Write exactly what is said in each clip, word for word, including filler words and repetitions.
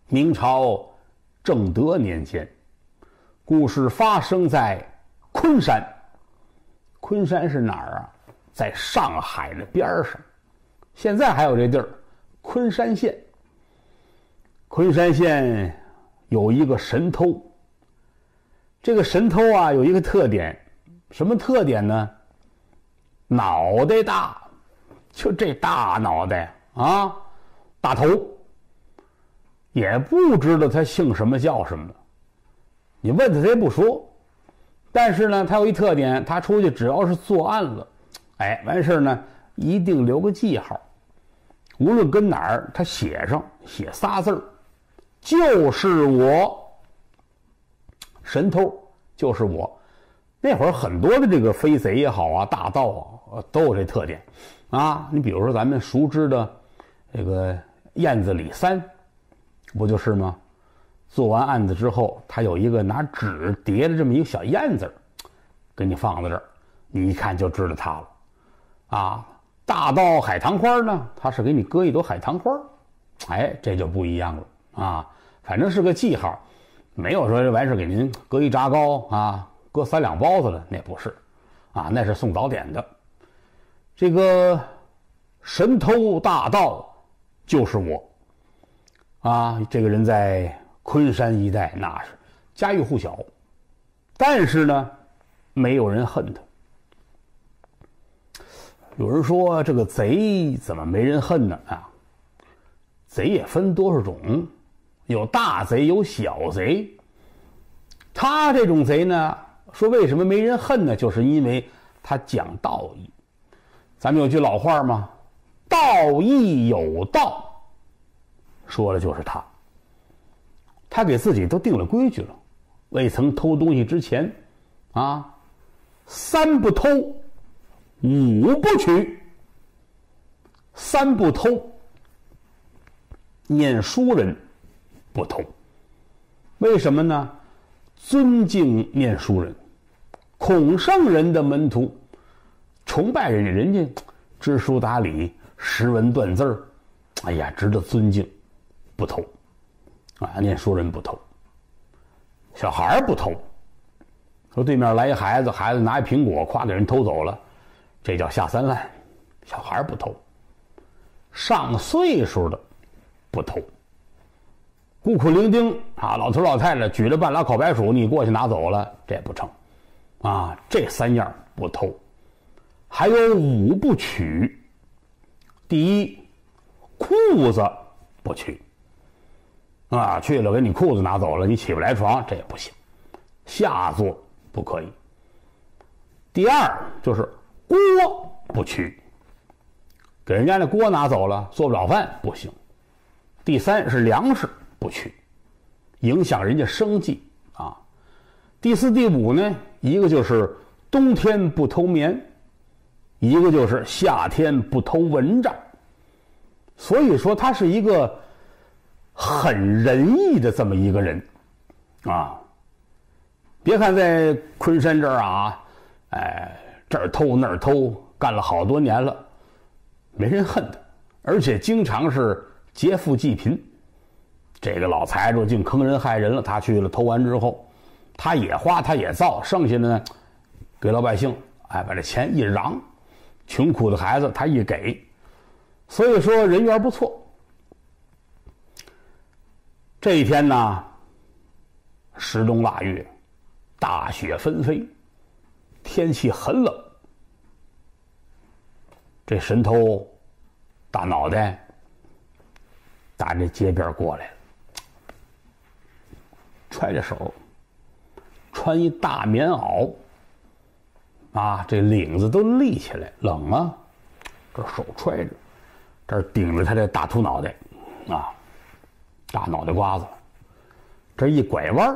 明朝正德年间，故事发生在昆山。昆山是哪儿啊？在上海的边上，现在还有这地儿，昆山县。昆山县有一个神偷，这个神偷啊有一个特点，什么特点呢？脑袋大，就这大脑袋啊，大头，也不知道他姓什么叫什么，你问他他也不说。但是呢，他有一特点，他出去只要是做案子，哎，完事呢一定留个记号，无论跟哪儿，他写上写仨字儿，就是我，神偷就是我。那会儿很多的这个飞贼也好啊，大盗啊，都有这特点啊。你比如说咱们熟知的这个燕子李三，不就是吗？做完案子之后，他有一个拿纸叠的这么一个小燕子，给你放在这儿，你一看就知道他了啊。大盗海棠花呢，他是给你搁一朵海棠花，哎，这就不一样了啊。反正是个记号，没有说完事给您搁一炸糕啊，搁三两包子的，那不是啊，那是送早点的。这个神偷大盗就是我啊，这个人在昆山一带那是家喻户晓，但是呢，没有人恨他。有人说这个贼怎么没人恨呢？啊，贼也分多少种，有大贼，有小贼。他这种贼呢，说为什么没人恨呢？就是因为他讲道义。咱们有句老话嘛，道义有道，说的就是他。他给自己都定了规矩了，未曾偷东西之前啊，三不偷，五不取。三不偷，念书人不偷，为什么呢？尊敬念书人，孔圣人的门徒，崇拜人家，人家知书达理，识文断字儿，哎呀，值得尊敬，不偷啊，念书人不偷。小孩不偷，说对面来一孩子，孩子拿一苹果，夸给人偷走了，这叫下三滥。小孩不偷，上岁数的不偷。孤苦伶仃啊，老头老太太举着半拉烤白薯，你过去拿走了，这不成啊。这三样不偷，还有五不取。第一，裤子不取啊，去了给你裤子拿走了，你起不来床，这也不行，下作不可以。第二就是锅不取，给人家那锅拿走了，做不了饭不行。第三是粮食不取，影响人家生计啊。第四第五呢，一个就是冬天不偷棉，一个就是夏天不偷蚊帐。所以说他是一个很仁义的这么一个人啊。别看在昆山这儿啊，哎，这儿偷那儿偷，干了好多年了，没人恨他，而且经常是劫富济贫。这个老财主净坑人害人了，他去了偷完之后，他也花，他也造，剩下的呢，给老百姓，哎，把这钱一嚷，穷苦的孩子他一给，所以说人缘不错。这一天呢，十冬腊月，大雪纷飞，天气很冷。这神偷大脑袋打这街边过来了，揣着手，穿一大棉袄啊，这领子都立起来，冷啊，这手揣着，这儿顶着他这大秃脑袋啊，大脑袋瓜子，这一拐弯，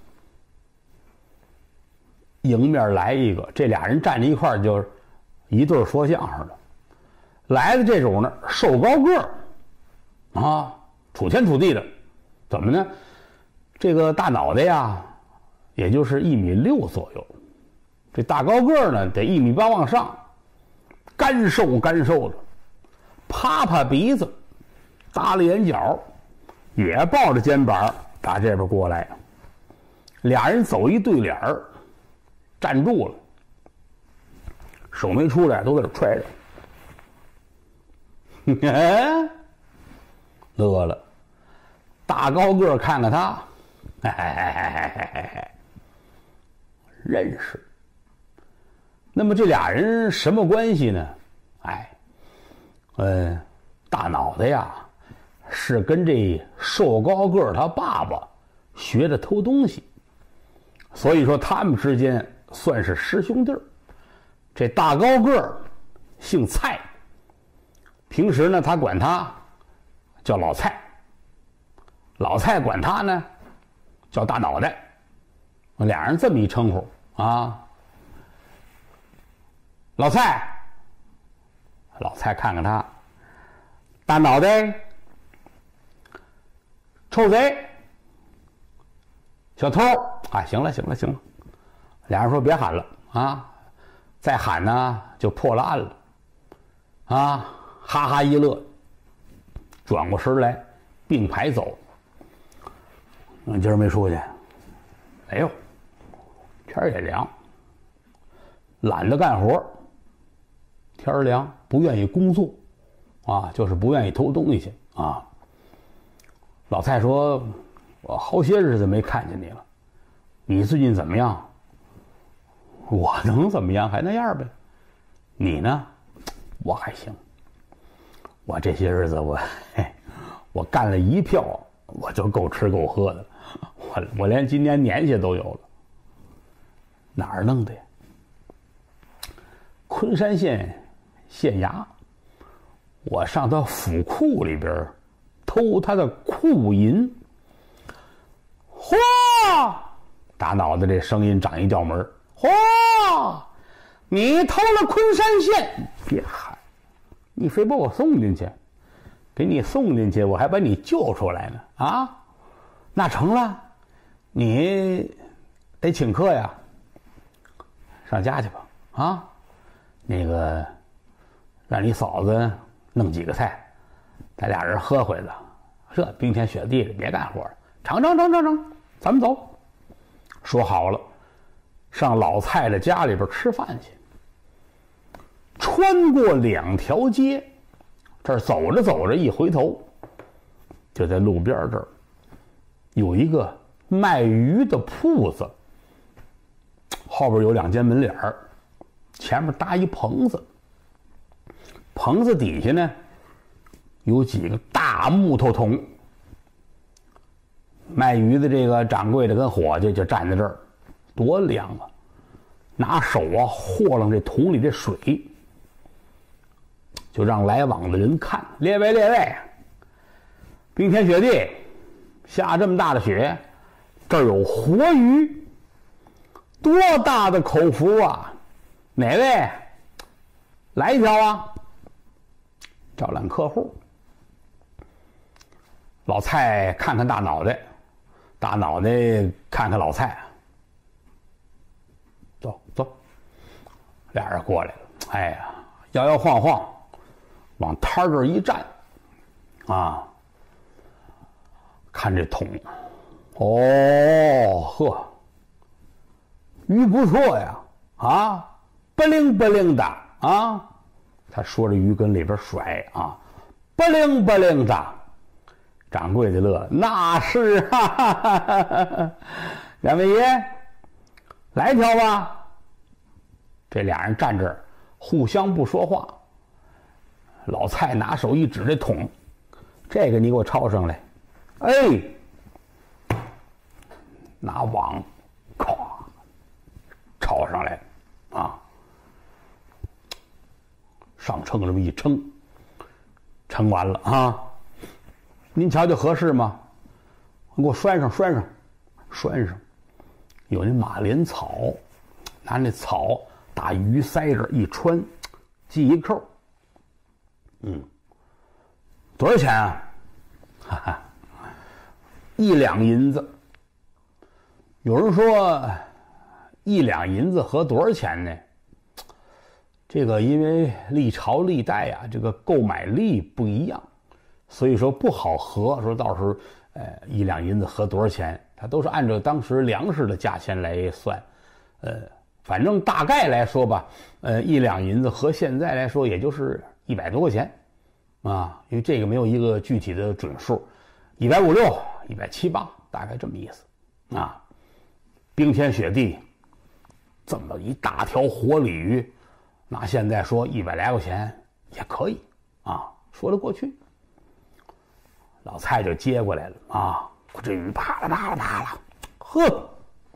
迎面来一个，这俩人站在一块儿就是一对说相声的。来的这种呢，瘦高个儿啊，楚天楚地的，怎么呢？这个大脑袋呀，也就是一米六左右，这大高个儿呢得一米八往上，干瘦干瘦的，趴趴鼻子，耷拉眼角， 也抱着肩膀打这边过来，俩人走一对脸儿，站住了，手没出来，都在这揣着。乐了，大高个看看他，嘿嘿嘿嘿嘿嘿嘿，认识。那么这俩人什么关系呢？哎，呃，大脑袋呀，是跟这瘦高个他爸爸学着偷东西，所以说他们之间算是师兄弟儿。这大高个姓蔡，平时呢他管他叫老蔡，老蔡管他呢叫大脑袋，俩人这么一称呼啊。老蔡，老蔡看看他，大脑袋，臭贼，小偷啊！行了，行了，行了，俩人说别喊了啊，再喊呢就破了案了啊！哈哈一乐，转过身来并排走。嗯，今儿没出去，哎呦，天儿也凉，懒得干活，天儿凉，不愿意工作啊，就是不愿意偷东西去啊。老蔡说，我好些日子没看见你了，你最近怎么样？我能怎么样？还那样呗。你呢？我还行。我这些日子我嘿我干了一票，我就够吃够喝的，我我连今年年下都有了。哪儿弄的呀？昆山县县衙，我上他府库里边偷他的库银。嚯！大脑袋这声音长一调门。嚯！你偷了昆山县，别喊，你非把我送进去，给你送进去，我还把你救出来呢啊！那成了，你得请客呀，上家去吧啊！那个，让你嫂子弄几个菜，咱俩人喝会子。这冰天雪地的，别干活了，成成成成成，咱们走。说好了，上老蔡的家里边吃饭去。穿过两条街，这儿走着走着，一回头，就在路边这儿有一个卖鱼的铺子，后边有两间门脸儿，前面搭一棚子，棚子底下呢有几个大木头桶，卖鱼的这个掌柜的跟伙计就站在这儿，多凉啊，拿手啊和楞这桶里这水，就让来往的人看，列位列位，冰天雪地下这么大的雪，这儿有活鱼，多大的口福啊，哪位来一条啊？招揽客户。老蔡看看大脑袋，大脑袋看看老蔡，走走，俩人过来了，哎呀，摇摇晃晃往摊这儿一站啊，看这桶，哦呵，鱼不错呀啊，不灵不灵的啊，他说着鱼跟里边甩啊，不灵不灵的。掌柜的乐，那是啊，两位爷，来一条吧。这俩人站这儿，互相不说话。老蔡拿手一指这桶，这个你给我抄上来。哎，拿网，咵，抄上来，啊，上秤这么一称，称完了啊。您瞧瞧合适吗？给我拴上拴上拴上，有那马莲草，拿那草打鱼鳃这一穿，系一扣。嗯，多少钱啊？哈哈，一两银子。有人说一两银子合多少钱呢？这个因为历朝历代啊，这个购买力不一样。 所以说不好合，说到时候呃一两银子合多少钱，它都是按照当时粮食的价钱来算，呃反正大概来说吧，呃一两银子和现在来说也就是一百多块钱啊，因为这个没有一个具体的准数，一百五六一百七八大概这么意思啊。冰天雪地这么一大条活鲤鱼，那现在说一百来块钱也可以啊，说得过去。老蔡就接过来了啊，这鱼啪啦啪啦啪啦，呵，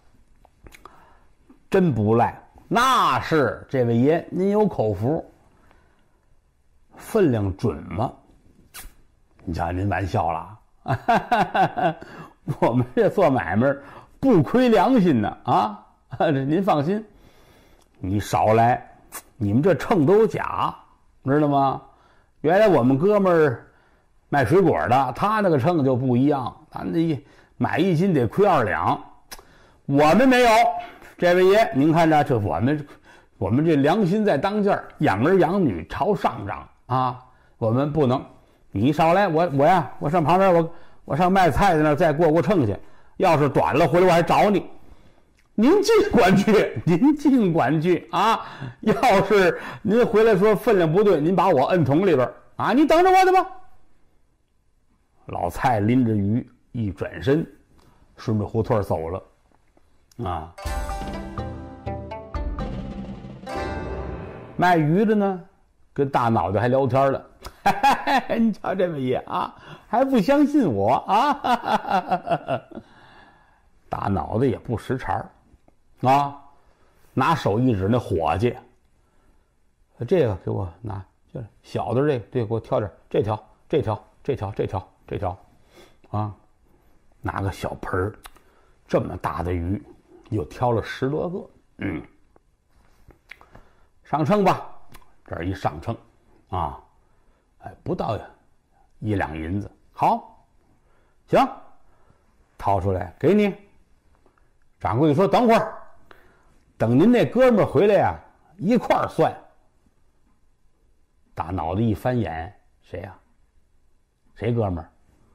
真不赖。那是这位爷您有口福，分量准吗？你瞧您玩笑了，我们这做买卖不亏良心呢啊！您放心，你少来，你们这秤都假，知道吗？原来我们哥们儿卖水果的，他那个秤就不一样，他那一买一斤得亏二两，我们没有。这位爷，您看着这我们我们这良心在当间，养儿养女朝上长啊，我们不能。你少来，我我呀，我上旁边，我我上卖菜的那儿再过过秤去。要是短了，回来我还找你。您尽管去，您尽管去啊！要是您回来说分量不对，您把我摁桶里边啊！你等着我的吧。老蔡拎着鱼一转身，顺着胡同走了啊。卖鱼的呢，跟大脑袋还聊天了。你瞧这位爷啊，还不相信我啊？大脑袋也不识茬啊，拿手一指那伙计，这个给我拿，这小的这个，对，给我挑点，这条，这条，这条，这条，这条，啊，拿个小盆儿，这么大的鱼，又挑了十多个，嗯，上秤吧，这儿一上秤，啊，哎，不到一两银子，好，行，掏出来给你。掌柜的说：“等会儿，等您那哥们儿回来呀、啊，一块儿算。”大脑袋一翻眼，谁呀、啊？谁哥们儿？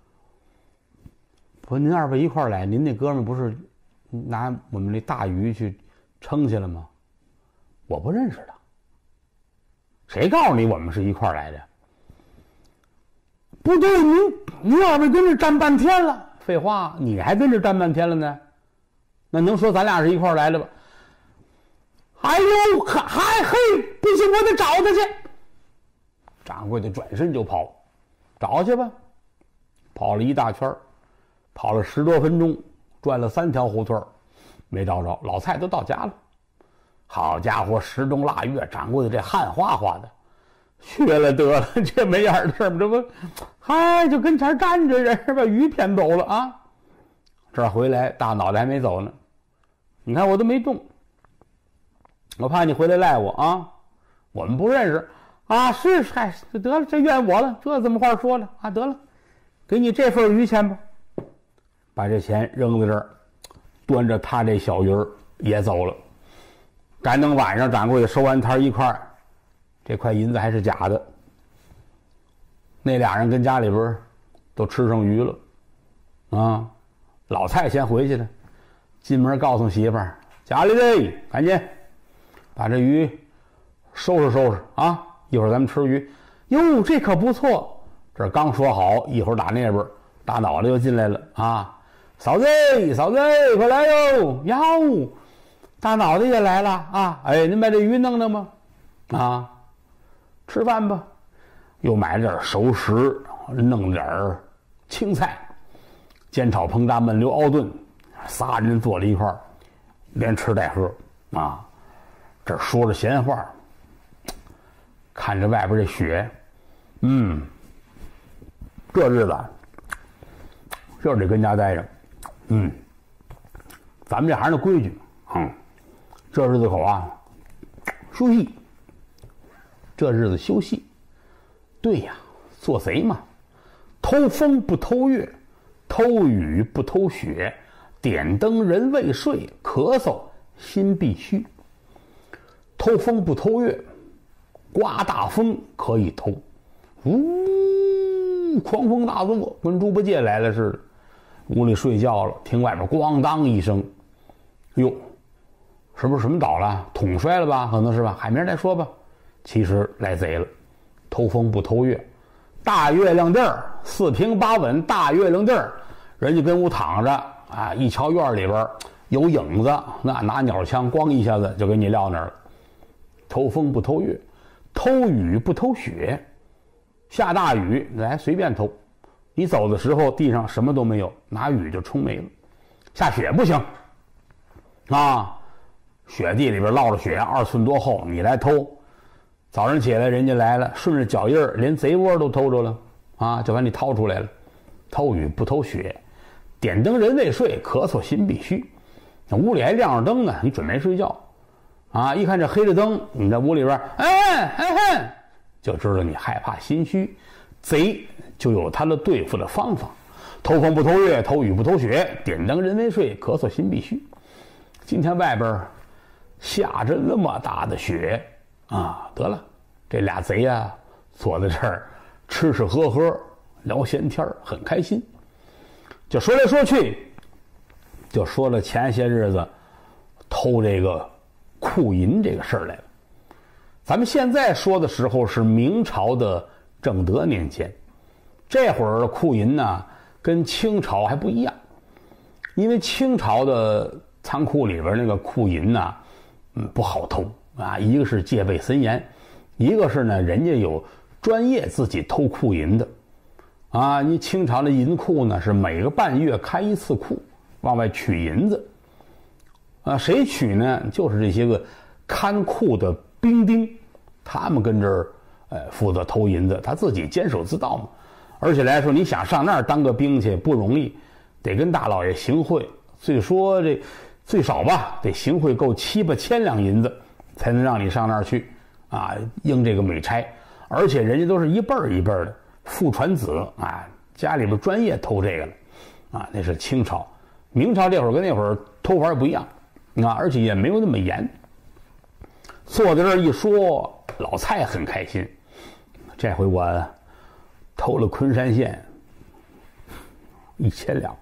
不，您二位一块儿来，您那哥们儿不是拿我们那大鱼去称去了吗？我不认识他。谁告诉你我们是一块儿来的？不对，您您二位跟着站半天了。废话，你还跟着站半天了呢？那能说咱俩是一块儿来的吧？哎呦，还还嘿，不行，我得找他去。掌柜的转身就跑，找去吧。跑了一大圈，跑了十多分钟，转了三条胡同，没找着。老蔡都到家了。好家伙，时冬腊月，掌柜的这汗哗哗的，去了得了，这没样的事儿，这不，嗨，就跟前站着人，把鱼骗走了啊！这儿回来，大脑袋还没走呢。你看我都没动，我怕你回来赖我啊！我们不认识啊！是，嗨，得了，这怨我了，这怎么话说了啊？得了，给你这份鱼钱吧，把这钱扔在这儿，端着他这小鱼儿也走了。赶等晚上掌柜的收完摊一块儿，这块银子还是假的。那俩人跟家里边都吃上鱼了啊！老蔡先回去了，进门告诉媳妇儿：“家里的赶紧把这鱼收拾收拾啊！一会儿咱们吃鱼。”哟，这可不错。这刚说好，一会儿打那边大脑袋又进来了啊！嫂子，嫂子，快来哟！哟，大脑袋也来了啊！哎，您把这鱼弄弄吧，啊，吃饭吧。又买了点熟食，弄点青菜。煎炒烹炸焖溜熬炖，仨人坐在一块儿，连吃带喝啊。这说着闲话，看着外边这雪，嗯，这日子就是得跟家待着，嗯，咱们这还是那规矩，嗯，这日子口啊，休息，这日子休息，对呀，做贼嘛，偷风不偷月。偷雨不偷雪，点灯人未睡，咳嗽心必虚。偷风不偷月，刮大风可以偷。呜， 狂风大作，跟猪八戒来了似的。屋里睡觉了，听外边咣当一声，哟，是不是什么倒了？桶摔了吧？可能是吧，海明再说吧。其实来贼了，偷风不偷月，大月亮地儿，四平八稳，大月亮地儿，人家跟屋躺着啊，一瞧院里边有影子，那拿鸟枪咣一下子就给你撂那儿了。偷风不偷月，偷雨不偷雪，下大雨来随便偷，你走的时候地上什么都没有，拿雨就冲没了。下雪不行啊，雪地里边落了雪二寸多厚，你来偷，早上起来人家来了，顺着脚印儿连贼窝都偷着了啊，就把你掏出来了。偷雨不偷雪，点灯人未睡，咳嗽心必虚。那屋里还亮着灯呢，你准没睡觉啊，一看这黑着灯，你在屋里边哎哎哎，就知道你害怕心虚。贼就有他的对付的方法，偷风不偷月，偷雨不偷雪，点灯人未睡，咳嗽心必虚。今天外边下着那么大的雪啊，得了，这俩贼啊坐在这儿吃吃喝喝聊闲天，很开心。就说来说去，就说了前些日子偷这个库银这个事儿来了。咱们现在说的时候是明朝的正德年间，这会儿的库银呢跟清朝还不一样，因为清朝的仓库里边那个库银呢，嗯，不好偷啊。一个是戒备森严，一个是呢人家有专业自己偷库银的啊。你清朝的银库呢是每个半月开一次库，往外取银子啊。谁取呢？就是这些个看库的兵丁，他们跟这儿呃负责偷银子，他自己监守自盗嘛。而且来说，你想上那儿当个兵去不容易，得跟大老爷行贿，最说这最少吧得行贿够七八千两银子，才能让你上那儿去啊应这个美差。而且人家都是一辈儿一辈儿的父传子啊，家里边专业偷这个了啊。那是清朝，明朝这会儿跟那会儿偷法也不一样啊，而且也没有那么严。坐在这儿一说，老蔡很开心，这回我偷了昆山县一千两，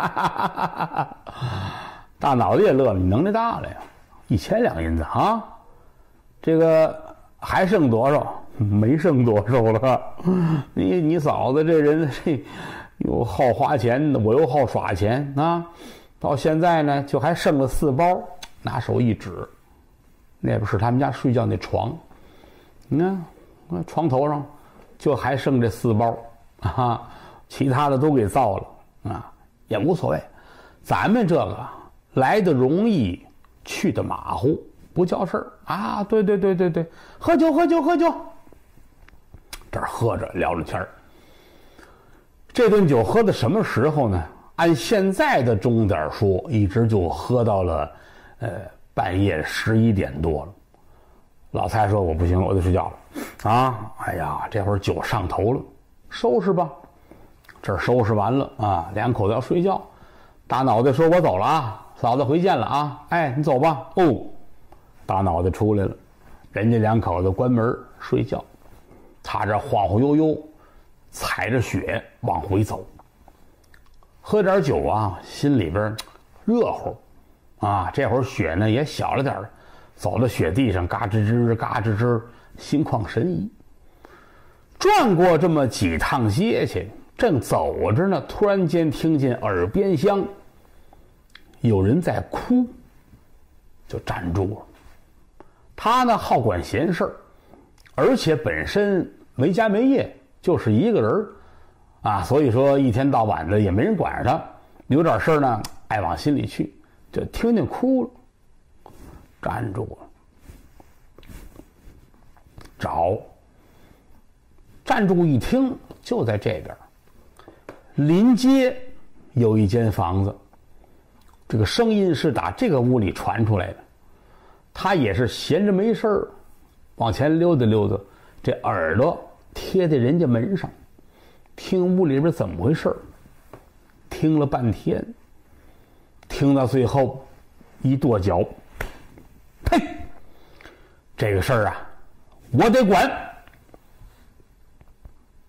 大脑袋也乐了，你能耐大了呀，一千两银子啊，这个还剩多少？没剩多少了。你你嫂子这人这又好花钱，我又好耍钱啊，到现在呢就还剩了四包，拿手一指，那边是他们家睡觉那床，你看床头上就还剩这四包啊，其他的都给造了啊，也无所谓。咱们这个来的容易，去的马虎，不叫事儿啊。对对对对对，喝酒喝酒喝酒，这儿喝着聊着天儿。这顿酒喝到什么时候呢？按现在的钟点说，一直就喝到了呃半夜十一点多了。老蔡说：“我不行了，我得睡觉了。”啊，哎呀，这会儿酒上头了，收拾吧。这儿收拾完了啊，两口子要睡觉。大脑袋说：“我走了啊，嫂子回见了啊。”哎，你走吧。哦，大脑袋出来了，人家两口子关门睡觉，他这晃晃悠悠，踩着雪往回走。喝点酒啊，心里边热乎啊。这会儿雪呢也小了点儿，走到雪地上，嘎吱吱嘎吱吱，心旷神怡。转过这么几趟街去，正走着呢，突然间听见耳边厢有人在哭，就站住了。他呢好管闲事儿，而且本身没家没业，就是一个人啊，所以说一天到晚的也没人管着他，有点事儿呢爱往心里去，就听见哭了，站住了，找，站住一听，就在这边，临街有一间房子，这个声音是打这个屋里传出来的。他也是闲着没事儿，往前溜达溜达，这耳朵贴在人家门上，听屋里边怎么回事。听了半天，听到最后一跺脚，呸，这个事儿啊我得管。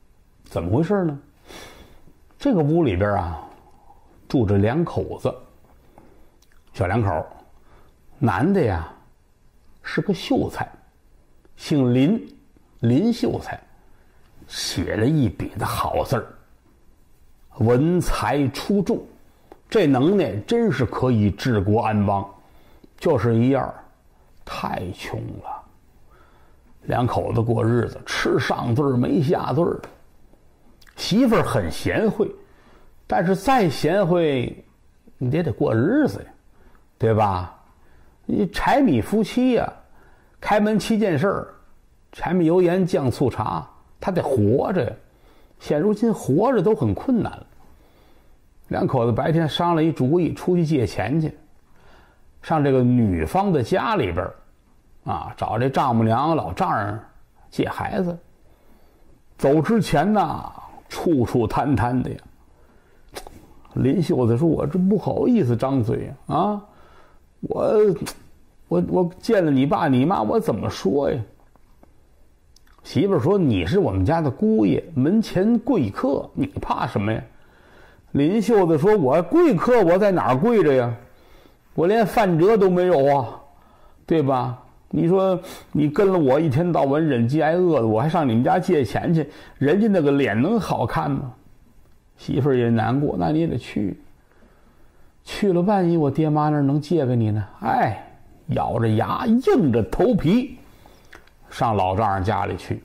怎么回事呢？这个屋里边啊，住着两口子，小两口，男的呀是个秀才，姓林，林秀才，写了一笔的好字儿，文才出众，这能耐真是可以治国安邦，就是一样，太穷了。两口子过日子，吃上顿没下顿。媳妇儿很贤惠，但是再贤惠，你得得过日子呀，对吧？你柴米夫妻呀、啊，开门七件事儿，柴米油盐酱醋茶，他得活着呀。现如今活着都很困难了。两口子白天商了一主意，出去借钱去，上这个女方的家里边啊，找这丈母娘老丈人借孩子。走之前呐，处处摊摊的呀。林秀才说：“我这不好意思张嘴呀，啊，我我我见了你爸你妈，我怎么说呀？”媳妇儿说：“你是我们家的姑爷，门前贵客，你怕什么呀？”林秀才说：“我贵客，我在哪儿跪着呀？我连饭辙都没有啊，对吧？你说你跟了我一天到晚忍饥挨饿的，我还上你们家借钱去，人家那个脸能好看吗？”媳妇儿也难过，那你也得去。去了，万一我爹妈那儿能借给你呢？哎，咬着牙，硬着头皮，上老丈人家里去。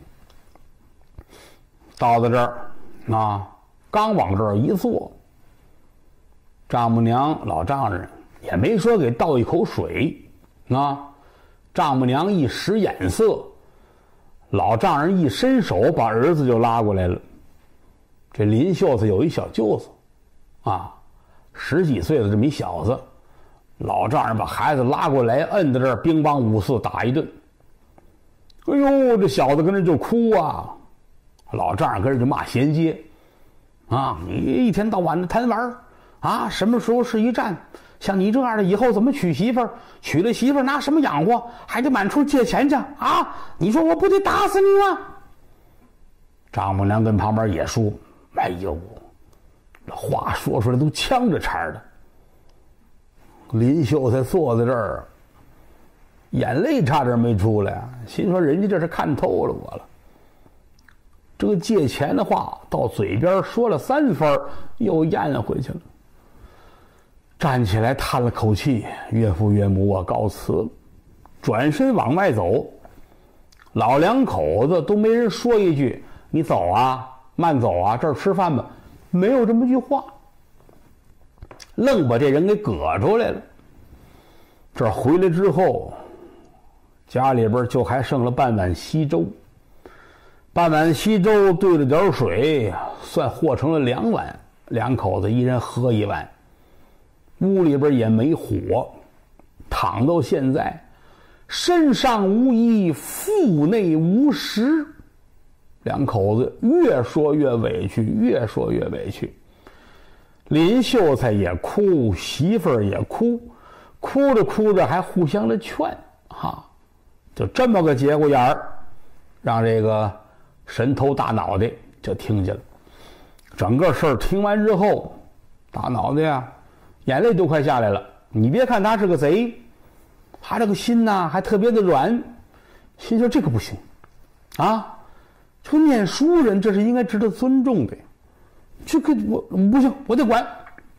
到了这儿，啊，刚往这儿一坐，丈母娘、老丈人也没说给倒一口水，啊，丈母娘一使眼色，老丈人一伸手把儿子就拉过来了。这林秀才有一小舅子，啊，十几岁的这么一小子，老丈人把孩子拉过来，摁在这儿，乒乓五四打一顿。哎呦，这小子跟着就哭啊，老丈人跟着就骂衔接，啊，你一天到晚的贪玩啊，什么时候是一站？像你这样的以后怎么娶媳妇儿？娶了媳妇儿拿什么养活？还得满处借钱去啊！你说我不得打死你吗？丈母娘跟旁边也说：“哎呦，这话说出来都呛着茬的。”林秀才坐在这儿，眼泪差点没出来，心说人家这是看透了我了。这个借钱的话到嘴边说了三番，又咽回去了。站起来叹了口气：“岳父岳母，我告辞了。”转身往外走，老两口子都没人说一句：“你走啊，慢走啊，这儿吃饭吧。”没有这么句话，愣把这人给搁出来了。这回来之后，家里边就还剩了半碗稀粥，半碗稀粥兑了点水，算和成了两碗，两口子一人喝一碗。屋里边也没火，躺到现在，身上无衣，腹内无食。两口子越说越委屈，越说越委屈。林秀才也哭，媳妇儿也哭，哭着哭着还互相的劝，哈，就这么个节骨眼儿，让这个神头大脑袋就听见了。整个事儿听完之后，大脑袋呀，眼泪都快下来了。你别看他是个贼，他这个心呐还特别的软，心说这个不行啊。这个念书人，这是应该值得尊重的。这个我不行，我得管。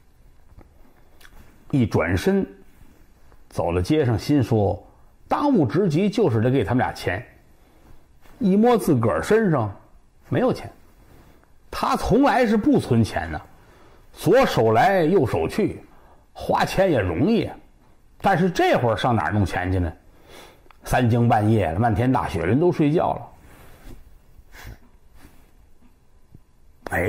一转身，走到街上，心说当务之急就是得给他们俩钱。一摸自个儿身上，没有钱。他从来是不存钱的，左手来右手去，花钱也容易。但是这会儿上哪儿弄钱去呢？三更半夜了，漫天大雪，人都睡觉了。哎，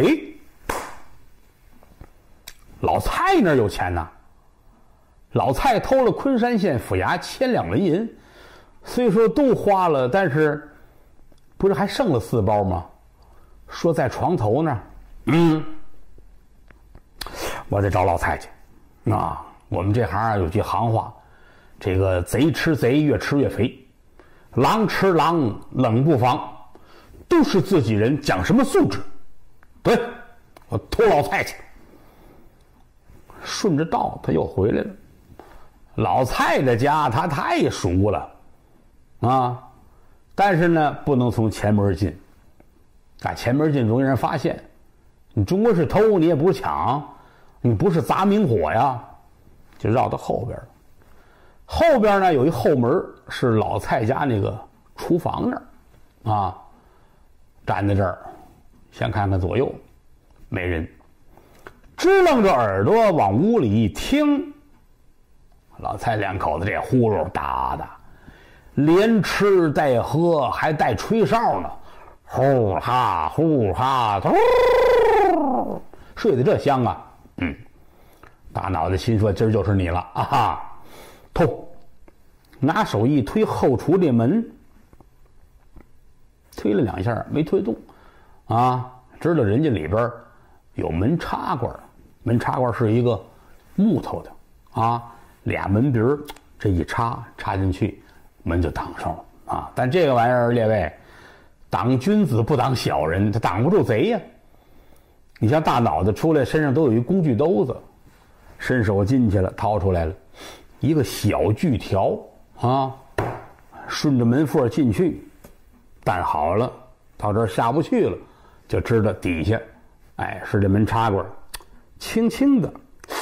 老蔡那儿有钱呐！老蔡偷了昆山县府衙千两纹银，虽说都花了，但是不是还剩了四包吗？说在床头那儿。嗯，我得找老蔡去。啊，我们这行有句行话，这个贼吃贼，越吃越肥；狼吃狼，冷不防。都是自己人，讲什么素质？ 对，我偷老蔡去。顺着道他又回来了。老蔡的家他太熟了，啊，但是呢不能从前门进，打前门进容易让人发现。你中国是偷，你也不是抢，你不是砸明火呀，就绕到后边了。后边呢有一后门，是老蔡家那个厨房那儿，啊，站在这儿，先看看左右，没人，支棱着耳朵往屋里一听。老蔡两口子这呼噜打的，连吃带喝，还带吹哨呢，呼哈呼哈，呼，睡得这香啊！嗯，大脑袋心说今儿就是你了啊哈！偷，拿手一推后厨这门，推了两下没推动，啊，知道人家里边有门插罐，门插罐是一个木头的啊。俩门鼻儿，这一插插进去，门就挡上了啊！但这个玩意儿，列位，挡君子不挡小人，他挡不住贼呀。你像大脑袋出来，身上都有一工具兜子，伸手进去了，掏出来了一个小锯条啊，顺着门缝进去，担好了，到这儿下不去了，就知道底下，哎，是这门插棍，轻轻的。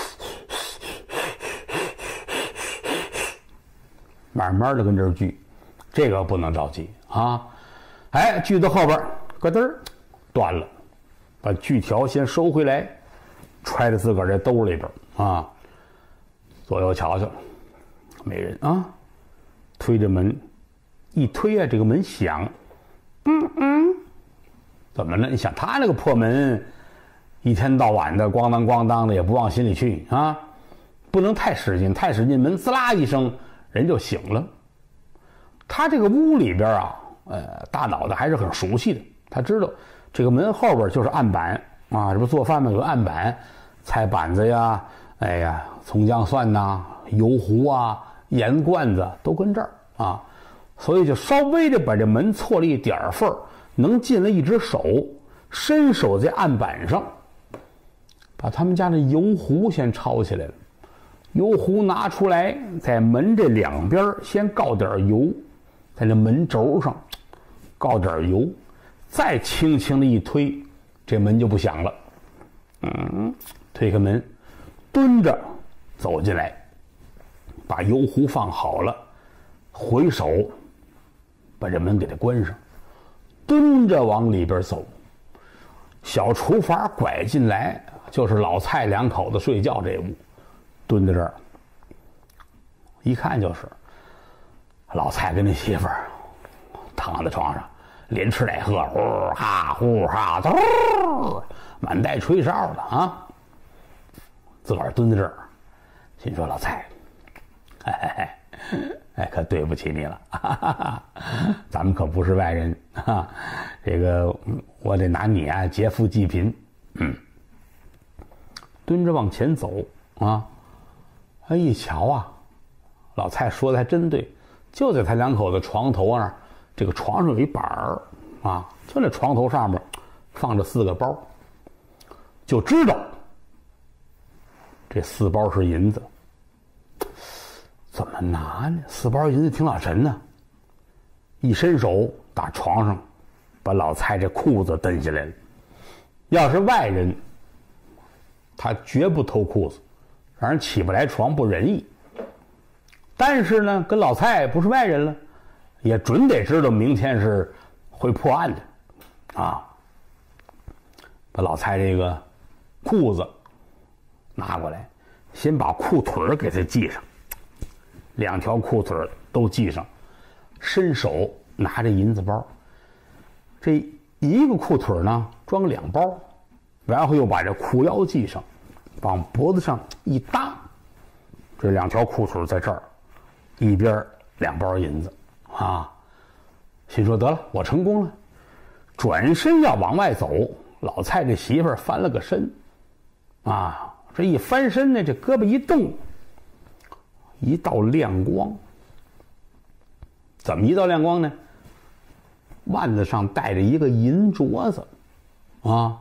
慢慢的跟这儿锯，这个不能着急啊！哎，锯到后边，咯噔儿断了，把锯条先收回来，揣在自个儿这兜里边啊。左右瞧瞧，没人啊。推着门，一推啊，这个门响，嗯嗯，怎么了？你想他那个破门，一天到晚的咣当咣当的，也不往心里去啊，不能太使劲，太使劲，门滋啦一声。人就醒了。他这个屋里边啊，呃，大脑袋还是很熟悉的。他知道这个门后边就是案板啊，这不做饭吗？有个案板，菜板子呀，哎呀，葱姜蒜呐、油壶啊、盐罐子都跟这儿啊，所以就稍微的把这门错了一点缝，能进来一只手，伸手在案板上，把他们家的油壶先抄起来了。油壶拿出来，在门这两边先告点油，在这门轴上告点油，再轻轻的一推，这门就不响了。嗯，推开门，蹲着走进来，把油壶放好了，回手把这门给它关上，蹲着往里边走。小厨房拐进来，就是老蔡两口子睡觉这屋。蹲在这儿，一看就是老蔡跟那媳妇儿躺在床上，连吃带喝，呼哈呼哈，嘟，满带吹哨的啊！自个儿蹲在这儿，心说老蔡，哎哎，可对不起你了，哈哈哈，咱们可不是外人啊，这个我得拿你啊劫富济贫。嗯，蹲着往前走啊。哎，一瞧啊，老蔡说的还真对，就在他两口子床头那儿，这个床上有一板儿啊，就那床头上面放着四个包，就知道这四包是银子。怎么拿呢？四包银子挺老沉呢。一伸手打床上，把老蔡这裤子蹬下来了。要是外人，他绝不偷裤子。让人起不来床不仁义，但是呢，跟老蔡不是外人了，也准得知道明天是会破案的，啊！把老蔡这个裤子拿过来，先把裤腿给他系上，两条裤腿都系上，伸手拿着银子包，这一个裤腿呢装两包，然后又把这裤腰系上。往脖子上一搭，这两条裤腿在这儿，一边两包银子啊！心说得了，我成功了。转身要往外走，老蔡这媳妇儿翻了个身，啊，这一翻身呢，这胳膊一动，一道亮光。怎么一道亮光呢？腕子上戴着一个银镯子，啊，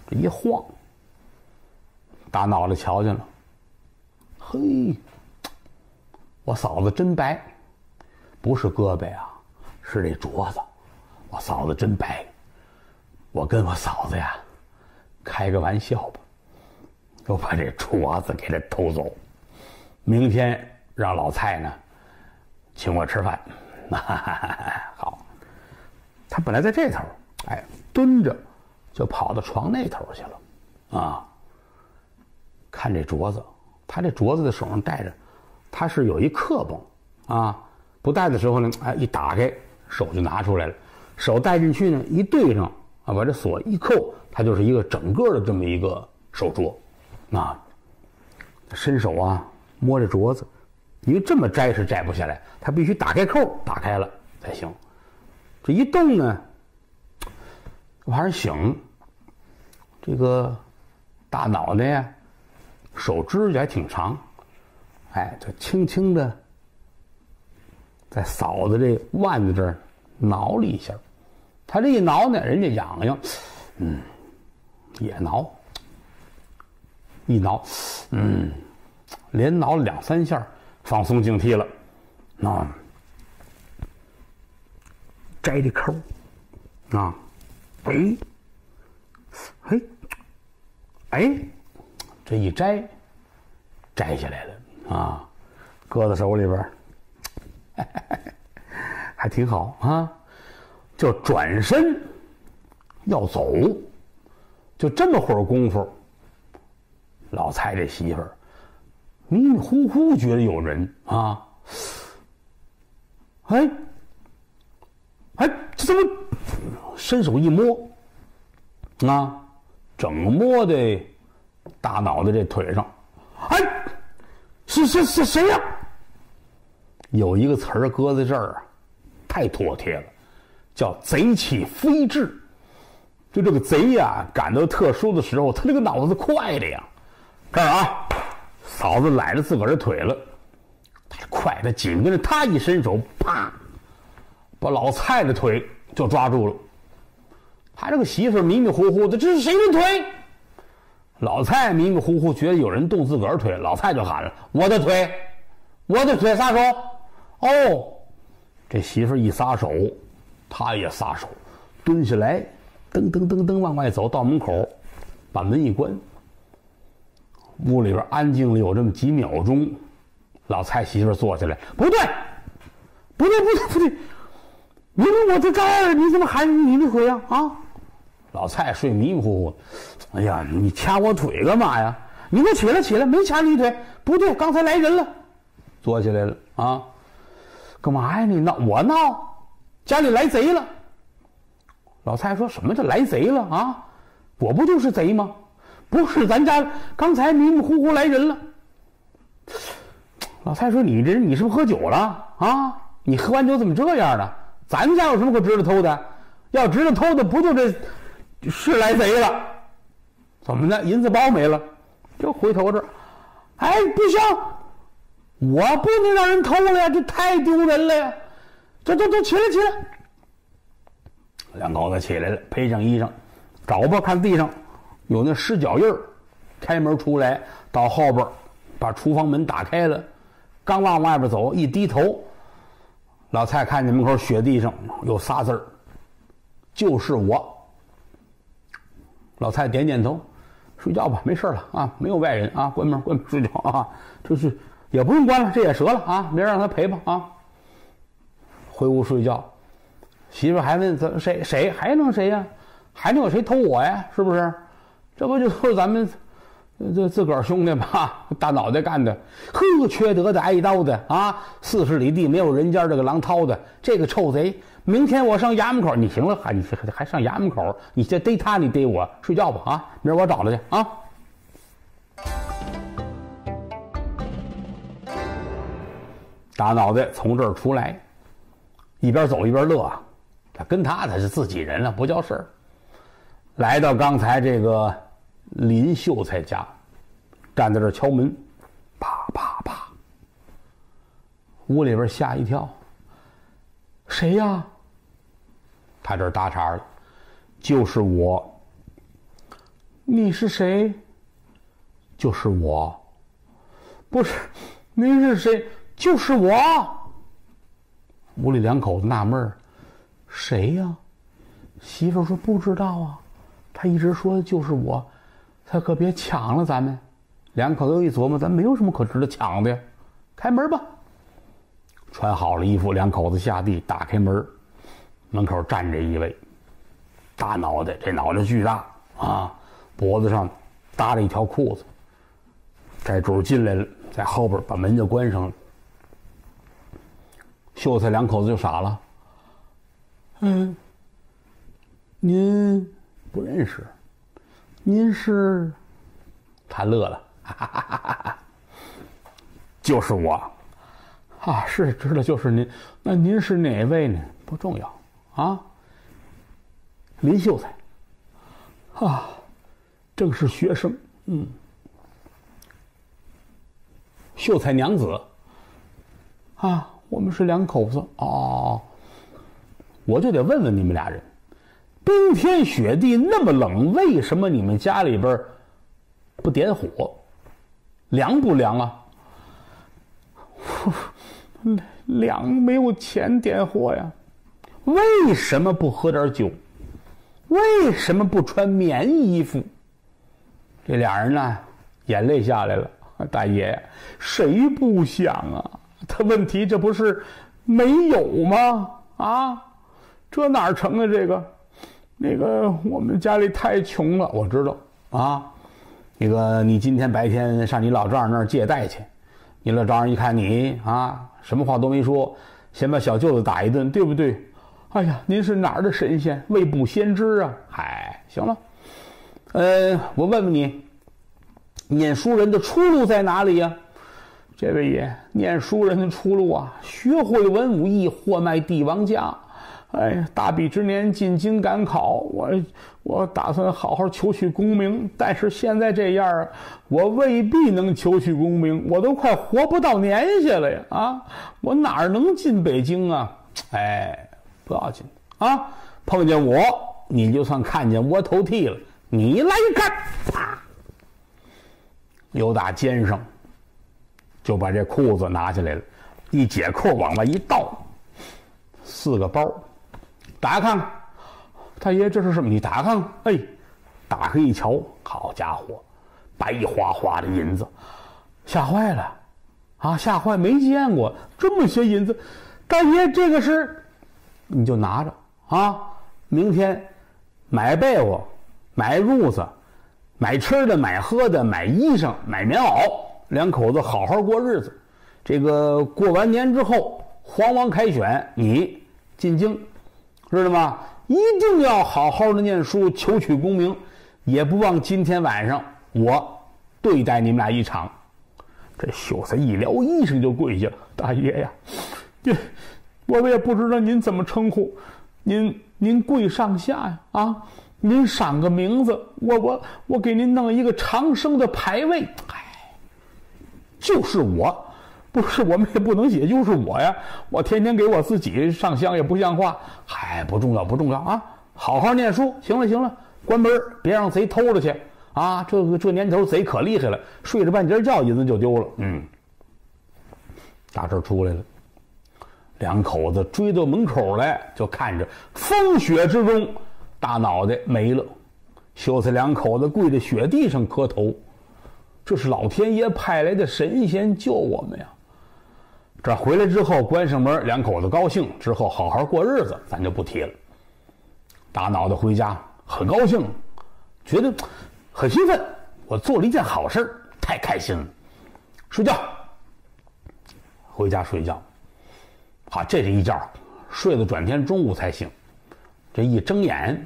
这一晃，大脑袋瞧见了，嘿，我嫂子真白，不是胳膊啊，是这镯子，我嫂子真白。我跟我嫂子呀，开个玩笑吧，我把这镯子给他偷走，明天让老蔡呢请我吃饭。好，他本来在这头，哎，蹲着就跑到床那头去了，啊，看这镯子，他这镯子的手上戴着，他是有一刻绷啊，不戴的时候呢，哎，一打开手就拿出来了，手戴进去呢，一对上啊，把这锁一扣，它就是一个整个的这么一个手镯，啊，伸手啊摸这镯子，因为这么摘是摘不下来，他必须打开扣，打开了才行。这一动呢，晚上醒，这个大脑袋呀，手指甲还挺长，哎，就轻轻的在嫂子这腕子这儿挠了一下。他这一挠呢，人家痒痒，嗯，也挠，一挠，嗯，连挠了两三下，放松警惕了，啊，摘这扣，啊，哎，哎，哎，这一摘，摘下来了啊，搁在手里边，还挺好啊。就转身要走，就这么会儿功夫，老蔡这媳妇儿迷迷糊糊觉得有人啊，哎哎，这怎么伸手一摸啊，整摸的大脑袋这腿上，哎，是是是谁呀？有一个词儿搁在这儿啊，太妥帖了。叫贼气飞至，就这个贼呀、啊，感到特殊的时候，他这个脑子快的呀。这儿啊，嫂子揽着自个儿的腿了，他快，他紧跟着他一伸手，啪，把老蔡的腿就抓住了。他这个媳妇迷迷糊糊的，这是谁的腿？老蔡迷迷糊糊觉得有人动自个儿腿，老蔡就喊了：“我的腿，我的腿，撒手！”哦，这媳妇一撒手。他也撒手，蹲下来，噔噔噔噔往外走，到门口，把门一关。屋里边安静了有这么几秒钟，老蔡媳妇坐下来，不对，不对，不对，不对，明明我在这儿，你怎么喊你的腿啊？啊！老蔡睡迷迷糊糊，哎呀，你掐我腿干嘛呀？你给我起来，起来，没掐你腿，不对，刚才来人了，坐起来了啊！干嘛呀？你闹我闹？家里来贼了。老蔡说什么叫来贼了啊？我不就是贼吗？不是，咱家刚才迷迷糊糊来人了。老蔡说你这人你是不是喝酒了啊？你喝完酒怎么这样呢？咱家有什么可值得偷的？要值得偷的不就这是来贼了？怎么的？银子包没了？就回头这儿，哎，不行，我不能让人偷了呀，这太丢人了呀！这这这起来起来！两口子起来了，披上衣裳，找吧，看地上有那湿脚印儿。开门出来，到后边把厨房门打开了，刚往外边走，一低头，老蔡看见门口雪地上有仨字儿，就是我。老蔡点点头，睡觉吧，没事了啊，没有外人啊，关门关门睡觉啊，就是也不用关了，这也折了啊，明儿让他赔吧啊。回屋睡觉，媳妇还问怎谁谁还能谁呀？还能有谁偷我呀？是不是？这不就是咱们这自个儿兄弟吗？大脑袋干的，呵，缺德的挨刀的啊！四十里地没有人家这个狼掏的，这个臭贼！明天我上衙门口，你行了，还你还上衙门口？你这逮他，你逮我，睡觉吧啊！明儿我找他去啊！大脑袋从这儿出来。一边走一边乐啊，他跟他他是自己人了，不叫事儿。来到刚才这个林秀才家，站在这儿敲门，啪啪啪，屋里边吓一跳，谁呀？他这儿搭茬了，就是我。 你是谁？就是我。不是，您是谁？就是我。屋里两口子纳闷儿，谁呀？媳妇说不知道啊，他一直说的就是我，他可别抢了咱们。两口子一琢磨，咱没有什么可值得抢的呀，开门吧。穿好了衣服，两口子下地，打开门，门口站着一位，大脑袋，这脑袋巨大啊，脖子上搭了一条裤子。债主进来了，在后边把门就关上了。秀才两口子就傻了，嗯，您不认识，您是？他乐了，哈哈哈哈哈，就是我，啊，是知道就是您，那您是哪位呢？不重要，啊，林秀才，啊，正是学生，嗯，秀才娘子，啊。我们是两口子哦，我就得问问你们俩人，冰天雪地那么冷，为什么你们家里边不点火？凉不凉啊？凉，没有钱点火呀。为什么不喝点酒？为什么不穿棉衣服？这俩人呢，眼泪下来了。大爷，谁不想啊？他问题这不是没有吗？啊，这哪成啊？这个，那个我们家里太穷了，我知道啊。那个你今天白天上你老丈人那儿借贷去，你老丈人一看你啊，什么话都没说，先把小舅子打一顿，对不对？哎呀，您是哪儿的神仙？未卜先知啊！嗨，行了，呃，我问问你，念书人的出路在哪里呀？这位爷，念书人的出路啊，学会文武艺，货卖帝王家。哎呀，大比之年进京赶考，我我打算好好求取功名，但是现在这样，我未必能求取功名，我都快活不到年下了呀！啊，我哪能进北京啊？哎，不要紧啊，碰见我，你就算看见窝头剃了。你来看，啪，由打肩上。就把这裤子拿下来了，一解扣往外一倒，四个包，打开看看，大爷这是什么？你打开看看，哎，打开一瞧，好家伙，白花花的银子，吓坏了，啊，吓坏，没见过这么些银子，大爷这个是，你就拿着啊，明天买被窝，买褥子，买吃的，买喝的，买衣裳，买棉袄。两口子好好过日子，这个过完年之后，皇王凯选，你进京，知道吗？一定要好好的念书，求取功名，也不忘今天晚上我对待你们俩一场。这秀才一撩衣裳就跪下了，大爷呀，这我也不知道您怎么称呼，您您贵上下呀啊，您赏个名字，我我我给您弄一个长生的牌位。就是我，不是我们也不能写就是我呀，我天天给我自己上香也不像话，嗨，不重要不重要啊，好好念书，行了行了，关门别让贼偷了去啊，这个这年头贼可厉害了，睡着半截觉银子就丢了。嗯，打这儿出来了，两口子追到门口来，就看着风雪之中大脑袋没了，秀才两口子跪在雪地上磕头，这是老天爷派来的神仙救我们呀！这回来之后关上门，两口子高兴，之后好好过日子，咱就不提了。大脑袋回家很高兴，觉得很兴奋，我做了一件好事，太开心了。睡觉，回家睡觉。好，这是一觉，睡到转天中午才醒。这一睁眼，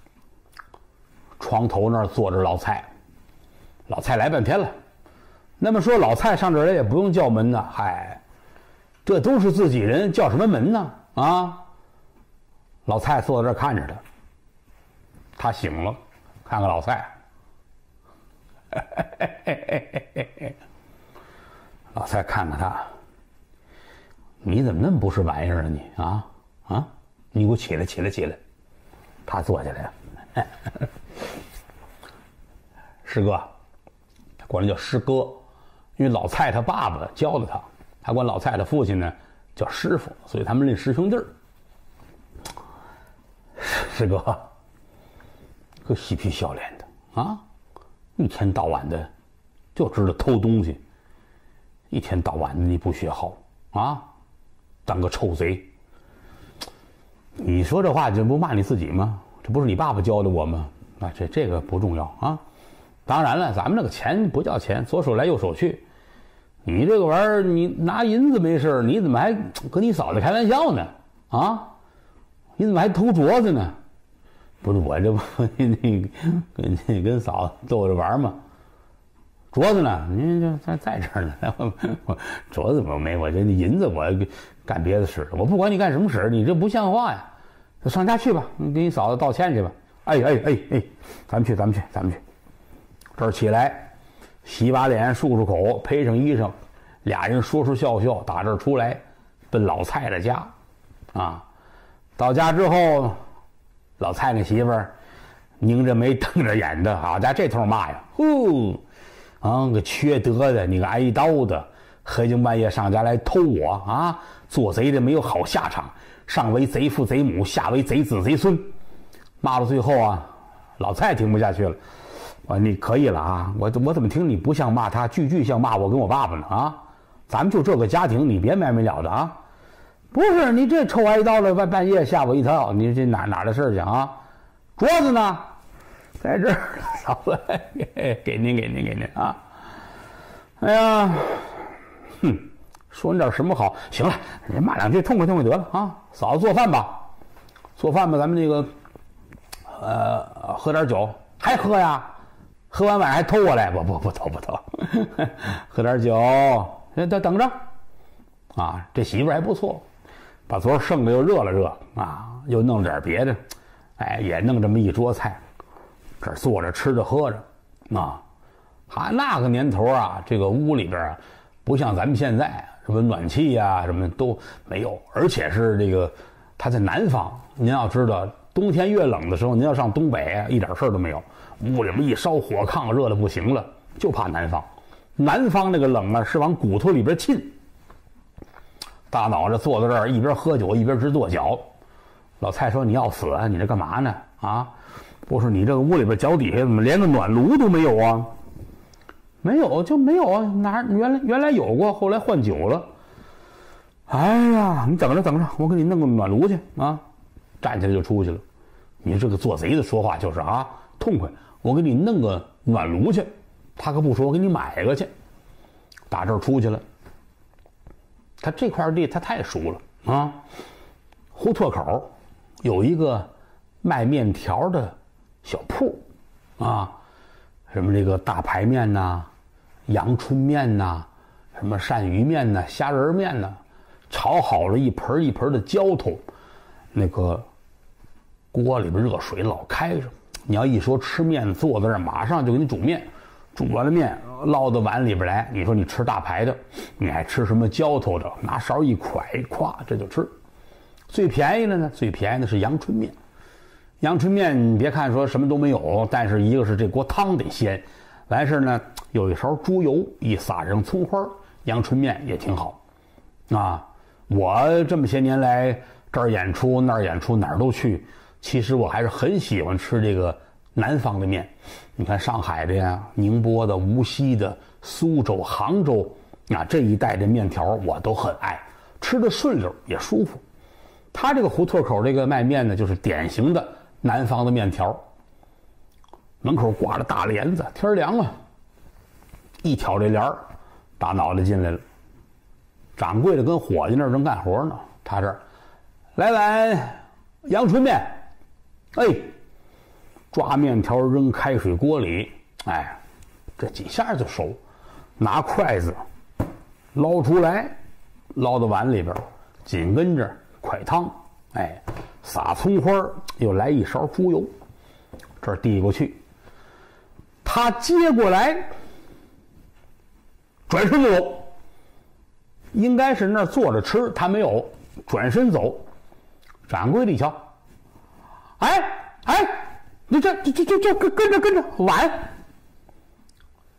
床头那儿坐着老蔡。老蔡来半天了，那么说老蔡上这儿来也不用叫门呢，嗨，这都是自己人，叫什么门呢？啊！老蔡坐在这儿看着他，他醒了，看看老蔡，老蔡看看他，你怎么那么不是玩意儿啊你啊啊！你给我起来起来起来！他坐起来了。 师哥，他管人叫师哥，因为老蔡他爸爸教的他，他管老蔡的父亲呢叫师傅，所以他们认师兄弟儿。师哥，可嬉皮笑脸的啊，一天到晚的就知道偷东西，一天到晚的你不学好啊，当个臭贼。你说这话这不骂你自己吗？这不是你爸爸教的我吗？啊，这这个不重要啊。当然了，咱们这个钱不叫钱，左手来右手去。你这个玩意儿，你拿银子没事，你怎么还跟你嫂子开玩笑呢？啊，你怎么还偷镯子呢？不是我这不那跟跟跟嫂子逗着玩吗？镯子呢？您就在在这儿呢。我镯子我没，我这银子我干别的使，我不管你干什么使，你这不像话呀！上家去吧，你给你嫂子道歉去吧。哎哎哎哎，咱们去，咱们去，咱们去。这儿起来，洗把脸，漱漱口，披上衣裳，俩人说说笑笑，打这儿出来，奔老蔡的家。啊，到家之后，老蔡那媳妇儿拧着眉瞪着眼的，好家伙，这头骂呀，呼！啊，个缺德的，你个挨刀的，黑更半夜上家来偷我啊！做贼的没有好下场，上为贼父贼母，下为贼子贼孙。骂到最后啊，老蔡听不下去了，我你可以了啊！我我怎么听你不像骂他，句句像骂我跟我爸爸呢啊！咱们就这个家庭，你别没没了的啊！不是你这臭挨刀了，半半夜吓我一跳，你这哪哪的事儿去啊？镯子呢？在这儿，嫂子，给您，给您，给您啊！哎呀，哼，说你点什么好？行了，你骂两句，痛快痛快得了啊！嫂子做饭吧，做饭吧，咱们这个，呃，喝点酒，还喝呀？喝完晚上还偷我来？不不不偷不偷，喝点酒，等等着，啊，这媳妇还不错，把昨儿剩的又热了热啊，又弄点别的，哎，也弄这么一桌菜。这儿坐着吃着喝着，啊，还那个年头啊，这个屋里边啊，不像咱们现在什么暖气呀、啊，什么都没有，而且是这个他在南方，您要知道，冬天越冷的时候，您要上东北，一点事儿都没有，屋里面一烧火炕，热的不行了，就怕南方，南方那个冷啊，是往骨头里边沁。大脑袋坐在这儿，一边喝酒一边直跺脚。老蔡说：“你要死啊？你这干嘛呢？啊？”不是你这个屋里边脚底下怎么连个暖炉都没有啊？没有就没有啊，哪原来原来有过，后来换久了。哎呀，你等着等着，我给你弄个暖炉去啊！站起来就出去了。你这个做贼的说话就是啊，痛快，我给你弄个暖炉去。他可不说，我给你买个去。打这儿出去了。他这块地他太熟了啊！胡同口有一个卖面条的小铺，啊，什么这个大排面呐、阳春面呐、什么鳝鱼面呐、虾仁面呐，炒好了一盆一盆的浇头，那个锅里边热水老开着。你要一说吃面，坐在这儿马上就给你煮面，煮完了面捞到碗里边来。你说你吃大排的，你还吃什么浇头的？拿勺一蒯，咵这就吃。最便宜的呢，最便宜的是阳春面。阳春面你别看说什么都没有，但是一个是这锅汤得鲜，完事呢有一勺猪油，一撒上葱花，阳春面也挺好。啊，我这么些年来这儿演出那儿演出哪儿都去，其实我还是很喜欢吃这个南方的面。你看上海的呀、宁波的、无锡的、苏州、杭州啊，这一带的面条我都很爱，吃的顺溜也舒服。他这个胡同口这个卖面呢，就是典型的南方的面条。门口挂着大帘子，天凉了，一挑这帘儿，大脑袋进来了。掌柜的跟伙计那儿正干活呢，他这儿来碗阳春面，哎，抓面条扔开水锅里，哎，这几下就熟，拿筷子捞出来，捞到碗里边，紧跟着快汤，哎，撒葱花，又来一勺猪油，这儿递过去，他接过来，转身就走。应该是那儿坐着吃，他没有，转身走。掌柜的一瞧，哎哎，你这这这这这跟跟着跟着碗，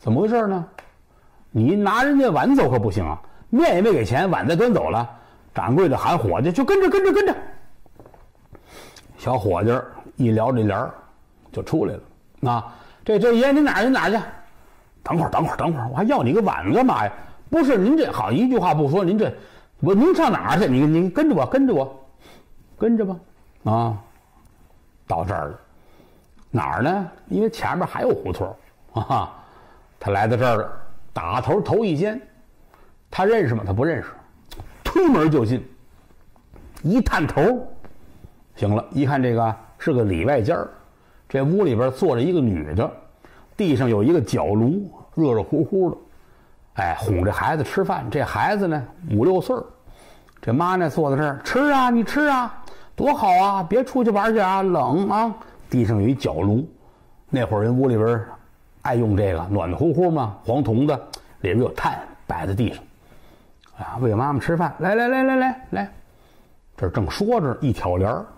怎么回事呢？你拿人家碗走可不行啊，面也没给钱，碗再端走了，掌柜的喊伙计就跟着跟着跟着。小伙计一撩这帘儿就出来了。啊，这这爷您哪儿您哪儿去？等会儿等会儿等会儿，我还要你个碗干嘛呀？不是您这好一句话不说，您这我您上哪儿去？你你跟着我跟着我，跟着吧。啊，到这儿了，哪儿呢？因为前面还有胡同啊。他来到这儿了，打头头一间，他认识吗？他不认识，推门就进，一探头，行了，一看这个是个里外间儿，这屋里边坐着一个女的，地上有一个脚炉，热热乎乎的，哎，哄这孩子吃饭。这孩子呢五六岁，这妈呢坐在这儿吃啊，你吃啊，多好啊，别出去玩去啊，冷啊。地上有一脚炉，那会儿人屋里边爱用这个，暖暖乎乎嘛，黄铜的，里边有炭摆在地上，啊，喂妈妈吃饭，来来来来来来，这正说着，一挑帘儿，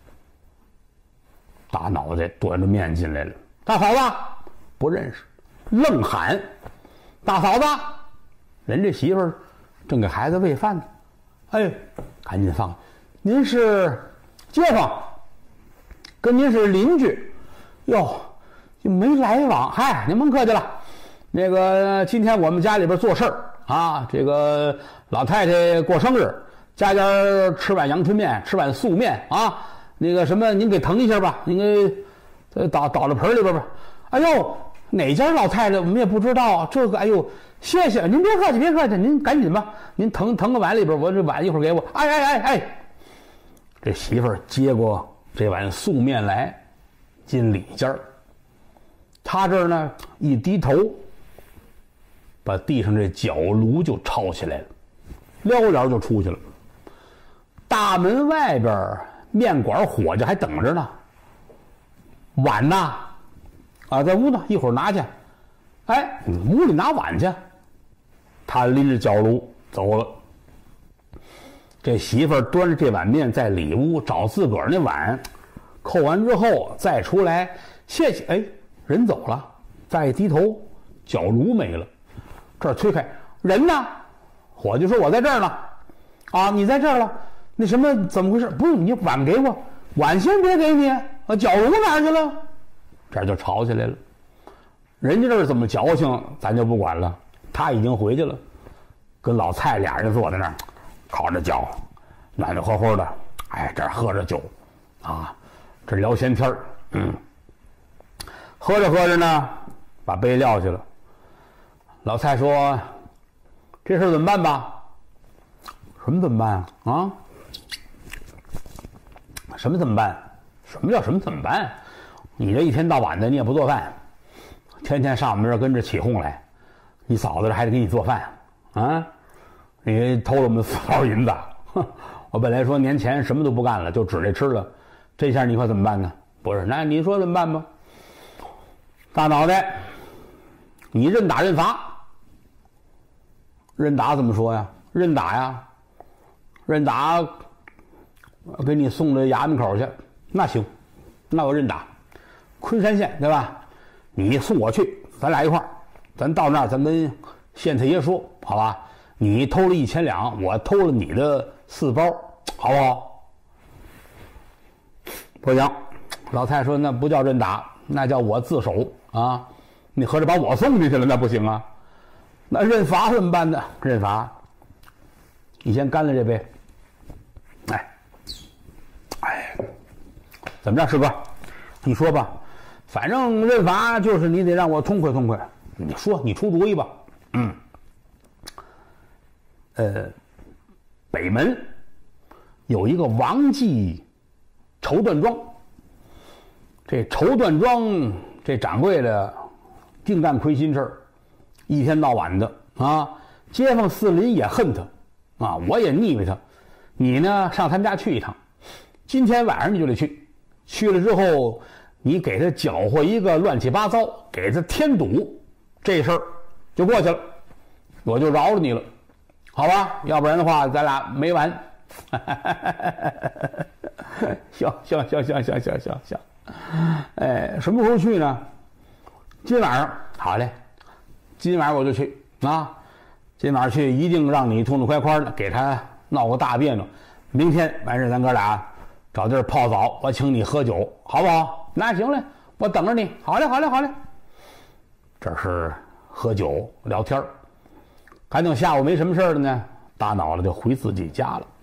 大脑袋端着面进来了，大嫂子不认识，愣喊，大嫂子，人这媳妇儿正给孩子喂饭呢，哎，赶紧放，您是街坊，跟您是邻居，哟。就没来往，嗨，您甭客气了。那个今天我们家里边做事儿啊，这个老太太过生日，家家吃碗阳春面，吃碗素面啊。那个什么，您给腾一下吧，您给呃倒倒到盆里边吧。哎呦，哪家老太太我们也不知道，这个哎呦，谢谢您，别客气，别客气，您赶紧吧，您腾腾个碗里边，我这碗一会儿给我。哎哎哎哎，这媳妇儿接过这碗素面来，进里间儿。他这儿呢一低头，把地上这脚炉就抄起来了，撩撩就出去了。大门外边面馆伙计还等着呢，碗呢？啊，在屋呢，一会儿拿去。哎，屋里拿碗去。他拎着脚炉走了。这媳妇儿端着这碗面在里屋找自个儿那碗，扣完之后再出来，谢谢。哎。人走了，再一低头，脚炉没了。这儿推开，人呢？伙计说：“我在这儿呢。”啊，你在这儿了？那什么，怎么回事？不用，你碗给我，碗先别给你，啊，脚炉哪儿去了？这儿就吵起来了。人家这儿怎么矫情，咱就不管了。他已经回去了，跟老蔡俩人坐在那儿，烤着脚，暖暖和和的。哎，这儿喝着酒，啊，这聊闲天儿，嗯。喝着喝着呢，把杯撂下了。老蔡说：“这事怎么办吧？”什么怎么办啊？啊？什么怎么办？什么叫什么怎么办？你这一天到晚的，你也不做饭，天天上我们这儿跟着起哄来，你嫂子这还得给你做饭啊？你偷了我们四包银子，哼！我本来说年前什么都不干了，就指这吃了，这下你可怎么办呢？不是，那你说怎么办吧？大脑袋，你认打认罚。认打怎么说呀？认打呀，认打，给你送到衙门口去，那行，那我认打。昆山县对吧？你送我去，咱俩一块儿，咱到那儿咱跟县太爷说，好吧？你偷了一千两，我偷了你的四包，好不好？不行，老蔡说那不叫认打，那叫我自首。啊，你合着把我送进去了，那不行啊！那认罚怎么办呢？认罚，你先干了这杯。哎，哎，怎么着，师哥？你说吧，反正认罚就是你得让我痛快痛快。你说，你出主意吧。嗯，呃，北门有一个王记绸缎庄，这绸缎庄。这掌柜的净干亏心事儿，一天到晚的啊，街坊四邻也恨他啊，我也腻歪他。你呢，上他们家去一趟，今天晚上你就得去，去了之后，你给他搅和一个乱七八糟，给他添堵，这事儿就过去了，我就饶了你了，好吧？要不然的话，咱俩没完。行行行行行行行行。哎，什么时候去呢？今晚上好嘞， 今晚我就去啊，今晚去一定让你痛痛快快的，给他闹个大别扭。明天完事咱哥俩找地儿泡澡，我请你喝酒，好不好？那行嘞，我等着你。好嘞，好嘞，好嘞。这是喝酒聊天，还等下午没什么事了呢，大脑袋就回自己家了，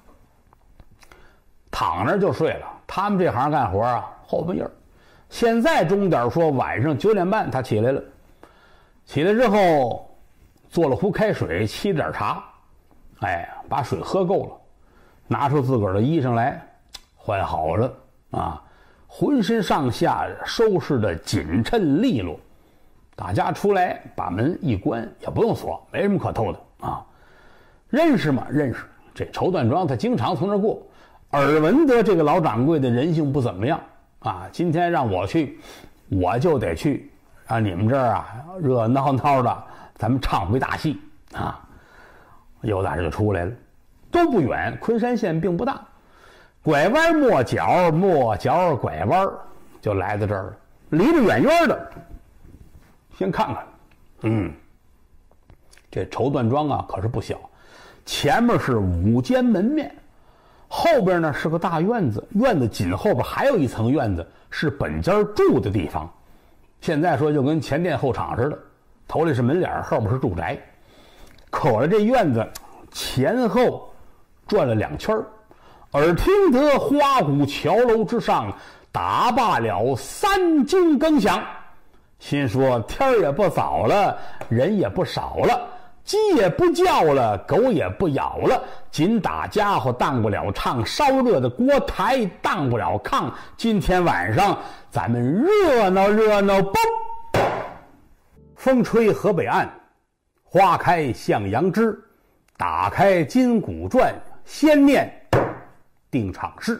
躺那就睡了。他们这行干活啊，后半夜。现在钟点说晚上九点半他起来了，起来之后做了壶开水，沏点茶，哎，把水喝够了，拿出自个儿的衣裳来，换好了啊，浑身上下收拾的紧称利落。大家出来把门一关，也不用锁，没什么可偷的啊。认识吗？认识。这绸缎庄他经常从这过，耳闻得这个老掌柜的人性不怎么样啊。今天让我去，我就得去，让你们这儿啊热热闹闹的，咱们唱回大戏啊。又在这就出来了，都不远，昆山县并不大，拐弯抹角，抹角拐弯，就来到这儿了，离得远远的。先看看，嗯，这绸缎庄啊可是不小，前面是五间门面，后边呢是个大院子，院子紧后边还有一层院子，是本家住的地方。现在说就跟前店后厂似的，头里是门脸，后边是住宅。可是这院子前后转了两圈，耳听得花鼓桥楼之上打罢了三更更响。心说天儿也不早了，人也不少了，鸡也不叫了，狗也不咬了，紧打家伙当不了唱，烧热的锅台当不了炕。今天晚上咱们热闹热闹吧！风吹河北岸，花开向阳枝，打开金鼓传，先念定场诗。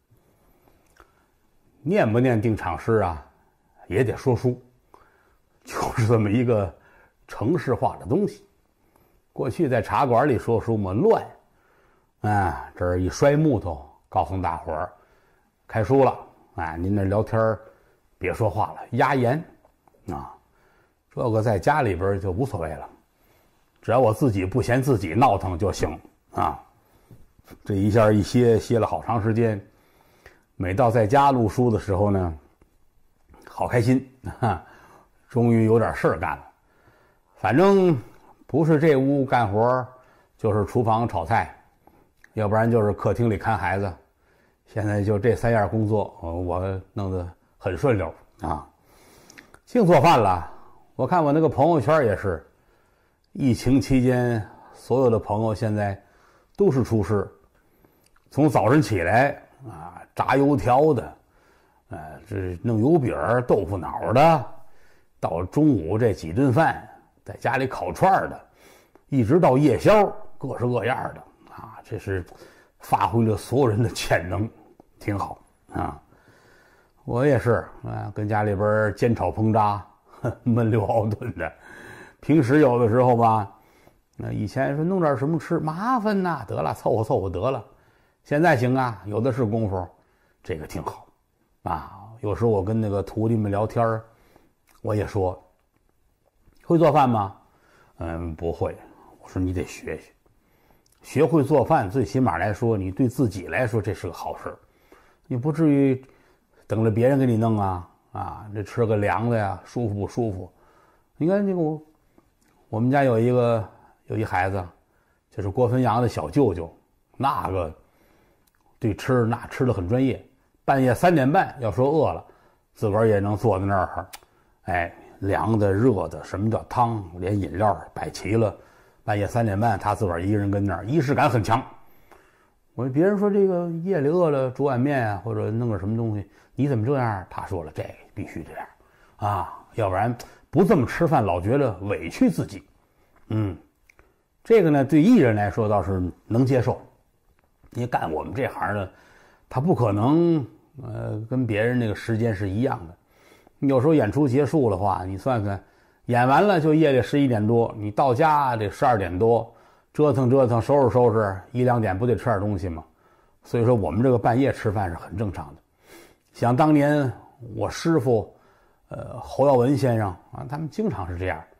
念不念定场诗啊，也得说书。就是这么一个城市化的东西。过去在茶馆里说书嘛，乱啊，这儿一摔木头，告诉大伙儿开书了啊，您那聊天别说话了，压言啊。这个在家里边就无所谓了，只要我自己不嫌自己闹腾就行啊。这一下一歇歇了好长时间，每到在家录书的时候呢，好开心啊，终于有点事儿干了。反正不是这屋干活，就是厨房炒菜，要不然就是客厅里看孩子。现在就这三样工作，我弄得很顺溜啊。净做饭了，我看我那个朋友圈也是，疫情期间所有的朋友现在都是厨师，从早晨起来啊，炸油条的，呃，这弄油饼、豆腐脑的。到中午这几顿饭，在家里烤串的，一直到夜宵，各式各样的啊，这是发挥了所有人的潜能，挺好啊。我也是啊，跟家里边煎炒烹炸，焖溜熬炖的。平时有的时候吧，那以前说弄点什么吃麻烦呐，得了凑合凑合得了。现在行啊，有的是功夫，这个挺好啊。有时候我跟那个徒弟们聊天，我也说，会做饭吗？嗯，不会。我说你得学学，学会做饭，最起码来说，你对自己来说这是个好事，你不至于等着别人给你弄啊啊！这吃个凉的呀，舒服不舒服？你看这个我，我们家有一个有一孩子，就是郭汾阳的小舅舅，那个对吃那吃的很专业，半夜三点半要说饿了，自个儿也能坐在那儿。哎，凉的、热的，什么叫汤，连饮料摆齐了。半夜三点半，他自个儿一个人跟那儿，仪式感很强。我别人说这个夜里饿了煮碗面啊，或者弄个什么东西，你怎么这样？他说了，这个必须这样啊，要不然不这么吃饭，老觉得委屈自己。嗯，这个呢，对艺人来说倒是能接受。你干我们这行的，他不可能呃跟别人那个时间是一样的。有时候演出结束的话，你算算，演完了就夜里十一点多，你到家得十二点多，折腾折腾，收拾收拾，一两点不得吃点东西吗？所以说我们这个半夜吃饭是很正常的。想当年我师傅，呃侯耀文先生啊，他们经常是这样，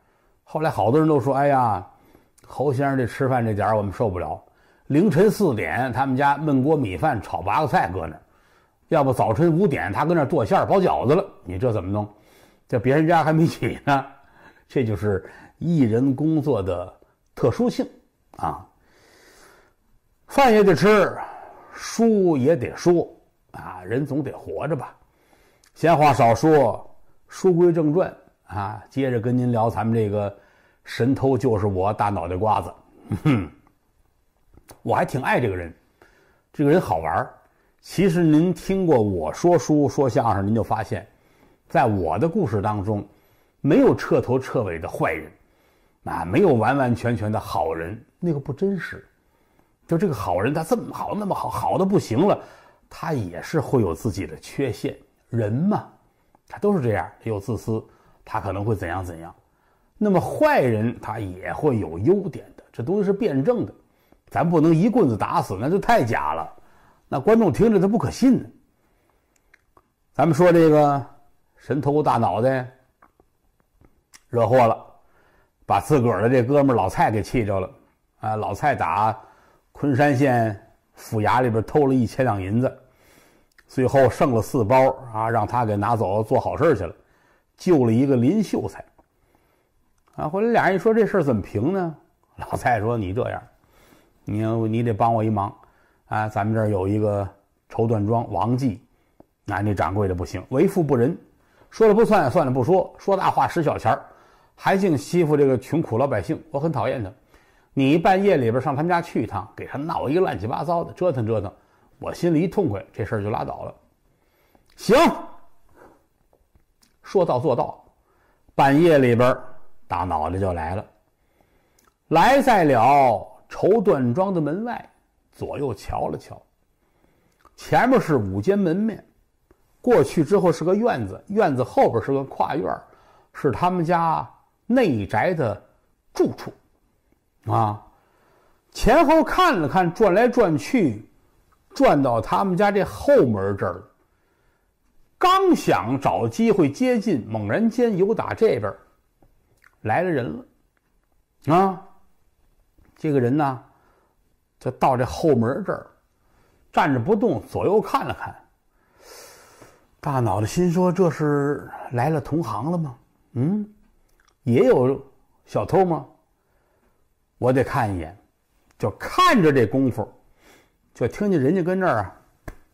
后来好多人都说：“哎呀，侯先生这吃饭这点儿我们受不了，凌晨四点他们家焖锅米饭炒八个菜搁那儿，要不早晨五点他搁那儿剁馅儿包饺子了，你这怎么弄？这别人家还没起呢。”这就是艺人工作的特殊性啊。饭也得吃，书也得说啊，人总得活着吧。闲话少说，书归正传啊，接着跟您聊咱们这个神偷就是我大脑袋瓜子。哼，我还挺爱这个人，这个人好玩。其实您听过我说书说相声，您就发现在我的故事当中没有彻头彻尾的坏人啊，没有完完全全的好人，那个不真实。就这个好人他这么好那么好，好的不行了，他也是会有自己的缺陷，人嘛他都是这样，有自私，他可能会怎样怎样。那么坏人他也会有优点的，这东西是辩证的，咱不能一棍子打死，那就太假了，那观众听着他不可信呢。咱们说这个神偷大脑袋惹祸了，把自个儿的这哥们儿老蔡给气着了啊！老蔡打昆山县府衙里边偷了一千两银子，最后剩了四包啊，让他给拿走做好事去了，救了一个林秀才啊。后来俩人一说这事怎么评呢？老蔡说：“你这样，你你得帮我一忙啊！咱们这儿有一个绸缎庄王记，那你掌柜的不行，为富不仁，说了不算，算了不说，说大话使小钱儿，还净欺负这个穷苦老百姓，我很讨厌他。你半夜里边上他们家去一趟，给他闹一个乱七八糟的，折腾折腾，我心里一痛快，这事儿就拉倒了。”行，说到做到，半夜里边大脑袋就来了，来在了绸缎庄的门外，左右瞧了瞧，前面是五间门面，过去之后是个院子，院子后边是个跨院，是他们家内宅的住处啊。前后看了看，转来转去，转到他们家这后门这儿，刚想找机会接近，猛然间由打这边来了人了啊！这个人呢，就到这后门这儿站着不动，左右看了看，大脑袋心说：这是来了同行了吗？嗯，也有小偷吗？我得看一眼。就看着这功夫，就听见人家跟这儿啊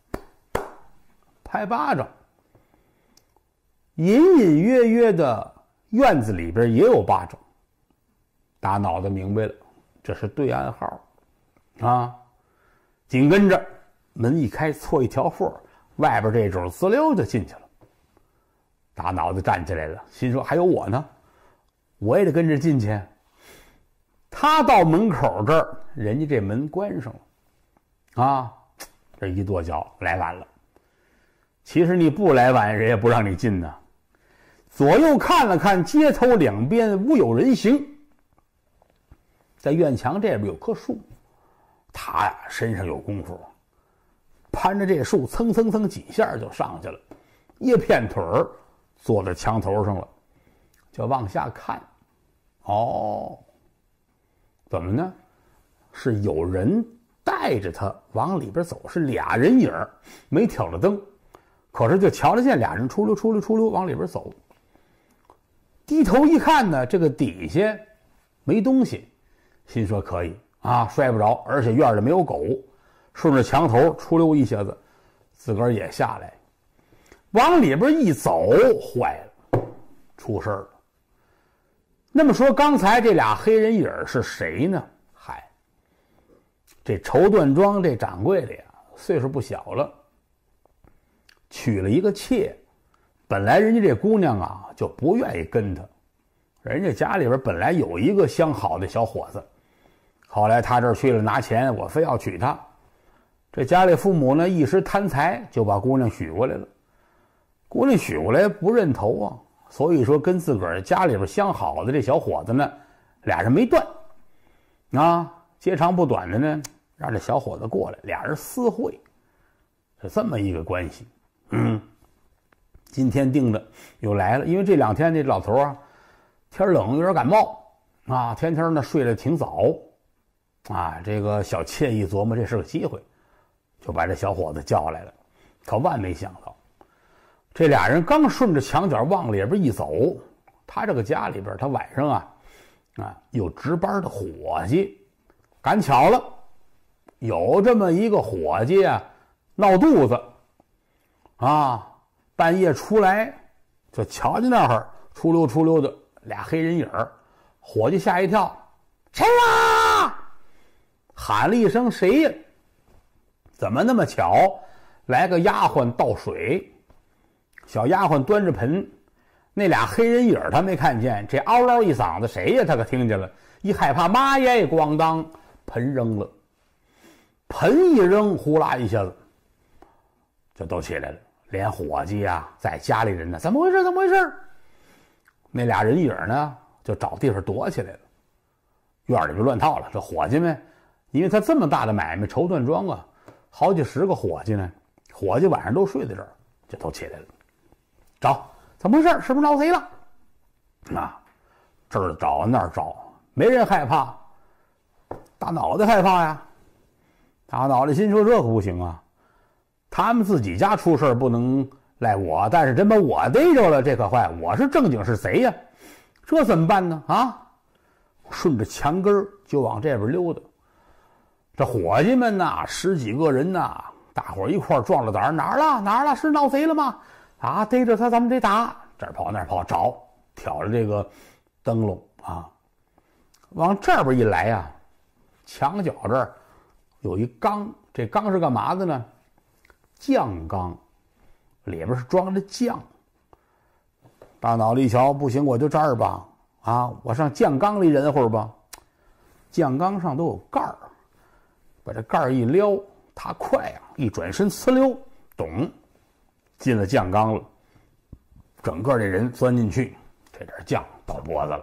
拍巴掌，隐隐约约的院子里边也有巴掌。大脑袋明白了，这是对暗号啊！紧跟着门一开，错一条缝，外边这种滋溜就进去了。大脑袋站起来了，心说：还有我呢，我也得跟着进去。他到门口这儿，人家这门关上了啊，这一跺脚，来晚了。其实你不来晚，人也不让你进呢。左右看了看，街头两边无有人行，在院墙这边有棵树，他呀身上有功夫，攀着这树蹭蹭蹭几下就上去了，一片腿儿坐在墙头上了，就往下看。哦，怎么呢？是有人带着他往里边走，是俩人影儿，没挑着灯，可是就瞧得见俩人出溜出溜出溜往里边走。低头一看呢，这个底下没东西，心说可以啊，摔不着，而且院里没有狗，顺着墙头出溜一下子，自个儿也下来，往里边一走，坏了，出事儿了。那么说刚才这俩黑人影是谁呢？嗨，这绸缎庄这掌柜的呀，岁数不小了，娶了一个妾。本来人家这姑娘啊就不愿意跟他，人家家里边本来有一个相好的小伙子，后来他这儿去了拿钱，我非要娶她。这家里父母呢一时贪财，就把姑娘许过来了。姑娘许过来不认头啊，所以说跟自个儿家里边相好的这小伙子呢，俩人没断啊，接长不短的呢，让这小伙子过来，俩人私会，是这么一个关系。嗯，今天定的又来了，因为这两天这老头啊，天冷有点感冒啊，天天呢睡得挺早，啊，这个小妾一琢磨这是个机会，就把这小伙子叫来了。可万没想到，这俩人刚顺着墙角往里边一走，他这个家里边他晚上啊啊有值班的伙计，赶巧了有这么一个伙计啊闹肚子啊，半夜出来就瞧见那儿出溜出溜的俩黑人影儿，伙计吓一跳，谁呀？喊了一声谁呀？怎么那么巧来个丫鬟倒水，小丫鬟端着盆，那俩黑人影他没看见，这嗷嗷一嗓子谁呀他可听见了，一害怕妈耶，咣当盆扔了，盆一扔呼啦一下子就都起来了，连伙计啊在家里人呢怎么回事怎么回事，那俩人影呢就找地方躲起来了，院里就乱套了。这伙计们因为他这么大的买卖绸缎庄啊，好几十个伙计呢，伙计晚上都睡在这儿，就都起来了，找怎么回事，是不是闹贼了啊？这儿找那儿找，没人害怕，大脑袋害怕呀。大脑袋心说这可不行啊，他们自己家出事不能赖我，但是真把我逮着了这可坏，我是正经是贼呀，这怎么办呢啊？顺着墙根就往这边溜达，这伙计们呐十几个人呐，大伙一块壮着胆，哪儿了哪儿了，是闹贼了吗？啊，逮着他咱们得打，这儿跑那儿跑找，挑着这个灯笼啊，往这边一来呀，墙角这儿有一缸，这缸是干嘛的呢？酱缸，里边是装着酱。大脑袋一瞧，不行，我就这儿吧，啊，我上酱缸里忍会儿吧。酱缸上都有盖儿，把这盖儿一撩，他快啊，一转身呲溜，咚，进了酱缸了。整个这人钻进去，这点酱到脖子了，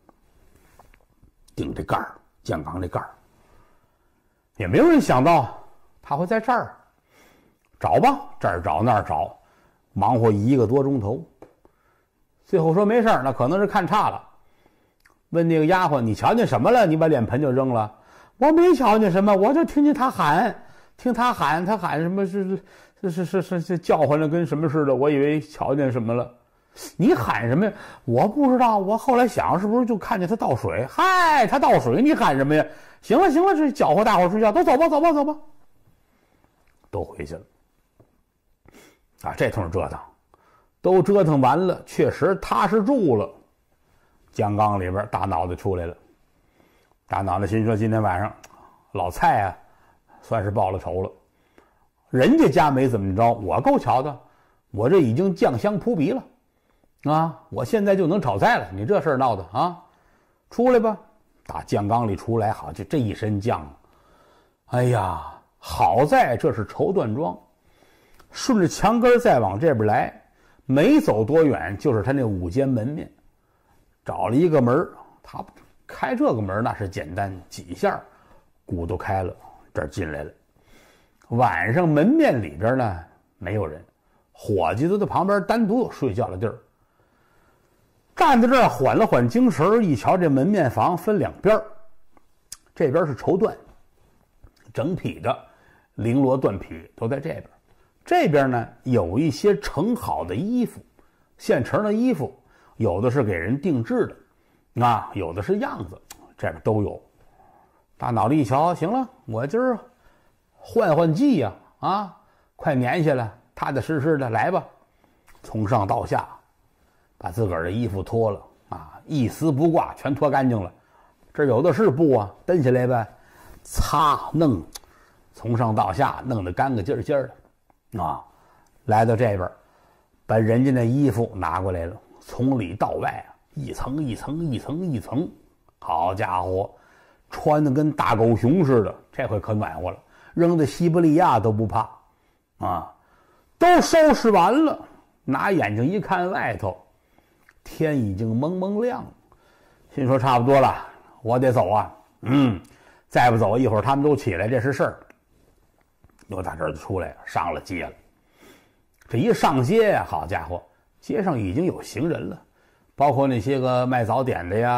顶这盖儿，酱缸这盖儿。也没有人想到他会在这儿，找吧，这儿找那儿找，忙活一个多钟头。最后说没事儿，那可能是看差了。问那个丫鬟，你瞧见什么了？你把脸盆就扔了。我没瞧见什么，我就听见他喊，听他喊，他喊什么是是是是是是叫唤着跟什么似的，我以为瞧见什么了。你喊什么呀？我不知道，我后来想是不是就看见他倒水？嗨，他倒水，你喊什么呀？行了行了，这搅和大伙睡觉，都走吧走吧走吧，都回去了。啊，这通折腾，都折腾完了，确实踏实住了。酱缸里边大脑袋出来了，大脑袋心说今天晚上老蔡啊算是报了仇了，人家家没怎么着，我够瞧的，我这已经酱香扑鼻了啊，我现在就能炒菜了，你这事儿闹的啊，出来吧。打酱缸里出来，好，就这一身酱，哎呀，好在这是绸缎庄，顺着墙根再往这边来，没走多远就是他那五间门面，找了一个门，他开这个门那是简单，几下鼓都开了，这儿进来了。晚上门面里边呢没有人，伙计都在旁边单独有睡觉的地儿。站在这儿缓了缓精神，一瞧这门面房分两边，这边是绸缎，整匹的绫罗缎匹都在这边，这边呢有一些成好的衣服，现成的衣服，有的是给人定制的啊，有的是样子，这边都有。大脑袋一瞧，行了，我今儿换换季呀，啊，啊，快年下了，踏踏实实的来吧，从上到下把自个儿的衣服脱了啊，一丝不挂，全脱干净了。这有的是布啊，蹬下来呗，擦弄，从上到下弄得干干净净的啊。来到这边，把人家那衣服拿过来了，从里到外啊，一层一层一层一层，好家伙，穿的跟大狗熊似的，这回可暖和了，扔在西伯利亚都不怕啊。都收拾完了，拿眼睛一看外头，天已经蒙蒙亮了，心说差不多了，我得走啊。嗯，再不走一会儿他们都起来，这是事儿。又打这儿就出来了，上了街了。这一上街呀，好家伙，街上已经有行人了，包括那些个卖早点的呀，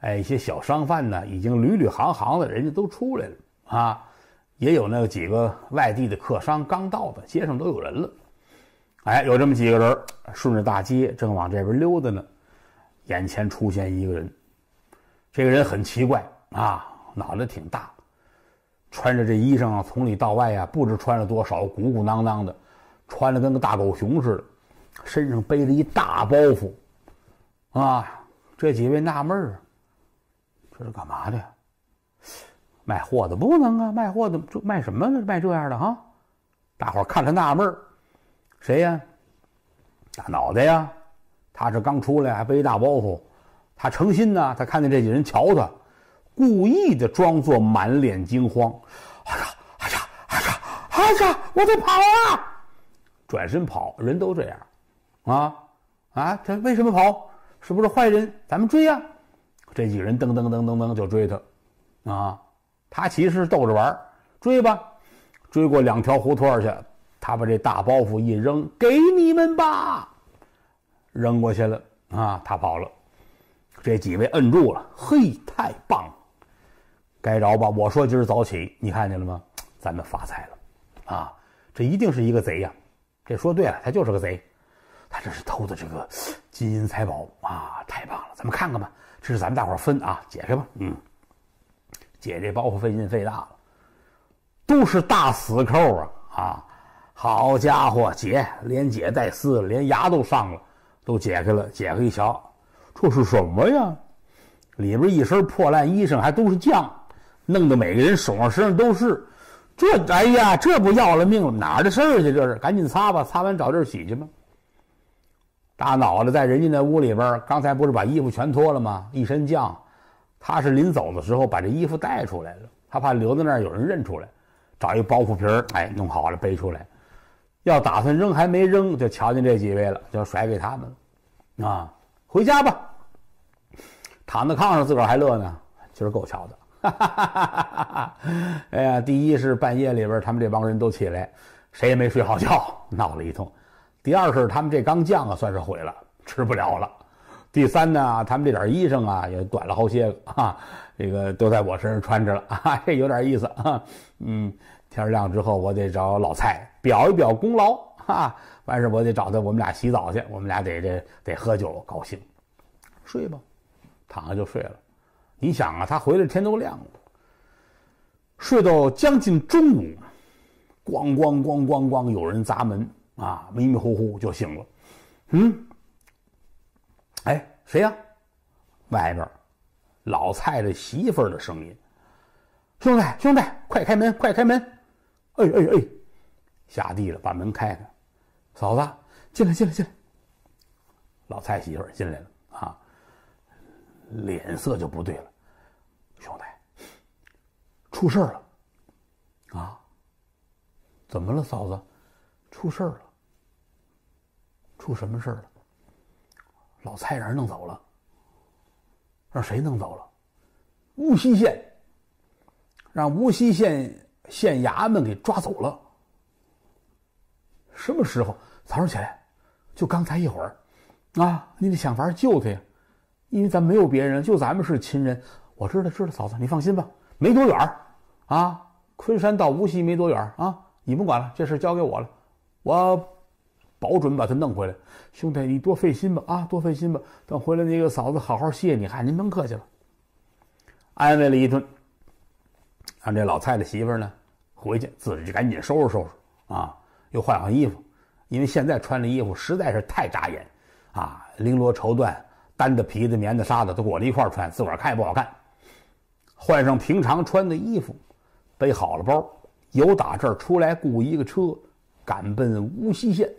哎，一些小商贩呢，已经屡屡行行的，人家都出来了啊。也有那几个外地的客商刚到的，街上都有人了。哎，有这么几个人顺着大街正往这边溜达呢，眼前出现一个人。这个人很奇怪啊，脑袋挺大，穿着这衣裳啊，从里到外啊，不知穿了多少，鼓鼓囊囊的，穿的跟个大狗熊似的，身上背着一大包袱啊。这几位纳闷儿，这是干嘛的呀？卖货的不能啊，卖货的这卖什么呢？卖这样的哈？大伙儿看他纳闷儿，谁呀？大脑袋呀，他这刚出来还背一大包袱，他诚心呢，他看见这几人瞧他，故意的装作满脸惊慌。哎呀，哎呀，哎呀，哎呀，我得跑啊！转身跑，人都这样，啊啊，这为什么跑？是不是坏人？咱们追呀！这几个人噔噔噔噔噔就追他，啊，他其实是逗着玩，追吧，追过两条胡同去，他把这大包袱一扔，给你们吧，扔过去了啊，他跑了。这几位摁住了，嘿，太棒了，该着吧？我说今儿早起，你看见了吗？咱们发财了啊！这一定是一个贼呀！这说对了，他就是个贼。他这是偷的这个金银财宝啊，太棒了！咱们看看吧，这是咱们大伙分啊，解开吧。嗯，解这包袱费劲费大了，都是大死扣啊啊！好家伙，解连解带撕，连牙都上了，都解开了。解开一瞧，这是什么呀？里边一身破烂衣裳，还都是酱，弄得每个人手上身上都是。这哎呀，这不要了命了？哪儿的事儿去？这是赶紧擦吧，擦完找地儿洗去吧。大脑袋在人家那屋里边，刚才不是把衣服全脱了吗？一身酱，他是临走的时候把这衣服带出来了，他怕留在那儿有人认出来，找一包袱皮儿，哎，弄好了背出来，要打算扔还没扔，就瞧见这几位了，就甩给他们了，啊，回家吧。躺在炕上自个儿还乐呢，今儿够巧的，哈哈哈哈哈！哎呀，第一是半夜里边他们这帮人都起来，谁也没睡好觉，闹了一通。第二是他们这钢酱啊，算是毁了，吃不了了。第三呢，他们这点衣裳啊也短了好些个啊，这个都在我身上穿着了啊，这有点意思啊。嗯，天亮之后我得找老蔡表一表功劳啊，完事我得找他，我们俩洗澡去，我们俩得得得喝酒高兴。睡吧，躺下就睡了。你想啊，他回来天都亮了，睡到将近中午，咣咣咣咣咣，有人砸门。啊，迷迷糊糊就醒了，嗯，哎，谁呀？外边老蔡的媳妇儿的声音，兄弟，兄弟，快开门，快开门！哎哎哎，下地了，把门开开，嫂子，进来，进来，进来。老蔡媳妇儿进来了啊，脸色就不对了，兄弟，出事了，啊，怎么了，嫂子？出事了，出什么事了？老蔡让人弄走了，让谁弄走了？无锡县，让无锡县县衙门给抓走了。什么时候？早上起来，就刚才一会儿，啊，你得想法救他呀，因为咱没有别人，就咱们是亲人。我知道，知道，嫂子，你放心吧，没多远啊，昆山到无锡没多远啊，你甭管了，这事交给我了。我保准把他弄回来，兄弟，你多费心吧啊，多费心吧。等回来那个嫂子好好谢你，嗨，您甭客气了。安慰了一顿，让这老蔡的媳妇呢回去自己就赶紧收拾收拾啊，又换换衣服，因为现在穿的衣服实在是太扎眼啊，绫罗绸缎、单的、皮的、棉的、纱的都裹在一块穿，自个儿看也不好看。换上平常穿的衣服，背好了包，由打这儿出来雇一个车。赶奔无锡县，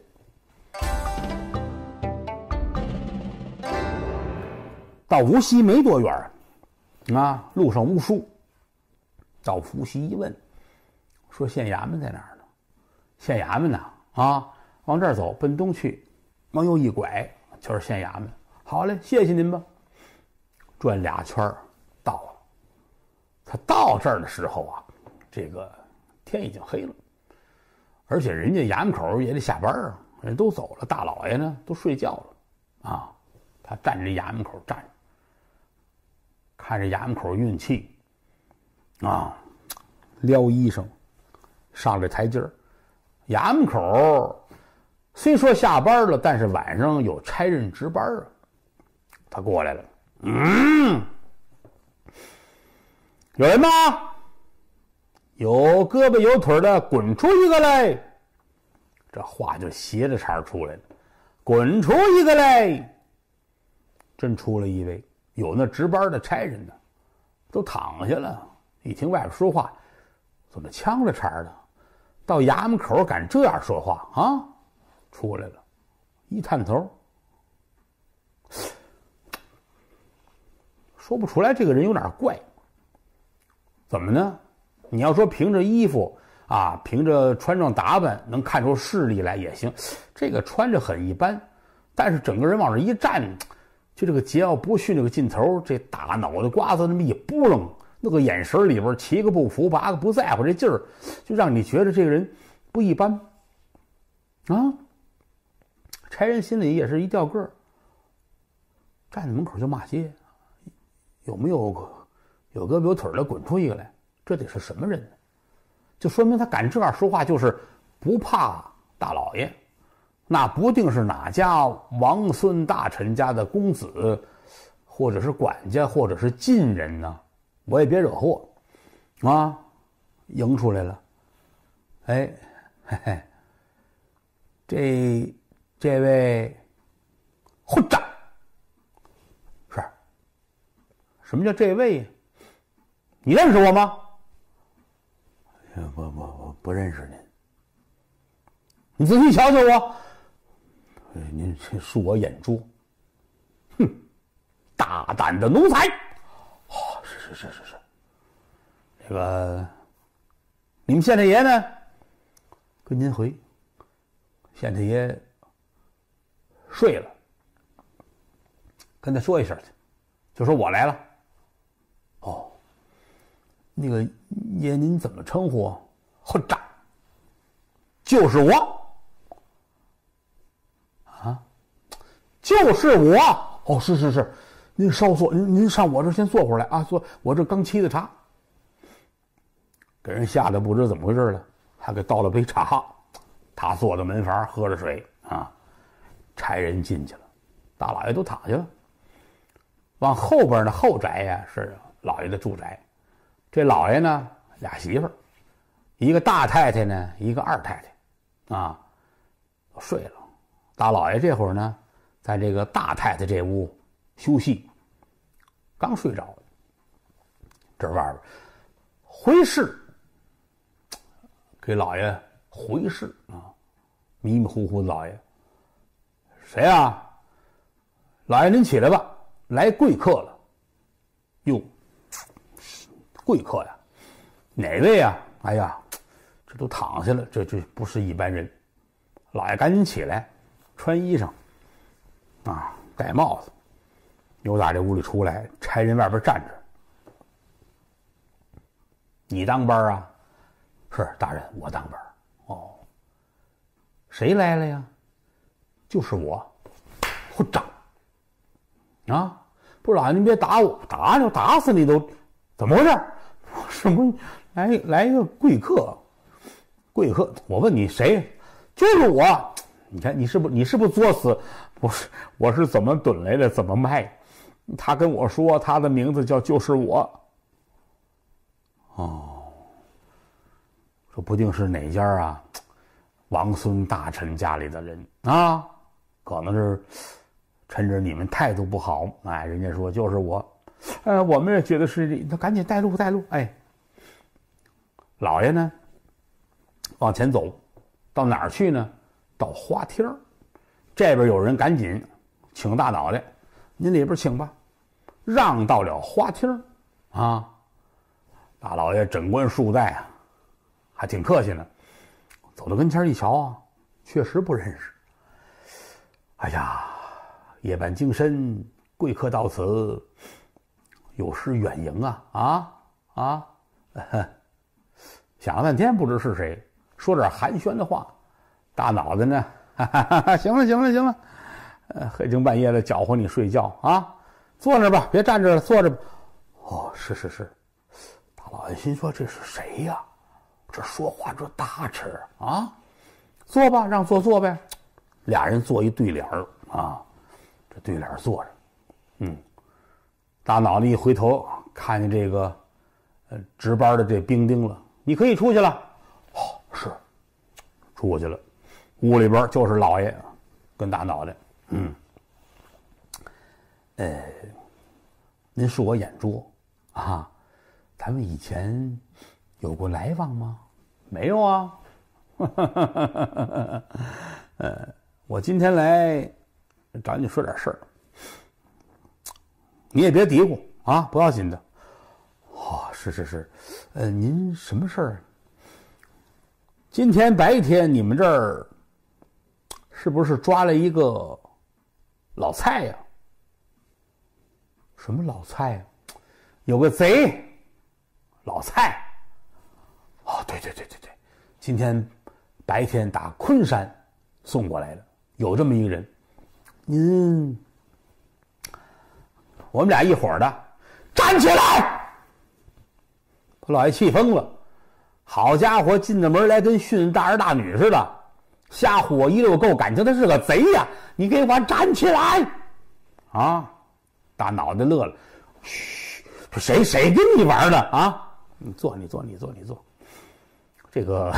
到无锡没多远啊，路上无数。到无锡一问，说县衙门在哪儿呢？县衙门呢？啊，往这儿走，奔东去，往右一拐就是县衙门。好嘞，谢谢您吧。转俩圈到了。他到这儿的时候啊，这个天已经黑了。而且人家衙门口也得下班啊，人都走了，大老爷呢都睡觉了，啊，他站着衙门口站着， 看这衙门口运气啊，撩衣裳上这台阶儿。衙门口虽说下班了，但是晚上有差人值班啊。他过来了，嗯，有人吗？有胳膊有腿的滚出一个来。这话就斜着茬出来了，滚出一个来。真出了一位，有那值班的差人呢，都躺下了。一听外边说话，怎么呛着茬的？到衙门口敢这样说话啊？出来了，一探头，说不出来这个人有点怪。怎么呢？你要说凭着衣服啊，凭着穿上打扮能看出势力来也行，这个穿着很一般，但是整个人往这一站，就这个桀骜不驯这个劲头，这大脑袋瓜子那么一扑棱，那个眼神里边七个不服八个不在乎，这劲儿就让你觉得这个人不一般啊。差人心里也是一掉个儿，站在门口就骂街，有没有有胳膊有腿的滚出一个来？这得是什么人呢？就说明他敢这样说话，就是不怕大老爷，那不定是哪家王孙大臣家的公子，或者是管家，或者是近人呢。我也别惹祸啊！迎出来了，哎，嘿嘿，这这位混账是什么叫这位？你认识我吗？不不不不认识您。你仔细瞧瞧我。您这恕我眼拙。哼，大胆的奴才！哦，是是是是是。这个，你们县太爷呢？跟您回。县太爷睡了，跟他说一声去，就说我来了。哦，那个爷您怎么称呼？混账！就是我。啊，就是我。哦，是是是，您稍坐，您您上我这先坐会儿来啊，坐，我这刚沏的茶。给人吓得不知怎么回事了，还给倒了杯茶。他坐在门房喝着水啊，差人进去了，大老爷都躺下了。往后边的后宅呀是老爷的住宅，这老爷呢俩媳妇儿，一个大太太呢，一个二太太，啊，睡了。大老爷这会儿呢，在这个大太太这屋休息，刚睡着，这外边回事，给老爷回事啊，迷迷糊糊的老爷，谁啊？老爷您起来吧，来贵客了。哟，贵客呀，哪位呀？哎呀，这都躺下了，这这不是一般人。老爷赶紧起来，穿衣裳，啊，戴帽子，又打这屋里出来，差人外边站着。你当班啊？是大人，我当班。哦，谁来了呀？就是我，混账！啊，不是老爷您别打我，打就打死你都，怎么回事？什么？来来一个贵客，贵客，我问你谁？就是我。你看你是不你是不是作死？不是，我是怎么蹲来的，怎么卖？他跟我说他的名字叫就是我。哦，说不定是哪家啊王孙大臣家里的人啊，可能是趁着你们态度不好，哎，人家说就是我，呃，我们也觉得是，那赶紧带路带路。哎，老爷呢往前走，到哪儿去呢？到花厅，这边有人赶紧请大脑袋，您里边请吧，让到了花厅啊。大老爷枕冠束带啊，还挺客气呢。走到跟前一瞧啊，确实不认识。哎呀，夜半精深，贵客到此，有失远迎啊啊啊！想了半天不知是谁，说点寒暄的话。大脑袋呢？哈哈哈哈，行了行了行了，呃，黑更半夜的搅和你睡觉啊，坐那吧，别站着了，坐着吧。 哦，是是是。大老爷心说这是谁呀？这说话这大吃啊！坐吧，让坐坐呗。俩人坐一对脸儿啊，这对脸坐着，嗯，大脑袋一回头，看见这个呃值班的这兵丁了，你可以出去了。哦，是，出去了。屋里边就是老爷跟大脑袋，嗯，呃，您是我眼拙啊，咱们以前有过来往吗？没有啊。呃，我今天来找你说点事儿，你也别嘀咕啊，不要紧的。哦，是是是，呃，您什么事儿？今天白天你们这儿是不是抓了一个老蔡呀？什么老蔡呀？有个贼，老蔡。哦，对对对对对，今天白天打昆山送过来的，有这么一个人。您，我们俩一伙的，站起来！把老爷气疯了。好家伙，进了门来跟训大儿大女似的，吓唬我一溜够，感情他是个贼呀！你给我站起来！啊，大脑袋乐了。嘘，谁谁跟你玩的啊？你坐，你坐，你坐，你坐。这个，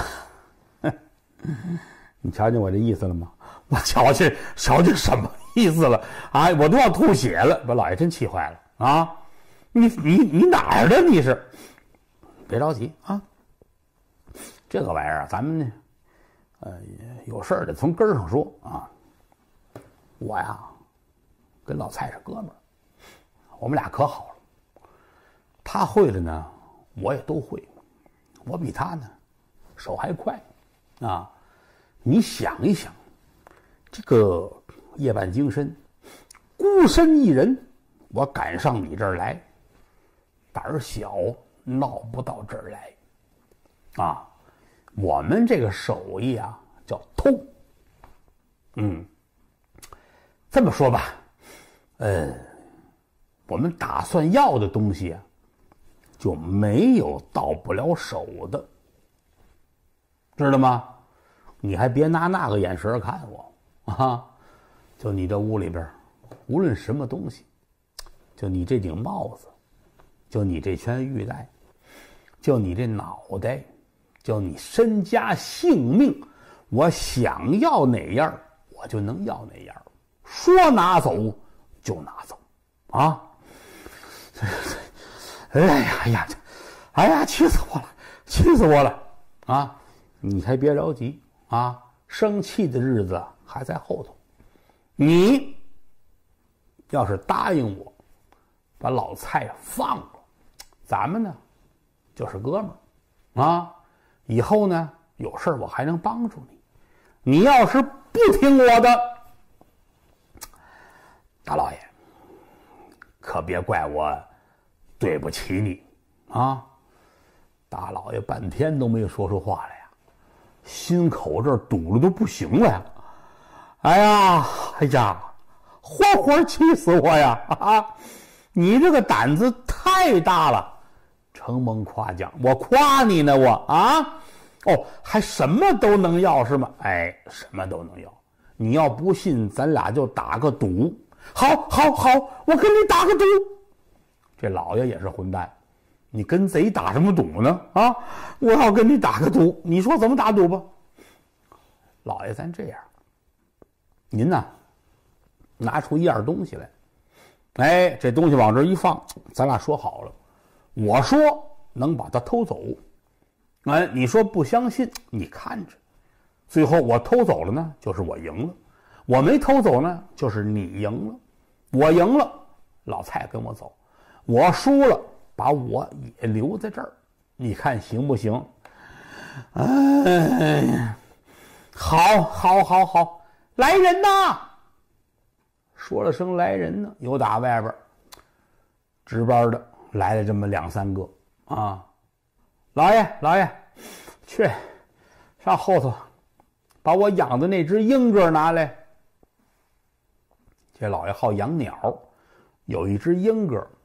你瞧见我这意思了吗？我瞧见瞧见什么意思了啊？我都要吐血了！把老爷真气坏了啊！你你你哪儿的？你是？别着急啊！这个玩意儿啊，咱们呢，呃，有事儿得从根儿上说啊。我呀，跟老蔡是哥们儿，我们俩可好了。他会了呢，我也都会。我比他呢，手还快啊！你想一想，这个夜半惊深，孤身一人，我赶上你这儿来，胆儿小，闹不到这儿来啊！我们这个手艺啊，叫偷。嗯，这么说吧，呃，我们打算要的东西啊，就没有到不了手的，知道吗？你还别拿那个眼神看我啊！就你这屋里边，无论什么东西，就你这顶帽子，就你这圈玉带，就你这脑袋，就你身家性命，我想要哪样我就能要哪样，说拿走就拿走啊！哎呀哎呀，哎呀，气死我了，气死我了啊！你还别着急啊，生气的日子还在后头。你要是答应我把老蔡放了，咱们呢就是哥们儿啊，以后呢有事我还能帮助你。你要是不听我的，大老爷可别怪我对不起你啊！大老爷半天都没说出话来呀，心口这儿堵了都不行了呀！哎呀，哎呀，活活气死我呀！啊，你这个胆子太大了，承蒙夸奖，我夸你呢，我啊，哦，还什么都能要是吗？哎，什么都能要。你要不信，咱俩就打个赌。好，好，好，我跟你打个赌。这老爷也是混蛋，你跟贼打什么赌呢？啊，我要跟你打个赌，你说怎么打赌吧？老爷，咱这样，您呢，拿出一样东西来，哎，这东西往这一放，咱俩说好了，我说能把它偷走，哎，你说不相信，你看着，最后我偷走了呢，就是我赢了；我没偷走呢，就是你赢了。我赢了，老蔡跟我走；我输了，把我也留在这儿，你看行不行？哎呀，好，好，好，好，来人呐！说了声来人呢，有打外边值班的来了这么两三个啊。老爷，老爷，去上后头把我养的那只鹰哥拿来。这老爷好养鸟，有一只鹰哥，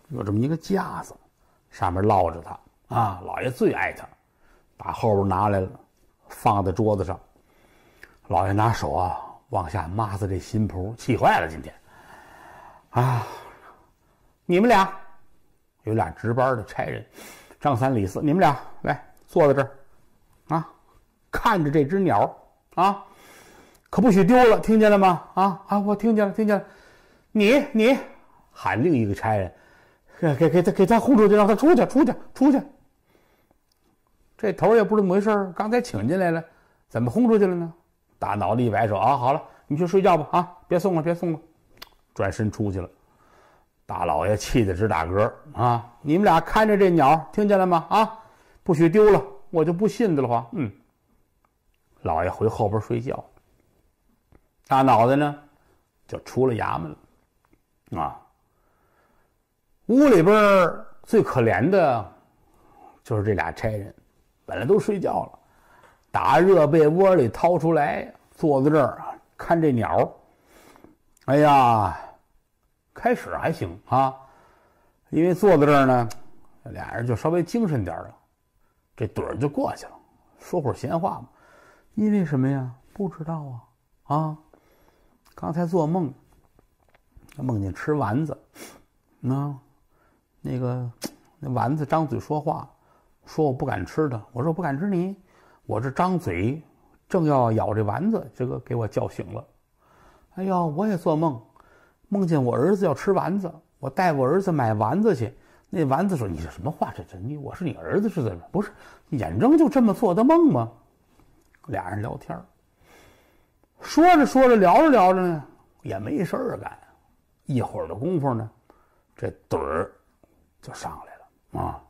有这么一个架子，上面落着它啊，老爷最爱它，打后边拿来了，放在桌子上。老爷拿手啊往下抹着这新仆，气坏了今天啊！你们俩有俩值班的差人，张三李四，你们俩来坐在这儿啊，看着这只鸟啊，可不许丢了，听见了吗？啊啊，我听见了，听见了。你你喊另一个差人，给给给他给他轰出去，让他出去，出去，出去。这头也不知怎么回事，刚才请进来了，怎么轰出去了呢？大脑袋一摆手啊，好了，你去睡觉吧啊，别送了，别送了，转身出去了。大老爷气得直打嗝啊！你们俩看着这鸟，听见了吗？啊，不许丢了，我就不信的了话，嗯。老爷回后边睡觉，大脑袋呢就出了衙门了啊。屋里边最可怜的就是这俩差人，本来都睡觉了，打热被窝里掏出来，坐在这儿看这鸟。哎呀，开始还行啊，因为坐在这儿呢，俩人就稍微精神点了，这盹儿就过去了，说会儿闲话嘛。因为什么呀？不知道啊啊！刚才做梦，梦见吃丸子，那那个那丸子张嘴说话，说我不敢吃它，我说我不敢吃你，我这张嘴正要咬这丸子，这个给我叫醒了。哎呀，我也做梦，梦见我儿子要吃丸子，我带我儿子买丸子去。那丸子说：“你这什么话？这这你我是你儿子是怎么？不是，眼睁就这么做的梦吗？”俩人聊天，说着说着聊着聊着呢，也没事儿干。一会儿的功夫呢，这盹儿就上来了啊！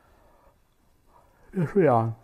越睡啊，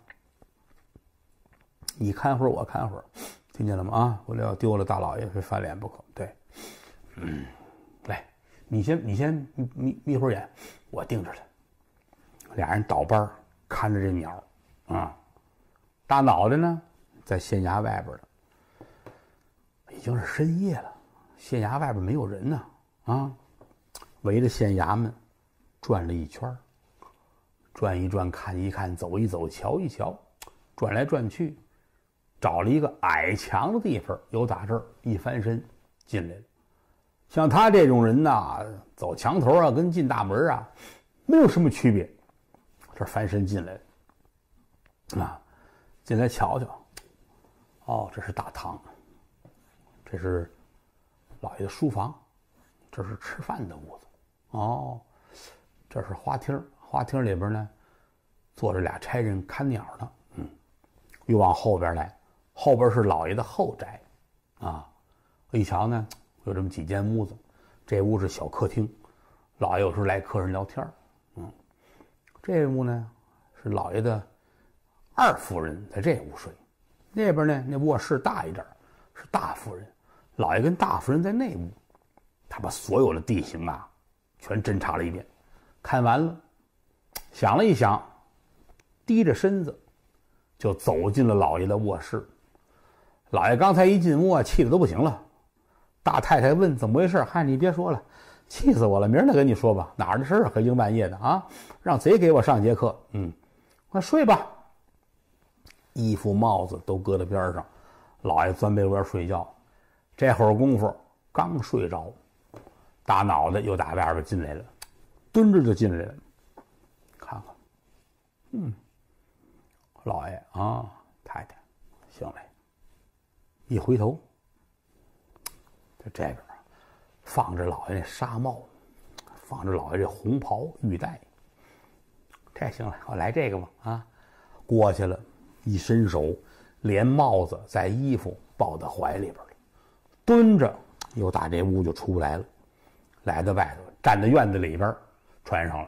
你看会儿我看会儿，听见了吗？啊，我要丢了大老爷非翻脸不可。对，嗯，来，你先你先眯眯会儿眼，我盯着他。俩人倒班看着这鸟啊，大脑袋呢在县衙外边了，已经是深夜了，县衙外边没有人呢啊，围着县衙门转了一圈，转一转看一看，走一走瞧一瞧，转来转去，找了一个矮墙的地方，由打这儿一翻身进来了。像他这种人呐，走墙头啊跟进大门啊没有什么区别，这翻身进来了啊，进来瞧瞧，哦，这是大堂，这是老爷的书房，这是吃饭的屋子，哦，这是花厅，花厅里边呢坐着俩差人看鸟呢，嗯，又往后边来，后边是老爷的后宅啊，一瞧呢有这么几间屋子，这屋是小客厅，老爷有时候来客人聊天，嗯，这屋呢是老爷的二夫人在这屋睡，那边呢那卧室大一点，是大夫人，老爷跟大夫人在那屋。他把所有的地形啊全侦查了一遍，看完了想了一想，低着身子就走进了老爷的卧室。老爷刚才一进屋啊，气得都不行了。大太太问怎么回事，嗨，你别说了，气死我了，明儿再跟你说吧，哪儿的事儿，黑更半夜的啊，让贼给我上节课。嗯，那睡吧。衣服帽子都搁在边上，老爷钻被窝睡觉。这会儿功夫刚睡着，大脑袋又打外边进来了，蹲着就进来了，看看，嗯，老爷啊，太太醒来，一回头，在这边放着老爷那纱帽，放着老爷这红袍玉带，这行了，我来这个吧啊，过去了，一伸手，连帽子在衣服抱到怀里边了，蹲着又打这屋就出不来了，来到外头，站在院子里边，穿上了，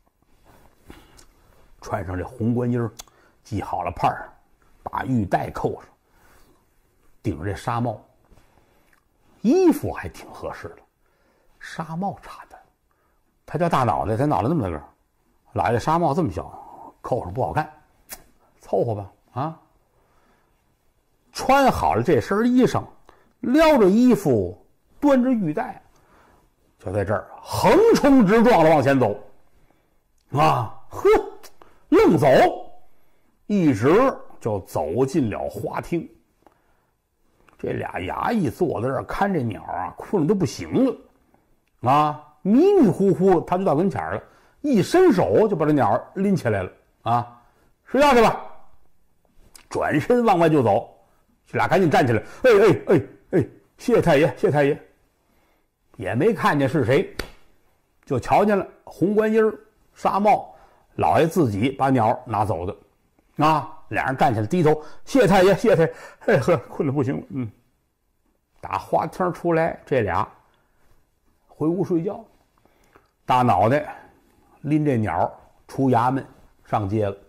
穿上这红冠衣，系好了帕儿，把玉带扣上，顶着这纱帽，衣服还挺合适的，纱帽差点，他叫大脑袋，他脑袋那么大个，老爷纱帽这么小，扣上不好看，凑合吧啊！穿好了这身衣裳，撩着衣服，端着玉带， 就在这儿横冲直撞的往前走，啊，呵，愣走，一直就走进了花厅。这俩衙役坐在这儿看这鸟啊，困得都不行了，啊，迷迷糊糊他就到跟前了，一伸手就把这鸟拎起来了，啊，睡觉去吧。转身往外就走，这俩赶紧站起来，哎哎哎哎，谢太爷，谢太爷。也没看见是谁，就瞧见了红冠衣纱帽老爷自己把鸟拿走的，啊，俩人站起来低头，谢太爷，谢太爷，哎呵，困得不行了，嗯，打花厅出来，这俩回屋睡觉，大脑袋拎这鸟出衙门上街了。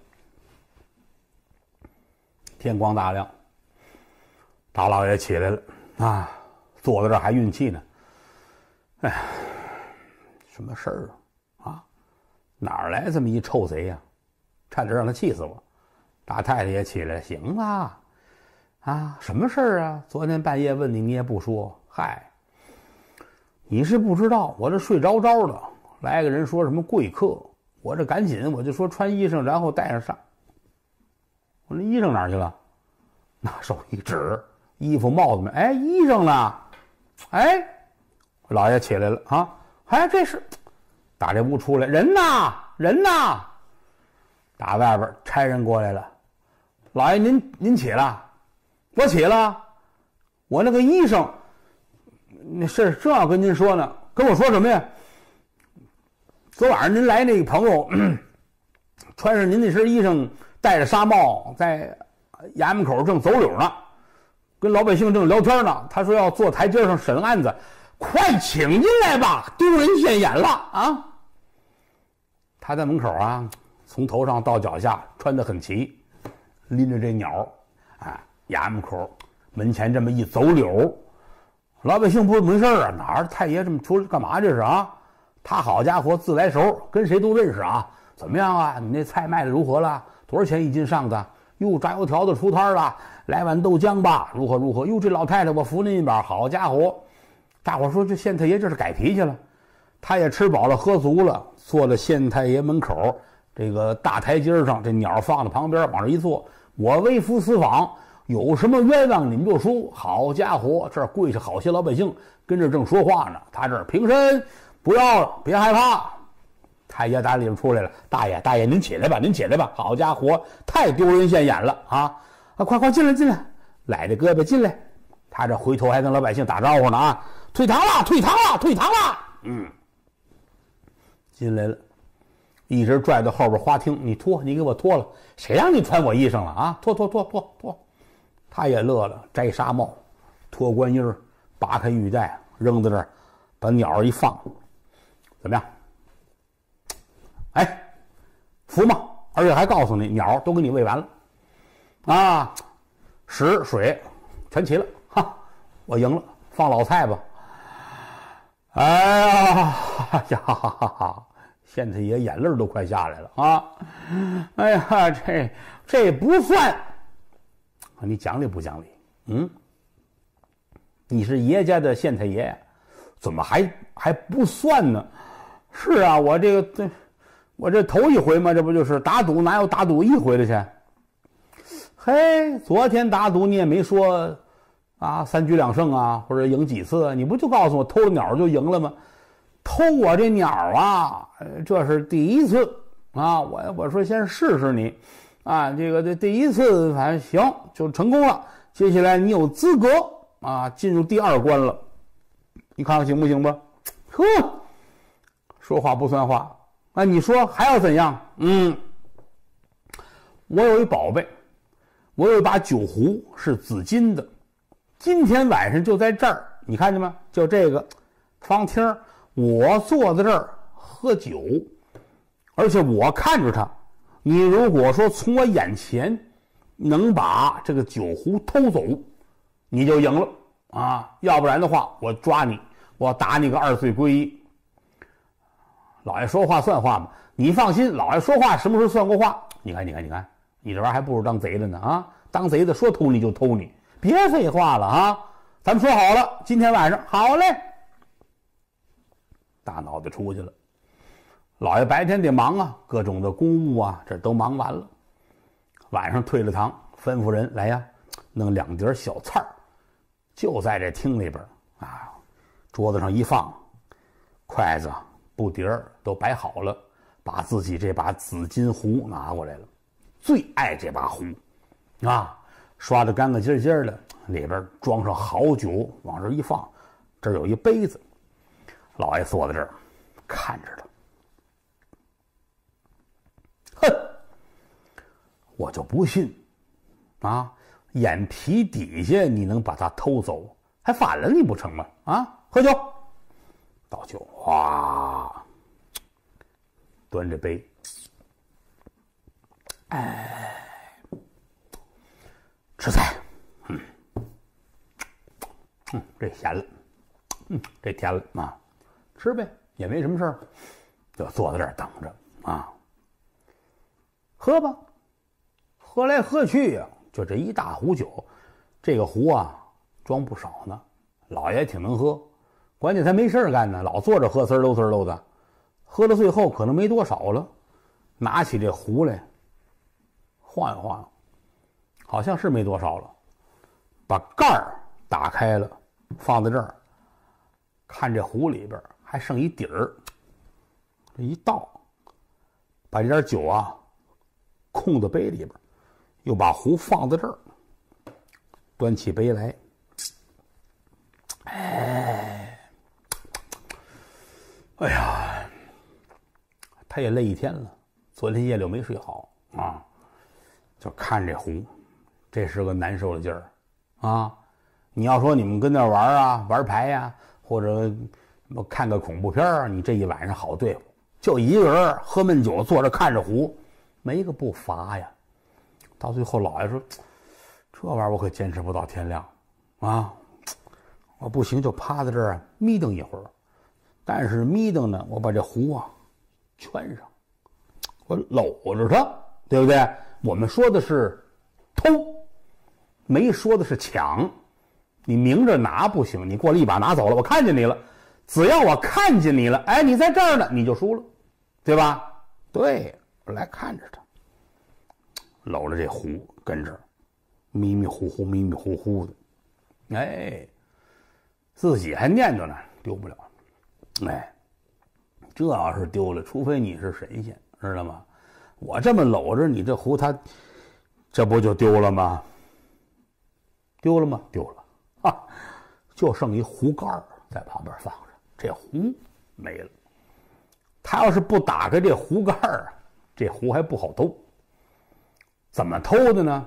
天光大亮，大老爷起来了啊，坐在这儿还运气呢。哎呀，什么事儿啊？啊，哪儿来这么一臭贼呀、啊？差点让他气死我。大太太也起来，行啊，啊，什么事儿啊？昨天半夜问你，你也不说。嗨，你是不知道，我这睡着着的，来个人说什么贵客，我这赶紧我就说穿衣裳，然后带上上。我那衣裳哪儿去了？拿手一指，衣服帽子没，哎，衣裳呢？哎，老爷起来了啊！哎，这是打这屋出来，人呢？人呢？打外边差人过来了，老爷您您起了，我起了，我那个衣裳，那事正要跟您说呢，跟我说什么呀？昨晚上您来那个朋友，穿上您那身衣裳，戴着纱帽，在衙门口正走柳呢，跟老百姓正聊天呢。他说要坐台阶上审案子，快请进来吧，丢人现眼了啊！他在门口啊，从头上到脚下穿得很齐，拎着这鸟，啊，衙门口门前这么一走柳，老百姓不是没事啊，哪儿太爷这么出来干嘛这是啊？他好家伙，自来熟，跟谁都认识啊。怎么样啊？你那菜卖的如何了？多少钱一斤上的？哟，炸油条子出摊了，来碗豆浆吧，如何如何？哟，这老太太我扶您一把，好家伙！大伙说这县太爷这是改脾气了，他也吃饱了喝足了，坐在县太爷门口这个大台阶上，这鸟放在旁边，往这一坐，我微服私访，有什么冤枉你们就说。好家伙，这儿跪下好些老百姓跟这正说话呢，他这儿平身，不要了，别害怕。太爷打里边出来了，大爷大爷您起来吧，您起来吧。好家伙，太丢人现眼了啊！啊，快快进来进来，揽着胳膊进来。他这回头还跟老百姓打招呼呢啊，退堂了，退堂了，退堂了。嗯，进来了，一直拽到后边花厅，你脱，你给我脱了，谁让你穿我衣裳了啊？脱脱脱脱脱。他也乐了，摘纱帽，脱官衣，扒开玉带，扔在这儿，把鸟一放，怎么样？哎，服吗？而且还告诉你，鸟都给你喂完了，啊，食水全齐了，哈，我赢了，放老菜吧。哎呀，哎呀，哈哈哈！县太爷眼泪都快下来了啊！哎呀，这这不算，你讲理不讲理？嗯，你是爷家的县太爷，怎么还还不算呢？是啊，我这个这。我这头一回嘛，这不就是打赌，哪有打赌一回的去？嘿，昨天打赌你也没说啊，三局两胜啊，或者赢几次啊？你不就告诉我偷了鸟就赢了吗？偷我这鸟啊，这是第一次啊！我我说先试试你啊，这个这第一次反正行就成功了，接下来你有资格啊进入第二关了，你看看行不行吧？呵，说话不算话。啊，你说还要怎样？嗯，我有一宝贝，我有一把酒壶是紫金的，今天晚上就在这儿，你看见吗？就这个方厅，我坐在这儿喝酒，而且我看着他。你如果说从我眼前能把这个酒壶偷走，你就赢了啊！要不然的话，我抓你，我打你个二罪归一。老爷说话算话嘛？你放心，老爷说话什么时候算过话？你看，你看，你看，你这玩意儿还不如当贼的呢啊！当贼的说偷你就偷你，别废话了啊！咱们说好了，今天晚上好嘞。 大脑袋出去了。老爷白天得忙啊，各种的公务啊，这都忙完了。晚上退了堂，吩咐人来呀，弄两碟小菜儿，就在这厅里边啊，桌子上一放，筷子、布碟儿都摆好了，把自己这把紫金壶拿过来了，最爱这把壶，啊，刷得干干净净的，里边装上好酒，往这一放，这儿有一杯子，老爷坐在这儿看着他。哼，我就不信，啊，眼皮底下你能把它偷走，还反了你不成吗？啊，喝酒，倒酒，哇，端着杯，哎，吃菜，嗯，嗯，这咸了，嗯，这甜了啊，吃呗，也没什么事儿，就坐在这儿等着啊。喝吧，喝来喝去呀、啊，就这一大壶酒，这个壶啊装不少呢。老爷挺能喝，关键他没事干呢，老坐着喝，滋溜滋溜的。喝到最后可能没多少了，拿起这壶来，晃悠晃悠，好像是没多少了，把盖儿打开了，放在这儿，看这壶里边还剩一底儿，这一倒，把这点酒啊空的杯里边，又把壶放在这儿，端起杯来，哎，哎呀，他也累一天了，昨天夜里没睡好啊，就看这壶，这是个难受的劲儿啊！你要说你们跟那玩啊，玩牌呀、啊，或者看个恐怖片啊，你这一晚上好对付，就一个人喝闷酒，坐着看着壶。没一个不乏呀，到最后老爷说：“这玩意儿我可坚持不到天亮，啊，我不行就趴在这儿眯瞪一会儿，但是眯瞪呢，我把这壶啊圈上，我搂着它，对不对？我们说的是偷，没说的是抢。你明着拿不行，你过来一把拿走了，我看见你了，只要我看见你了，哎，你在这儿呢，你就输了，对吧？对。”我来看着他，搂着这壶跟这儿，迷迷糊糊、迷迷糊糊的，哎，自己还念叨呢，丢不了。哎，这要是丢了，除非你是神仙，知道吗？我这么搂着你这壶，它这不就丢了吗？丢了吗？丢了啊！就剩一壶盖在旁边放着，这壶没了。他要是不打开这壶盖儿，这壶还不好偷。怎么偷的呢？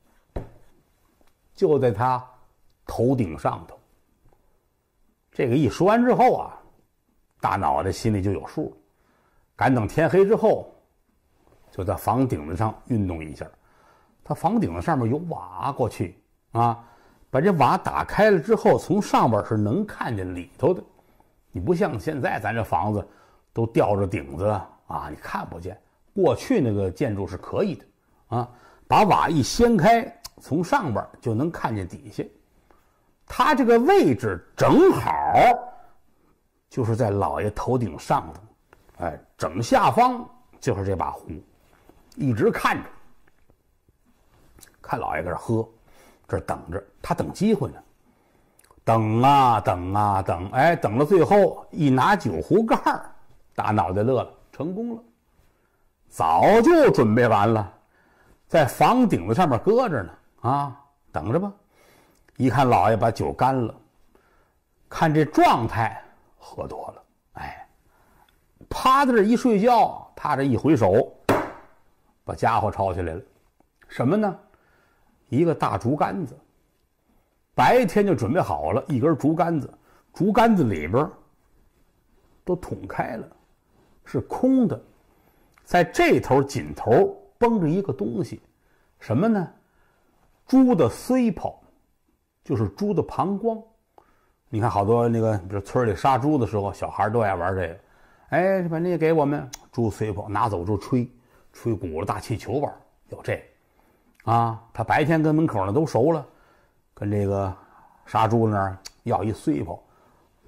就在他头顶上头。这个一说完之后啊，大脑袋心里就有数了。赶等天黑之后，就在房顶子上运动一下。他房顶子上面有瓦过去啊，把这瓦打开了之后，从上边是能看见里头的。你不像现在咱这房子都吊着顶子啊，你看不见。过去那个建筑是可以的啊，把瓦一掀开，从上边就能看见底下。他这个位置正好就是在老爷头顶上头，哎，正下方就是这把壶，一直看着，看老爷搁这喝，这等着，他等机会呢，等啊等啊等，哎，等到最后一拿酒壶盖，大脑袋乐了，成功了，早就准备完了，在房顶子上面搁着呢，啊，等着吧。一看老爷把酒干了，看这状态喝多了，哎，趴在这一睡觉，他这一回手，把家伙抄起来了，什么呢？一个大竹竿子，白天就准备好了，一根竹竿子，竹竿子里边都捅开了，是空的，在这头紧头绷着一个东西，什么呢？猪的髓泡。就是猪的膀胱，你看好多那个，比如村里杀猪的时候，小孩都爱玩这个。哎，把那个给我们猪髓泡拿走之后吹，吹鼓了大气球玩，有这个啊。他白天跟门口呢都熟了，跟这个杀猪那儿要一髓泡，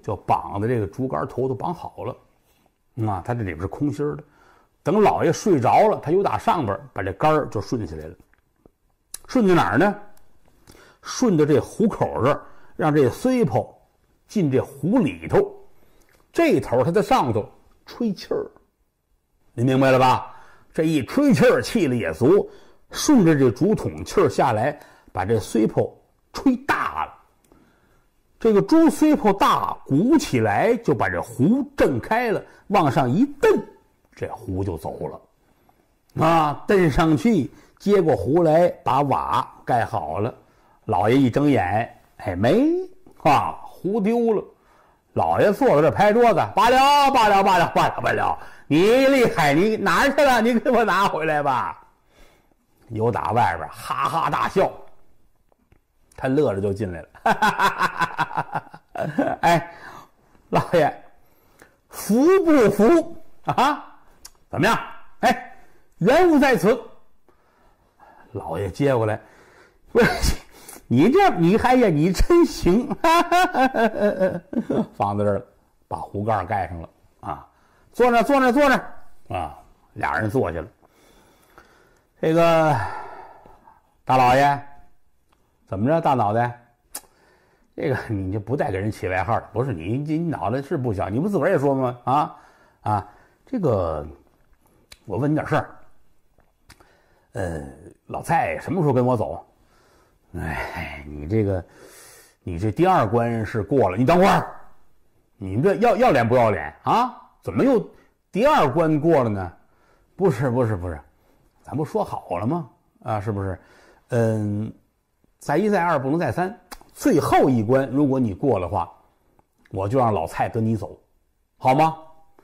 就绑在这个竹竿头都绑好了，啊，它这里边是空心的。等老爷睡着了，他由打上边把这杆儿就顺起来了，顺到哪儿呢？顺着这壶口这儿，让这水泡进这壶里头，这头他在上头吹气儿，你明白了吧？这一吹气儿，气力也足，顺着这竹筒气儿下来，把这水泡吹大了。这个竹水泡大，鼓起来就把这壶震开了，往上一蹬，这壶就走了。啊，蹬上去，接过壶来，把瓦盖好了。老爷一睁眼，哎，没啊，壶丢了。老爷坐在这拍桌子，罢了，罢了，罢了，罢了，罢了，你厉害，你哪儿去了？你给我拿回来吧。有打外边哈哈大笑，他乐着就进来了。哈哈哈哈哈！哎，老爷，服不服啊？怎么样？哎，原物在此。老爷接过来，不是你这，你还呀，你真行！哈哈哈哈放在这儿了，把壶盖盖上了啊。坐那，坐那，坐那啊！俩人坐下了。这个大老爷，怎么着？大脑袋，这个你就不带给人起外号的，不是你，你脑袋是不小，你不自个儿也说吗？啊啊，这个我问你点事儿。呃，老蔡什么时候跟我走？哎，你这个，你这第二关是过了，你等会儿，你这要要脸不要脸啊？怎么又第二关过了呢？不是不是不是，咱不说好了吗？啊，是不是？嗯，再一再二不能再三，最后一关如果你过的话，我就让老蔡跟你走，好吗？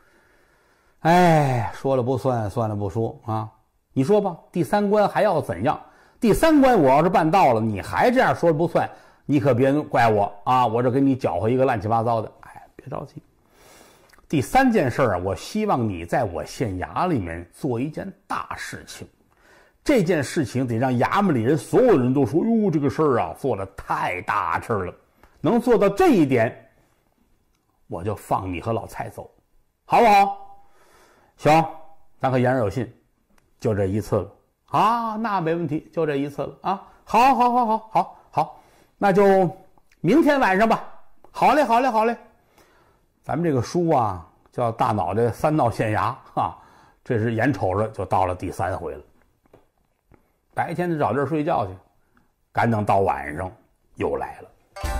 哎，说了不算，算了不说啊。你说吧，第三关还要怎样？第三关我要是办到了，你还这样说了不算，你可别怪我啊！我这给你搅和一个乱七八糟的。哎，别着急。第三件事啊，我希望你在我县衙里面做一件大事情。这件事情得让衙门里人所有人都说：“哟，这个事儿啊，做得太大事了。”能做到这一点，我就放你和老蔡走，好不好？行，咱可言而有信。就这一次了啊，那没问题，就这一次了啊！好，好，好，好，好，好，那就明天晚上吧。好嘞，好嘞，好嘞。咱们这个书啊，叫《大脑袋三闹县衙》啊，这是眼瞅着就到了第三回了。白天就找地儿睡觉去，赶等到晚上又来了。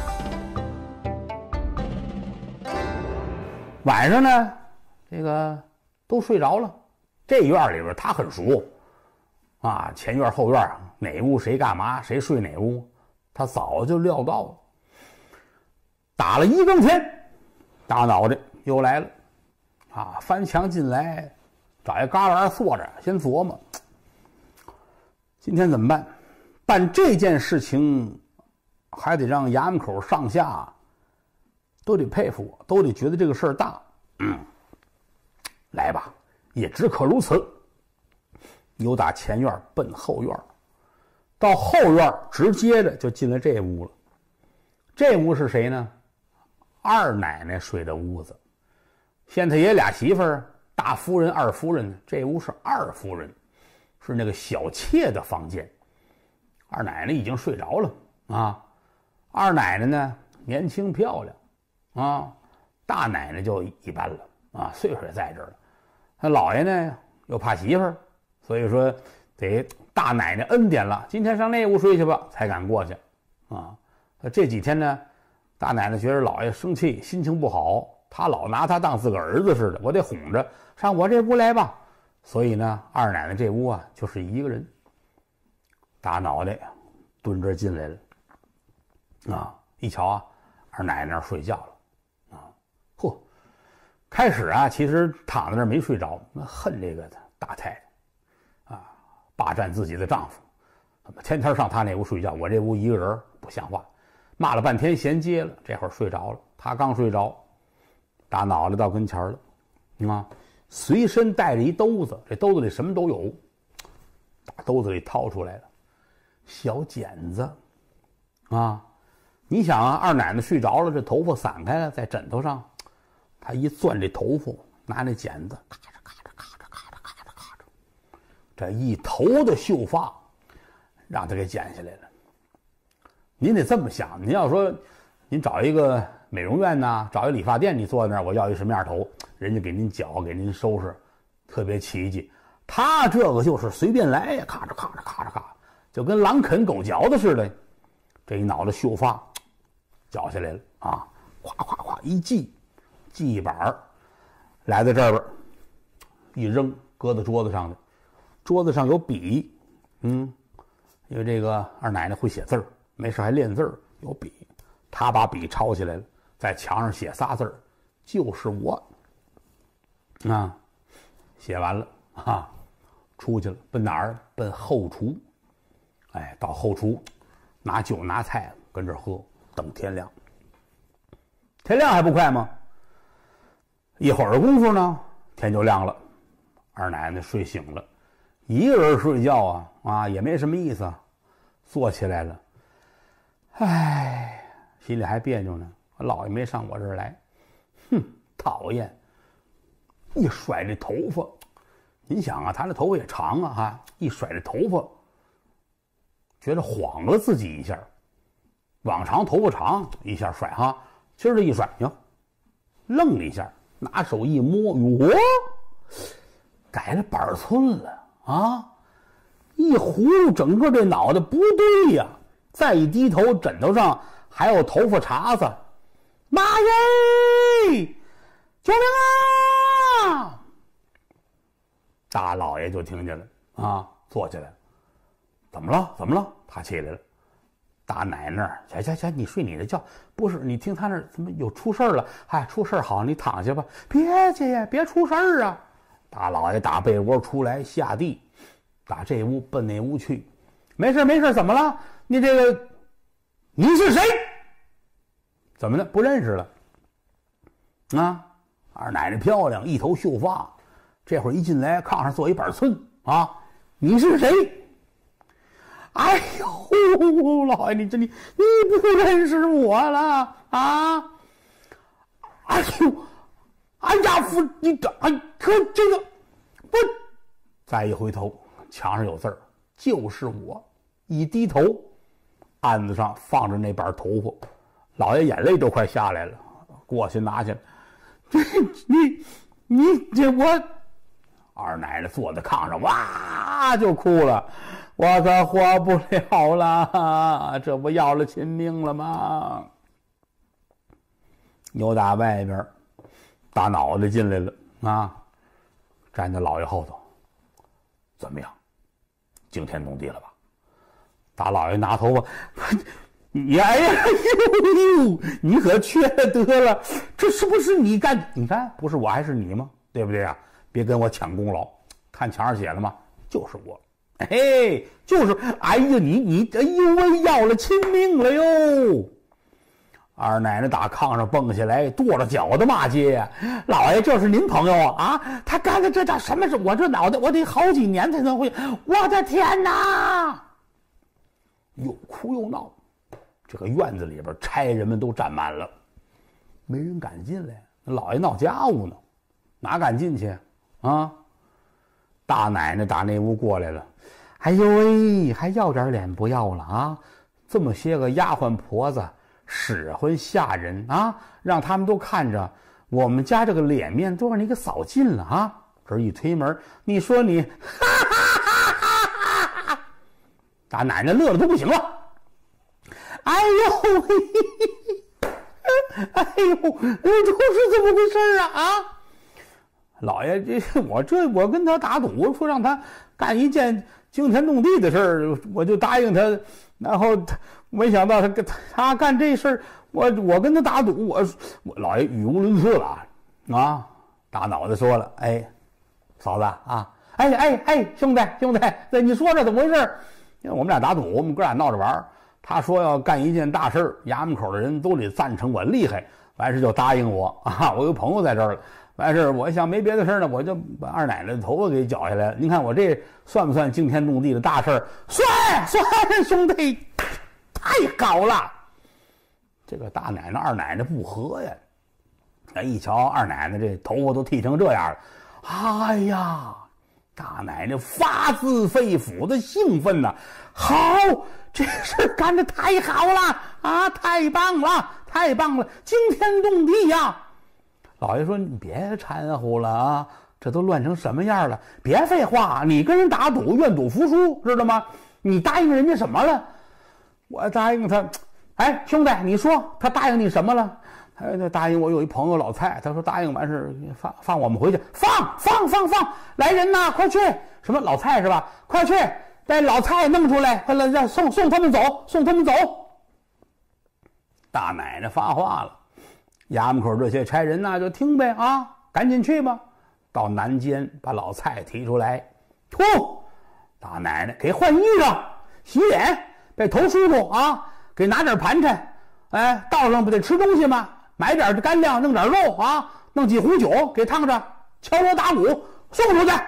晚上呢，这个都睡着了。这院里边他很熟啊，前院后院哪屋谁干嘛，谁睡哪屋，他早就料到了。打了一更天，大脑袋又来了啊，翻墙进来，找一旮旯坐着，先琢磨今天怎么办。办这件事情还得让衙门口上下都得佩服我，都得觉得这个事儿大。嗯，来吧，也只可如此。由打前院奔后院，到后院直接的就进了这屋了。这屋是谁呢？二奶奶睡的屋子。县太爷俩媳妇儿，大夫人、二夫人，这屋是二夫人，是那个小妾的房间。二奶奶已经睡着了啊。二奶奶呢，年轻漂亮啊。大奶奶就一般了啊，岁数也在这儿了。他老爷呢又怕媳妇儿，所以说得大奶奶恩典了，今天上那屋睡去吧，才敢过去啊。这几天呢，大奶奶觉得老爷生气，心情不好，他老拿他当自个儿子似的，我得哄着上我这屋来吧。所以呢，二奶奶这屋啊就是一个人。大脑袋蹲着进来了啊，一瞧啊，二奶奶那儿睡觉了啊。嚯，开始啊，其实躺在那儿没睡着，那恨这个大太太啊，霸占自己的丈夫，怎么天天上他那屋睡觉，我这屋一个人不像话。骂了半天衔接了，这会儿睡着了。他刚睡着，大脑袋到跟前了啊，随身带着一兜子，这兜子里什么都有。打兜子里掏出来了小剪子啊， 你想啊，二奶奶睡着了，这头发散开了，在枕头上，她一攥这头发，拿那剪子，咔嚓咔嚓咔嚓咔嚓咔嚓咔嚓，这一头的秀发，让她给剪下来了。您得这么想，您要说，您找一个美容院呐，找一理发店，你坐在那儿，我要一什么样头，人家给您绞，给您收拾，特别奇迹。他这个就是随便来呀，咔嚓咔嚓咔嚓咔，就跟狼啃狗嚼的似的。这一脑袋秀发，绞下来了啊！咵咵咵一系，系一板儿，来到这儿边，一扔，搁在桌子上的。桌子上有笔，嗯，因为这个二奶奶会写字儿，没事还练字儿，有笔。他把笔抄起来了，在墙上写仨字儿，就是我。啊，写完了啊，出去了，奔哪儿？奔后厨。哎，到后厨。拿酒拿菜跟这喝，等天亮。天亮还不快吗？一会儿功夫呢，天就亮了。二奶奶睡醒了，一个人睡觉啊啊也没什么意思，坐起来了。唉，心里还别扭呢。我姥爷没上我这儿来，哼，讨厌！一甩这头发，您想啊，他这头发也长啊哈，一甩这头发。觉得晃了自己一下，往常头发长一下甩哈，今儿这一甩哟，愣了一下，拿手一摸，哟，改了板寸了啊！一葫芦，整个这脑袋不对呀！再一低头，枕头上还有头发茬子，妈耶！救命啊！大老爷就听见了啊，坐起来了。怎么了？怎么了？他起来了，大奶奶，行行行，你睡你的觉。不是，你听他那儿怎么有出事了？哎，出事好，你躺下吧。别去呀，别出事儿啊！大老爷打被窝出来，下地，打这屋奔那屋去。没事没事，怎么了？你这个，你是谁？怎么了？不认识了？啊，二奶奶漂亮，一头秀发，这会儿一进来，炕上坐一板寸啊，你是谁？哎呦，老爷，你这你你不认识我了啊？哎呦，哎呀，夫你这哎可这个不，再一回头，墙上有字儿，就是我。一低头，案子上放着那把头发，老爷眼泪都快下来了，过去拿去了。你你这我，二奶奶坐在炕上，哇就哭了。我可活不了了，这不要了亲命了吗？又打外边大脑袋进来了啊，站在老爷后头，怎么样？惊天动地了吧？大老爷拿头发，你哎呀呦，你可缺德了！这是不是你干？你看，不是我还是你吗？对不对啊？别跟我抢功劳。看墙上写了吗？就是我。嘿，就是，哎呀，你你，哎呦喂，要了亲命了哟！二奶奶打炕上蹦下来，跺着脚的骂街呀！老爷，这是您朋友啊？啊，他干的这叫什么事？我这脑袋，我得好几年才能会。我的天哪！又哭又闹，这个院子里边差人们都站满了，没人敢进来。老爷闹家务呢，哪敢进去啊？大奶奶打那屋过来了。哎呦喂，还要点脸不要了啊？这么些个丫鬟婆子使唤下人啊，让他们都看着我们家这个脸面都让你给扫尽了啊！这一推门，你说你，哈哈哈哈哈哈！大奶奶乐得都不行了。哎呦喂，哎呦，这是怎么回事啊？啊！老爷，这我这我跟他打赌，说让他干一件惊天动地的事儿，我就答应他。然后他没想到他跟他干这事儿，我我跟他打赌，我我老爷语无伦次了啊！大脑袋说了，哎，嫂子啊，哎哎哎，兄弟兄弟，对，你说这怎么回事？因为我们俩打赌，我们哥俩闹着玩，他说要干一件大事儿，衙门口的人都得赞成我厉害，完事就答应我啊！我有朋友在这儿了。完事我想没别的事呢，我就把二奶奶的头发给绞下来了。您看我这算不算惊天动地的大事儿？算算，兄弟，太高了！ 这个大奶奶二奶奶不和呀。哎，一瞧二奶奶这头发都剃成这样了，哎呀，大奶奶发自肺腑的兴奋呐、啊！好，这事干得太好了啊！太棒了，太棒了，惊天动地呀！老爷说：“你别掺和了啊，这都乱成什么样了？别废话，你跟人打赌，愿赌服输，知道吗？你答应人家什么了？我答应他。哎，兄弟，你说他答应你什么了？他答应我有一朋友老蔡，他说答应完事放放我们回去，放放放放，来人呐，快去！什么老蔡是吧？快去！”把老蔡弄出来，快让送送他们走，送他们走。大奶奶发话了，衙门口这些差人呐、啊，就听呗啊，赶紧去吧。到南间把老蔡提出来，呼，大奶奶给换衣裳、洗脸，把头梳梳啊，给拿点盘缠，哎，道上不得吃东西吗？买点干粮，弄点肉啊，弄几壶酒给烫着，敲锣打鼓送出去。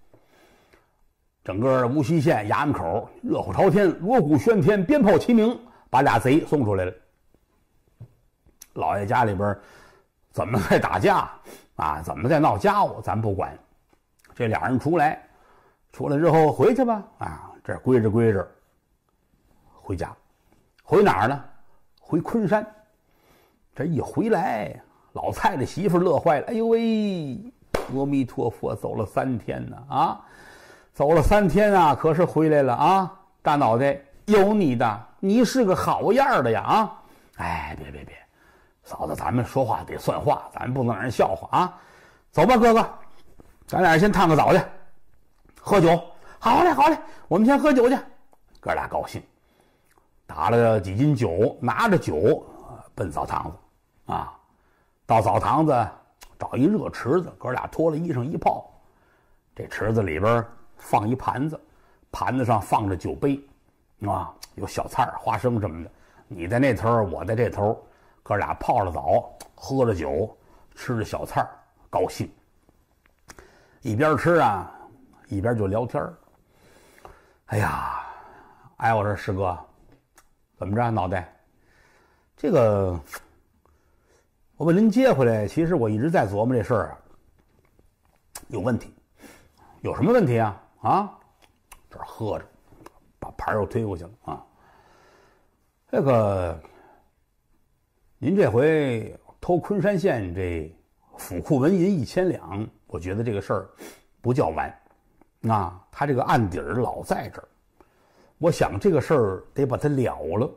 整个无锡县衙门口热火朝天，锣鼓喧天，鞭炮齐鸣，把俩贼送出来了。老爷家里边怎么在打架啊，怎么在闹家务咱不管，这俩人出来出来之后回去吧啊，这归着归着回家，回哪儿呢？回昆山。这一回来，老蔡的媳妇乐坏了，哎呦喂，阿弥陀佛，走了三天呢啊，走了三天啊，可是回来了啊！大脑袋有你的，你是个好样的呀啊！哎，别别别，嫂子，咱们说话得算话，咱不能让人笑话啊！走吧，哥哥，咱俩先烫个澡去，喝酒。好嘞，好嘞，我们先喝酒去。哥俩高兴，打了几斤酒，拿着酒奔澡堂子啊。到澡堂子找一热池子，哥俩脱了衣裳一泡，这池子里边放一盘子，盘子上放着酒杯，啊，有小菜、花生什么的。你在那头，我在这头，哥俩泡了澡，喝了酒，吃着小菜，高兴。一边吃啊，一边就聊天。哎呀，哎，我说师哥，怎么着？脑袋，这个，我把您接回来，其实我一直在琢磨这事儿，有问题。有什么问题啊？啊，这儿喝着，把盘又推过去了啊。这个，您这回偷昆山县这府库纹银一千两，我觉得这个事儿不叫完啊，他这个案底儿老在这儿。我想这个事儿得把它了了。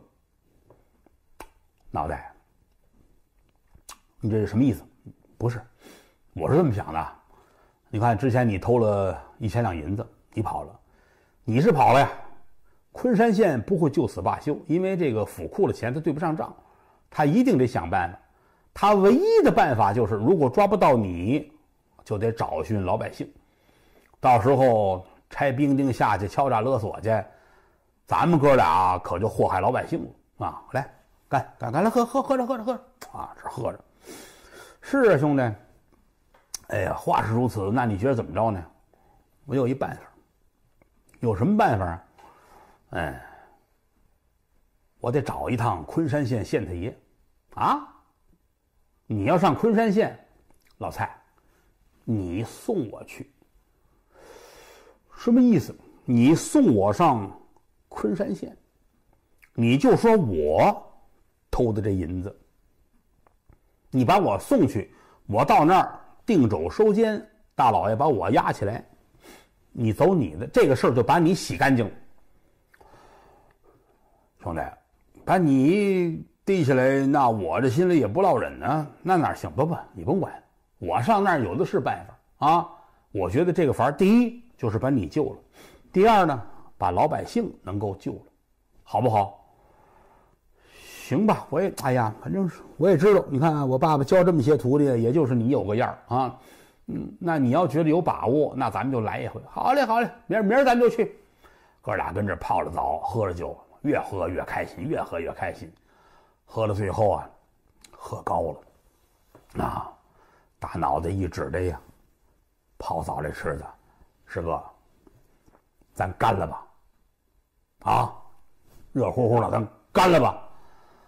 脑袋，你这是什么意思？不是，我是这么想的。你看，之前你偷了一千两银子，你跑了，你是跑了呀。昆山县不会就此罢休，因为这个府库的钱他对不上账，他一定得想办法。他唯一的办法就是，如果抓不到你，就得找寻老百姓，到时候差兵丁下去敲诈勒索去，咱们哥俩可就祸害老百姓了啊！来，干干干来，喝喝喝着喝着喝着啊，这喝着。是啊，兄弟。哎呀，话是如此，那你觉得怎么着呢？我有一办法。有什么办法啊？嗯，我得找一趟昆山县县太爷。啊？你要上昆山县，老蔡，你送我去。什么意思？你送我上昆山县，你就说我偷的这银子，你把我送去，我到那儿定肘收监，大老爷把我押起来，你走你的，这个事儿就把你洗干净。兄弟，把你提起来，那我这心里也不落忍呢，那哪行？不不，你甭管，我上那儿有的是办法啊。我觉得这个法儿，第一就是把你救了，第二呢，把老百姓能够救了，好不好？行吧，我也哎呀，反正我也知道，你看啊，我爸爸教这么些徒弟，也就是你有个样啊。嗯，那你要觉得有把握，那咱们就来一回。好嘞，好嘞，明儿明儿咱就去。哥俩跟这泡着澡，喝着酒，越喝越开心，越喝越开心。喝到最后啊，喝高了，啊，大脑袋一指着呀，泡澡这池子，师哥，咱干了吧，啊，热乎乎的，咱干了吧。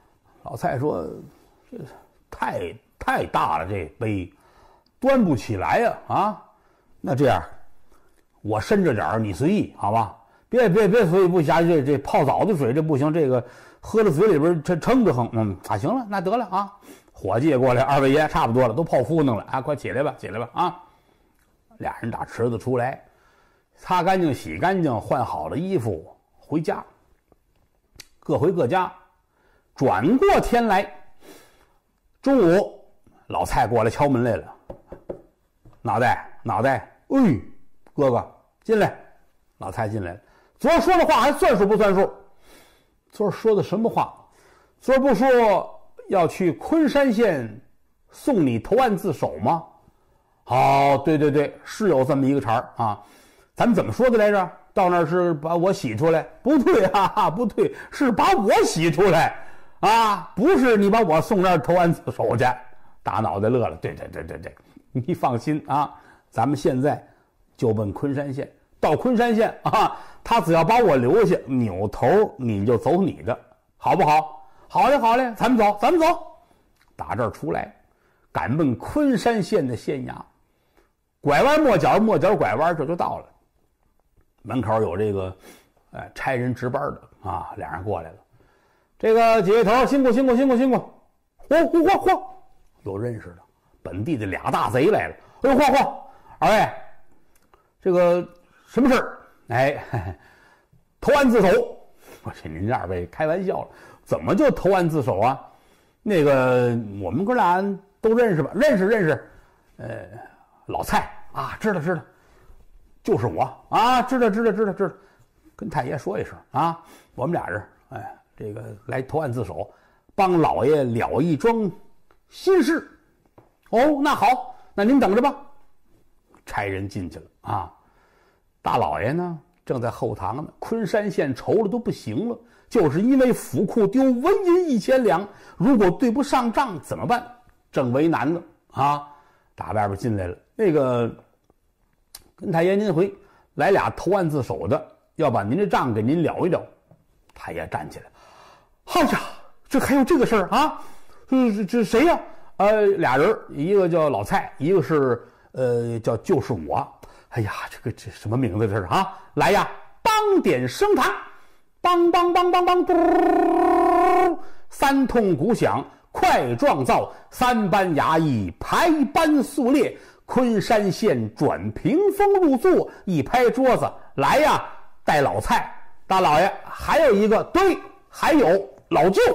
老蔡说：“这太太大了，这杯端不起来呀！啊，那这样，我伸着点儿，你随意，好吧？别别别随意不下这这泡澡的水，这不行，这个喝到嘴里边这撑得很。嗯啊，行了，那得了啊。伙计也过来，二位爷差不多了，都泡糊弄了啊，快起来吧，起来吧啊！俩人打池子出来，擦干净、洗干净，换好了衣服，回家，各回各家。”转过天来，中午老蔡过来敲门来了。脑袋脑袋，哎，哥哥进来。老蔡进来了。昨儿说的话还算数不算数？昨儿说的什么话？昨儿不说要去昆山县送你投案自首吗？好，对对对，是有这么一个茬儿啊。咱们怎么说的来着？到那儿是把我洗出来？不对，哈哈，不对，是把我洗出来。啊，不是你把我送那儿投案自首去。大脑袋乐了，对对对对对，你放心啊，咱们现在就奔昆山县。到昆山县啊，他只要把我留下，扭头你就走你的，好不好？好嘞好嘞，咱们走咱们走。打这儿出来，赶奔昆山县的县衙，拐弯抹角抹角拐弯，这就到了。门口有这个哎差人值班的啊，俩人过来了。这个几位头辛苦辛苦辛苦辛苦，嚯嚯嚯嚯，有认识的，本地的俩大贼来了。哎呦嚯嚯，二位，这个什么事儿？哎，嘿嘿，投案自首。我说您这二位开玩笑了，怎么就投案自首啊？那个我们哥俩都认识吧？认识认识。呃，老蔡啊，知道知道，就是我啊，知道知道知道知道，跟太爷说一声啊，我们俩人，哎。这个来投案自首，帮老爷了一桩心事。哦，那好，那您等着吧。差人进去了啊。大老爷呢，正在后堂呢。昆山县愁了都不行了，就是因为府库丢纹银一千两，如果对不上账怎么办？正为难呢啊！打外边进来了，那个跟太爷您回来俩投案自首的，要把您的账给您了一了。太爷站起来。好呀，这还有这个事儿啊？这这谁呀？呃，俩人，一个叫老蔡，一个是呃叫就是我。哎呀，这个这什么名字这是啊？来呀，梆点升堂，梆梆梆梆梆，嘟，三通鼓响，快状造，三班衙役排班肃列，昆山县转屏风入座，一拍桌子，来呀，带老蔡，大老爷，还有一个，对，还有。老舅，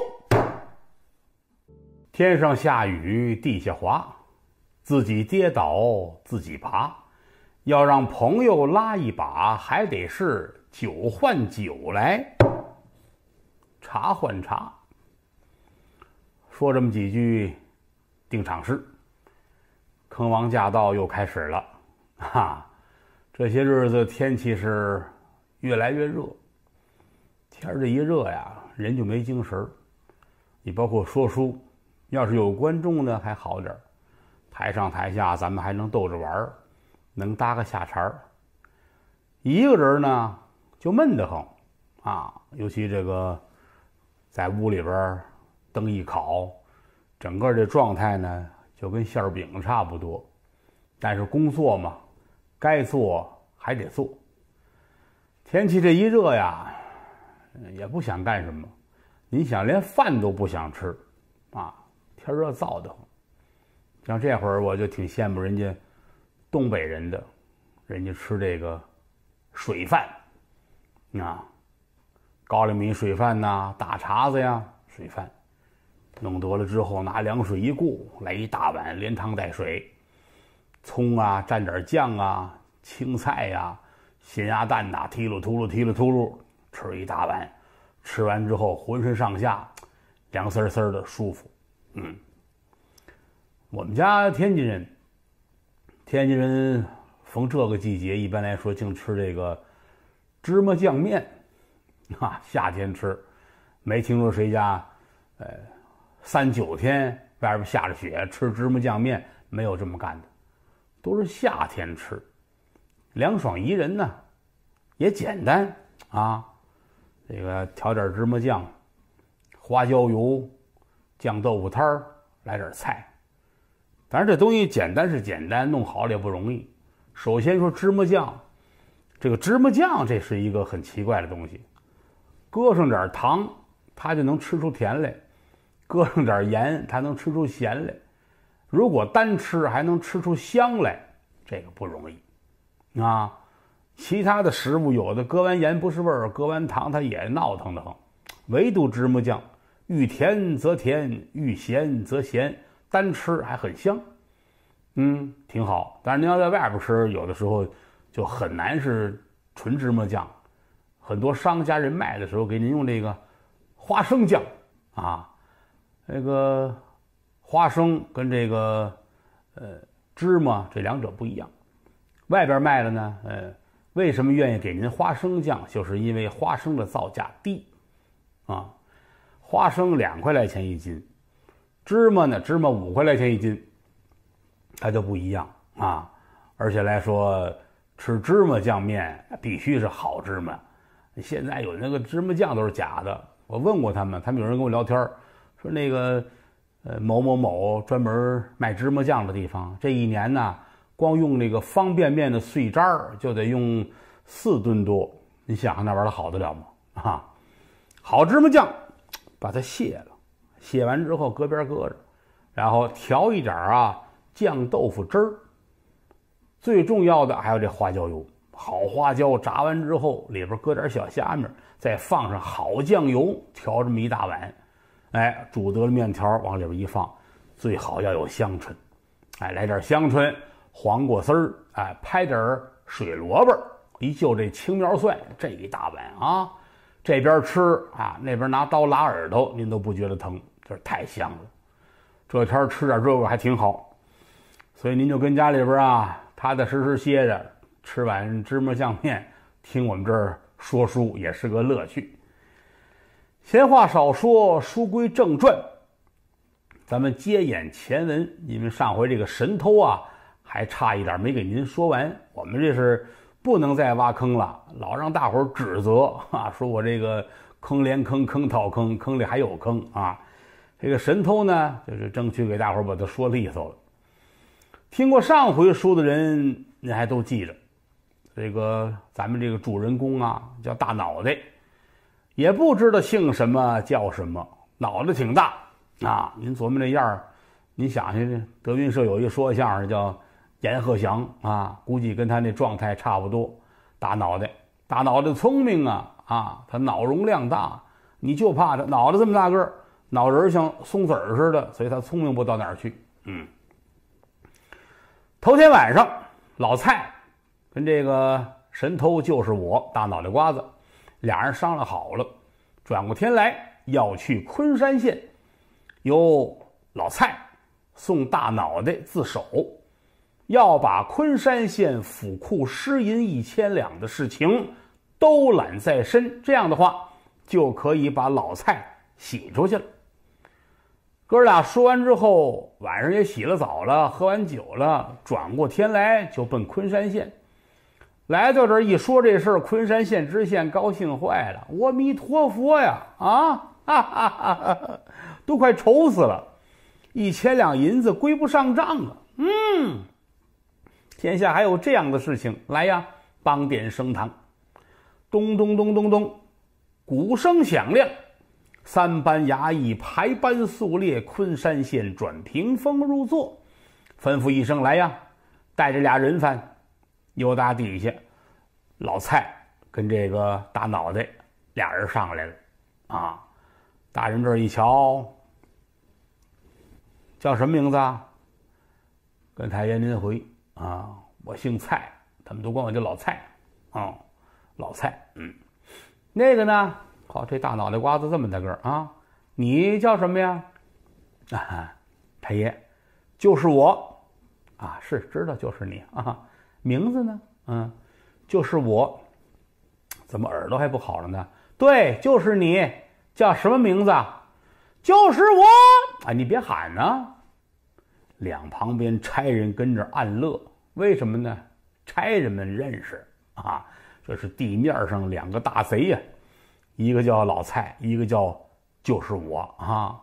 天上下雨地下滑，自己跌倒自己爬，要让朋友拉一把，还得是酒换酒来，茶换茶。说这么几句定场诗，坑王驾到又开始了哈。这些日子天气是越来越热，天儿这一热呀，人就没精神儿。你包括说书，要是有观众呢还好点儿，台上台下咱们还能逗着玩儿，能搭个下茬儿。一个人呢就闷得很啊，尤其这个在屋里边灯一烤，整个这状态呢就跟馅饼差不多。但是工作嘛，该做还得做。天气这一热呀，也不想干什么，你想连饭都不想吃啊，天热燥得慌。像这会儿我就挺羡慕人家东北人的，人家吃这个水饭啊，高粱米水饭呐，大碴子呀，水饭弄得了之后，拿凉水一过，来一大碗，连汤带水，葱啊蘸点酱啊，青菜呀，咸鸭蛋呐，提噜秃噜提噜秃噜，吃一大碗。吃完之后浑身上下凉丝丝的舒服。嗯，我们家天津人，天津人逢这个季节一般来说净吃这个芝麻酱面啊，夏天吃。没听说谁家呃三九天外边下着雪吃芝麻酱面，没有这么干的，都是夏天吃，凉爽宜人呢，也简单啊。这个调点芝麻酱、花椒油、 酱豆腐摊儿，来点菜。当然这东西简单是简单，弄好了也不容易。首先说芝麻酱，这个芝麻酱这是一个很奇怪的东西，搁上点糖它就能吃出甜来，搁上点盐它能吃出咸来，如果单吃还能吃出香来，这个不容易啊。其他的食物有的搁完盐不是味儿，搁完糖它也闹腾的很，唯独芝麻酱遇甜则甜，遇咸则咸，单吃还很香，嗯，挺好。但是您要在外边吃，有的时候就很难是纯芝麻酱，很多商家人卖的时候给您用这个花生酱啊，那个花生跟这个呃芝麻这两者不一样。外边卖的呢，呃，为什么愿意给您花生酱？就是因为花生的造价低啊，花生两块来钱一斤，芝麻呢，芝麻五块来钱一斤，它就不一样啊。而且来说，吃芝麻酱面必须是好芝麻，现在有那个芝麻酱都是假的。我问过他们，他们有人跟我聊天说那个呃某某某专门卖芝麻酱的地方，这一年呢，光用那个方便面的碎渣儿就得用四吨多，你想想那玩意儿好得了吗？啊，好芝麻酱，把它卸了，卸完之后搁边搁着，然后调一点啊酱豆腐汁儿。最重要的还有这花椒油，好花椒炸完之后，里边搁点小虾米，再放上好酱油，调这么一大碗，哎，煮得了面条往里边一放，最好要有香椿，哎，来点香椿。黄瓜丝儿，哎，拍点水萝卜，一就这青苗蒜，这一大碗啊，这边吃啊，那边拿刀拉耳朵，您都不觉得疼，这太香了。这天吃点这个还挺好，所以您就跟家里边啊，踏踏实实歇着，吃碗芝麻酱面，听我们这儿说书也是个乐趣。闲话少说，书归正传，咱们接演前文，因为上回这个神偷啊。还差一点没给您说完，我们这是不能再挖坑了，老让大伙儿指责啊，说我这个坑连坑，坑套坑，坑里还有坑啊。这个神偷呢，就是争取给大伙儿把它说利索了。听过上回书的人，您还都记着，这个咱们这个主人公啊，叫大脑袋，也不知道姓什么叫什么，脑袋挺大啊。您琢磨这样儿，您想想，德云社有一说相声叫阎鹤祥啊，估计跟他那状态差不多，大脑袋，大脑袋聪明啊啊，他脑容量大，你就怕他脑袋这么大个儿，脑仁像松子儿似的，所以他聪明不到哪儿去。嗯，头天晚上，老蔡跟这个神偷就是我大脑袋瓜子，俩人商量好了，转过天来要去昆山县，由老蔡送大脑袋自首。要把昆山县府库失银一千两的事情都揽在身，这样的话就可以把老蔡洗出去了。哥俩说完之后，晚上也洗了澡了，喝完酒了，转过天来就奔昆山县。来到这儿一说这事儿，昆山县知县高兴坏了，阿弥陀佛呀，啊，哈哈哈哈，都快愁死了，一千两银子归不上账啊，嗯。天下还有这样的事情，来呀，帮点升堂。咚咚咚咚咚，鼓声响亮，三班衙役排班肃列，昆山县转屏风入座。吩咐一声，来呀，带着俩人犯。又打底下，老蔡跟这个大脑袋俩人上来了啊。大人这一瞧，叫什么名字啊？跟太爷您回啊，我姓蔡，他们都管我叫老蔡啊、哦，老蔡，嗯，那个呢？好，这大脑袋瓜子这么大个儿啊，你叫什么呀？啊，太爷，就是我啊，是知道就是你啊，名字呢？嗯，就是我，怎么耳朵还不好了呢？对，就是你，叫什么名字？就是我啊，你别喊呢。两旁边差人跟着暗乐，为什么呢？差人们认识啊，这是地面上两个大贼呀、啊，一个叫老蔡，一个叫就是我啊。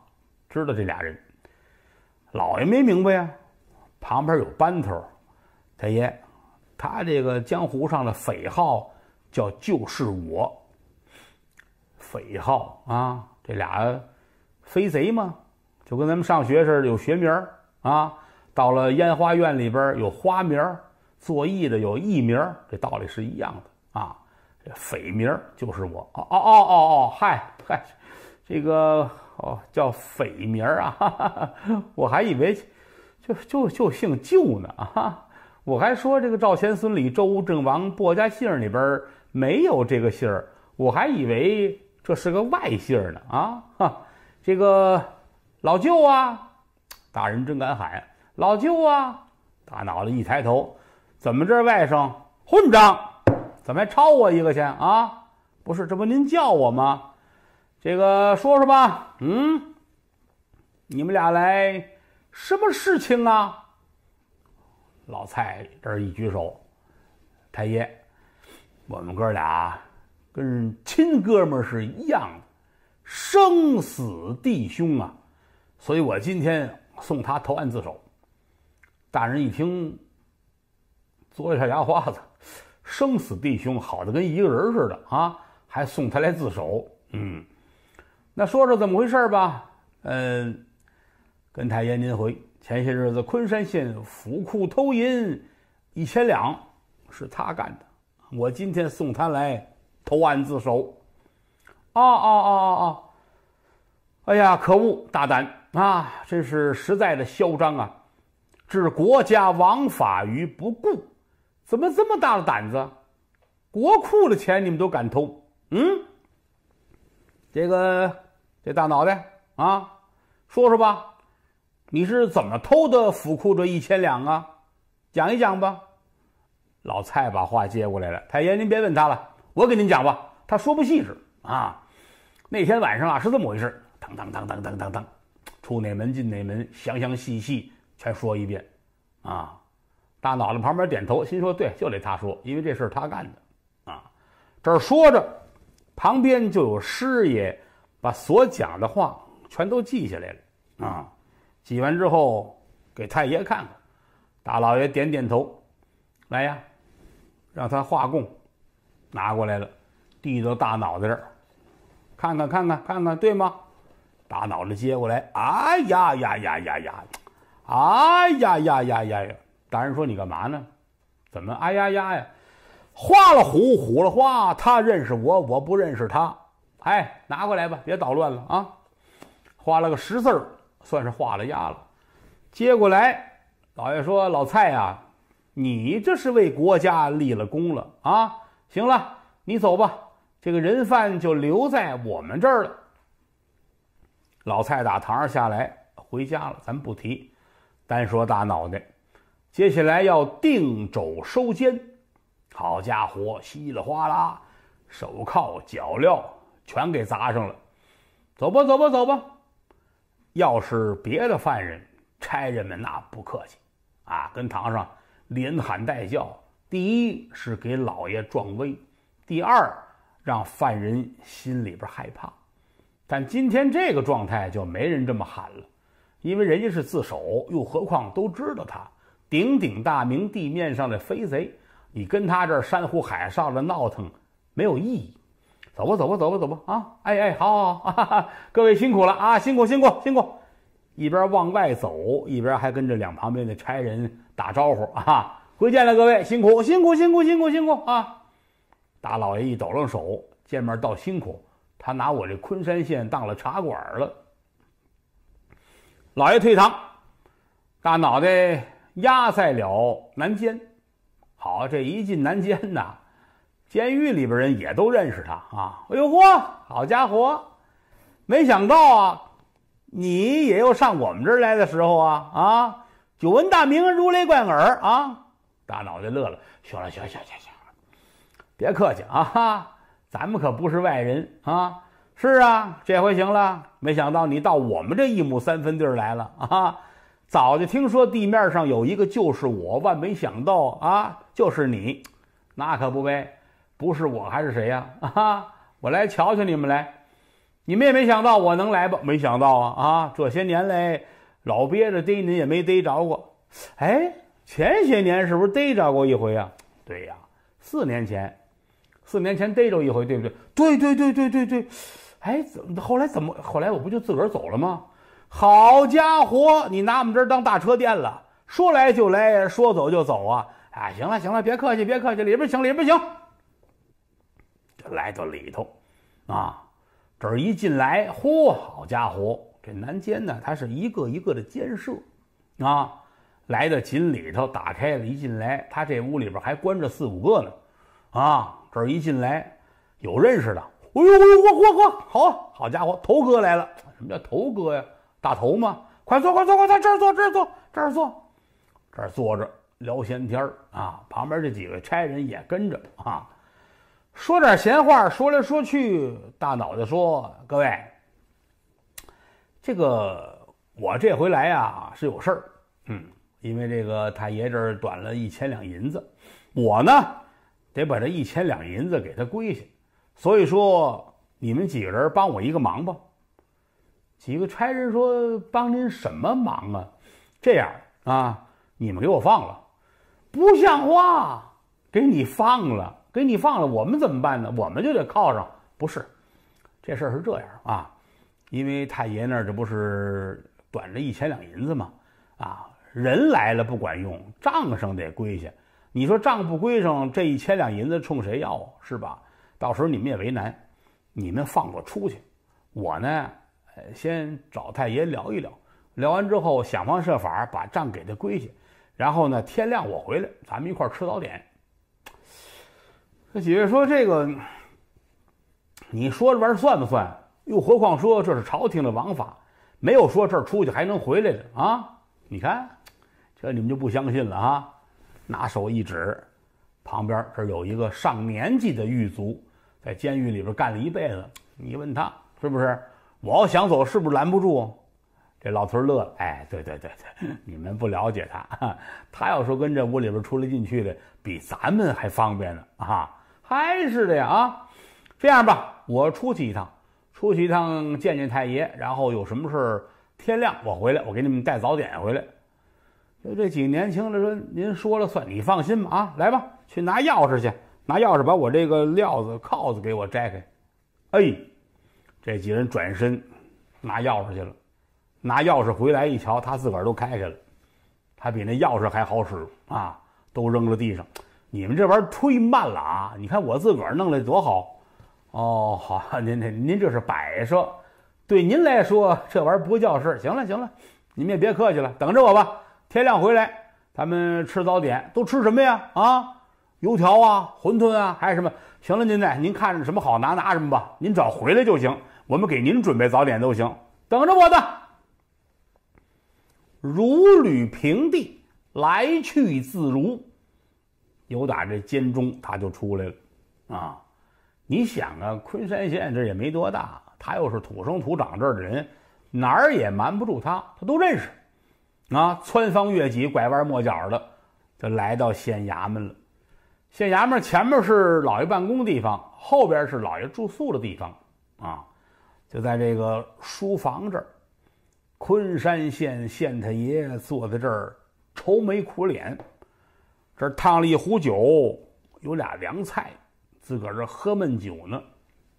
知道这俩人。老爷没明白呀，旁边有班头，太爷，他这个江湖上的匪号叫就是我。匪号啊，这俩飞贼嘛，就跟咱们上学似的，有学名啊。到了烟花院里边有花名，做艺的有艺名，这道理是一样的啊。这匪名就是我。哦哦哦哦哦，嗨嗨，这个哦叫匪名啊，哈哈哈，我还以为就就就姓旧呢啊。我还说这个赵钱孙李周吴郑王薄家姓里边没有这个姓儿，我还以为这是个外姓呢啊哈。这个老舅啊，大人真敢喊老舅啊！大脑袋一抬头，怎么这外甥混账，怎么还超我一个去啊？不是，这不您叫我吗？这个说说吧，嗯，你们俩来什么事情啊？老蔡这儿一举手，太爷，我们哥俩跟亲哥们是一样的，生死弟兄啊，所以我今天送他投案自首。大人一听，嘬一下牙花子，生死弟兄好的跟一个人似的啊，还送他来自首。嗯，那说说怎么回事吧。嗯，跟太爷您回，前些日子昆山县府库偷银一千两，是他干的，我今天送他来投案自首。哦哦哦哦哦，哎呀，可恶，大胆啊，真是实在的嚣张啊！置国家王法于不顾，怎么这么大的胆子？国库的钱你们都敢偷？嗯，这个这大脑袋啊，说说吧，你是怎么偷的府库这一千两啊？讲一讲吧。老蔡把话接过来了，太爷您别问他了，我给您讲吧，他说不细致啊。那天晚上啊是这么回事，当当当当当当当，出哪门进哪门，详详细细全说一遍啊。大脑袋旁边点头，心说对，就得他说，因为这事他干的啊。这儿说着，旁边就有师爷把所讲的话全都记下来了啊。记完之后给太爷看看，大老爷点点头，来呀，让他画供拿过来了，递到大脑袋这儿，看看看看看看，对吗？大脑袋接过来，哎呀呀呀呀呀，哎呀呀呀呀呀！大人说你干嘛呢？怎么哎呀呀呀？画了虎，虎了画，他认识我，我不认识他。哎，拿过来吧，别捣乱了啊！画了个十字儿，算是画了押了。接过来，老爷说：“老蔡啊，你这是为国家立了功了啊！行了，你走吧，这个人犯就留在我们这儿了。”老蔡打堂上下来，回家了，咱不提，单说大脑袋。接下来要定肘收监，好家伙，稀里哗啦，手铐脚镣全给砸上了。走吧，走吧，走吧。要是别的犯人，差人们那不客气啊，跟堂上连喊带叫。第一是给老爷壮威，第二让犯人心里边害怕。但今天这个状态就没人这么喊了，因为人家是自首，又何况都知道他鼎鼎大名地面上的飞贼，你跟他这儿山呼海啸的闹腾没有意义。走吧，走吧，走吧，走吧啊！哎哎，好好好，哈哈，各位辛苦了啊，辛苦辛苦辛苦！一边往外走，一边还跟着两旁边的差人打招呼啊，回见了各位，辛苦辛苦辛苦辛苦辛苦啊！大老爷一抖楞手，见面道辛苦，他拿我这昆山县当了茶馆了。老爷退堂，大脑袋压在了南监。好，这一进南监呐，监狱里边人也都认识他啊。哎呦嚯，好家伙，没想到啊，你也有上我们这儿来的时候啊啊！久闻大名，如雷贯耳啊！大脑袋乐了，行了行了行了行了，别客气啊哈，咱们可不是外人啊。是啊，这回行了，没想到你到我们这一亩三分地儿来了啊！早就听说地面上有一个就是我，万没想到啊，就是你。那可不呗，不是我还是谁呀？啊，我来瞧瞧你们来。 你们也没想到我能来吧？没想到啊啊！这些年来老憋着逮您也没逮着过。哎，前些年是不是逮着过一回啊？对呀，四年前，四年前逮着一回，对不对？对对对对对对。哎，怎后来怎么？后来我不就自个儿走了吗？好家伙，你拿我们这儿当大车店了，说来就来，说走就走啊！哎，行了行了，别客气别客气，里边请里边请。这来到里头，啊。这儿一进来，嚯，好家伙，这南监呢，它是一个一个的监舍，啊，来到井里头，打开了，一进来，他这屋里边还关着四五个呢，啊，这儿一进来，有认识的，哎呦，嚯嚯嚯，好，好家伙，头哥来了，什么叫头哥呀？大头吗？快坐，快坐，快坐，这儿坐，这儿坐，这儿坐，这儿坐着聊闲天啊，旁边这几个差人也跟着啊。说点闲话，说来说去，大脑袋说：“各位，这个我这回来呀是有事儿，嗯，因为这个太爷这儿短了一千两银子，我呢得把这一千两银子给他归下，所以说你们几个人帮我一个忙吧。”几个差人说：“帮您什么忙啊？这样啊，你们给我放了。”不像话，给你放了。给你放了，我们怎么办呢？我们就得靠上。不是，这事儿是这样啊，因为太爷那儿这不是短着一千两银子吗？啊，人来了不管用，账上得归下。你说账不归上，这一千两银子冲谁要啊？是吧？到时候你们也为难。你们放我出去，我呢，先找太爷聊一聊，聊完之后想方设法把账给他归下，然后呢，天亮我回来，咱们一块儿吃早点。这几位说：“这个，你说这玩意儿算不算？又何况说这是朝廷的王法，没有说这儿出去还能回来的啊！你看，这你们就不相信了啊！拿手一指，旁边这有一个上年纪的狱卒，在监狱里边干了一辈子。你问他是不是？我要想走，是不是拦不住？”这老头乐了，哎，对对对对，你们不了解他，他要说跟这屋里边出来进去的，比咱们还方便呢啊！还是的呀啊！这样吧，我出去一趟，出去一趟见见太爷，然后有什么事天亮我回来，我给你们带早点回来。就这几个年轻的说：“您说了算，你放心吧啊！来吧，去拿钥匙去，拿钥匙把我这个镣子铐子给我摘开。”哎，这几人转身拿钥匙去了。拿钥匙回来一瞧，他自个儿都开开了，他比那钥匙还好使啊！都扔了地上。你们这玩意儿忒慢了啊！你看我自个儿弄来多好哦，好，您您您这是摆设，对您来说这玩意儿不叫事。行了行了，你们也别客气了，等着我吧。天亮回来，咱们吃早点，都吃什么呀？啊，油条啊，馄饨啊，还是什么？行了，您呢？您看着什么好拿拿什么吧，您只要回来就行，我们给您准备早点都行，等着我的。如履平地，来去自如。有打这监中他就出来了啊！你想啊，昆山县这也没多大，他又是土生土长这儿的人，哪儿也瞒不住他，他都认识啊！穿方越脊，拐弯抹角的，就来到县衙门了。县衙门前面是老爷办公的地方，后边是老爷住宿的地方啊！就在这个书房这儿，昆山县县太爷坐在这儿，愁眉苦脸。这儿烫了一壶酒，有俩凉菜，自个儿这喝闷酒呢。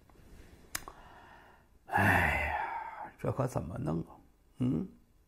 哎呀，这可怎么弄啊？嗯，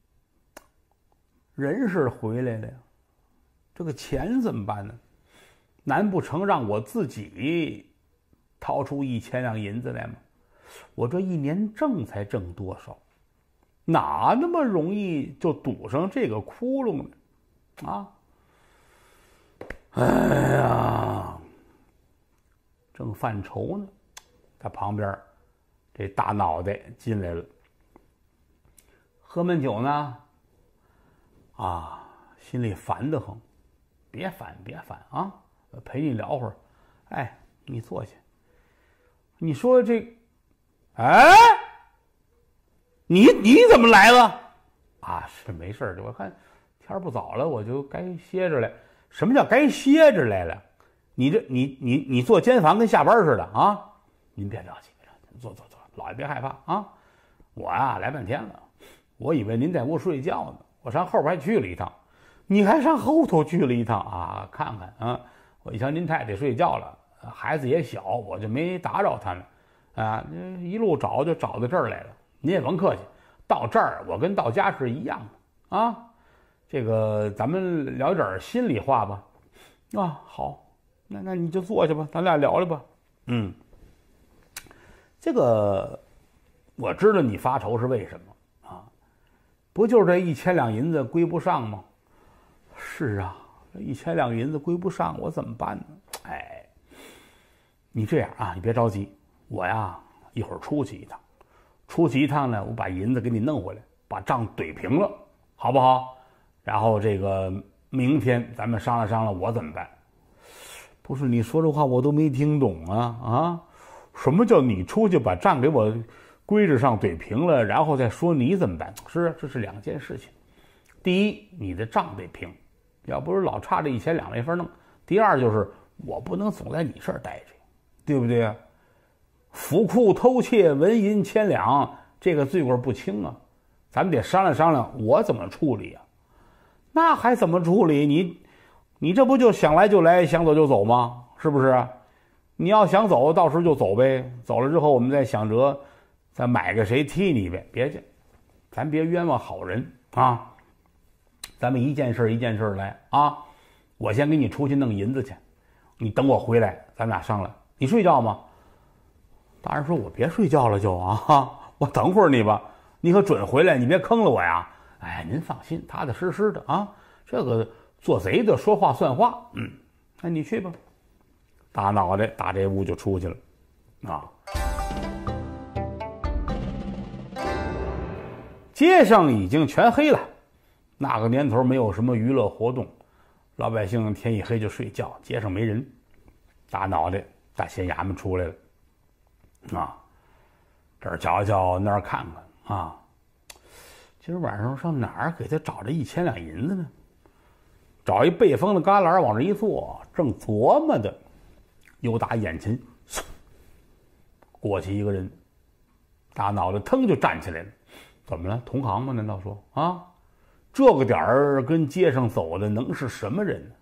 人是回来了呀，这个钱怎么办呢？难不成让我自己掏出一千两银子来吗？我这一年挣才挣多少？哪那么容易就堵上这个窟窿呢？啊！哎呀，正犯愁呢，他旁边这大脑袋进来了。喝闷酒呢，啊，心里烦得很。别烦，别烦啊！陪你聊会儿。哎，你坐下。你说这，哎，你你怎么来了？啊，是没事儿，我看天不早了，我就该歇着来。什么叫该歇着来了？你这你你你坐监房跟下班似的啊！您别着急，别着急，坐坐坐， 老爷别害怕啊，我呀、啊、来半天了，我以为您在屋睡觉呢，我上后边还去了一趟。你还上后头去了一趟啊？看看啊！我一瞧您太太睡觉了，孩子也小，我就没打扰他们，啊，一路找就找到这儿来了。您也甭客气，到这儿我跟到家是一样的啊。这个咱们聊点心里话吧。啊，好，那那你就坐下吧，咱俩聊聊吧。嗯，这个我知道你发愁是为什么啊？不就是这一千两银子归不上吗？是啊，一千两银子归不上，我怎么办呢？哎，你这样啊，你别着急，我呀一会儿出去一趟，出去一趟呢，我把银子给你弄回来，把账怼平了，好不好？然后这个明天咱们商量商量，我怎么办？不是你说这话我都没听懂啊啊！什么叫你出去把账给我归置上怼平了，然后再说你怎么办？是，这是两件事情。第一，你的账得平。要不是老差这一千两没法弄。第二就是我不能总在你这儿待着，对不对啊？府库偷窃纹银千两，这个罪过不轻啊，咱们得商量商量，我怎么处理啊？那还怎么处理？你你这不就想来就来，想走就走吗？是不是？你要想走，到时候就走呗，走了之后我们再想辙，再买个谁替你呗，别介，咱别冤枉好人啊。咱们一件事一件事来啊！我先给你出去弄银子去，你等我回来，咱们俩商量。你睡觉吗？大人说：“我别睡觉了就啊，我等会儿你吧，你可准回来，你别坑了我呀！”哎，您放心，踏踏实实的啊。这个做贼的说话算话，嗯，那你去吧。大脑袋打这屋就出去了，啊。街上已经全黑了。那个年头没有什么娱乐活动，老百姓天一黑就睡觉，街上没人。大脑袋大县衙门出来了，啊，这儿瞧瞧那儿看看啊，今儿晚上上哪儿给他找这一千两银子呢？找一背风的旮旯往这一坐，正琢磨的，又打眼前过去一个人，大脑袋腾就站起来了。怎么了？同行吗？难道说啊？这个点儿跟街上走的能是什么人呢？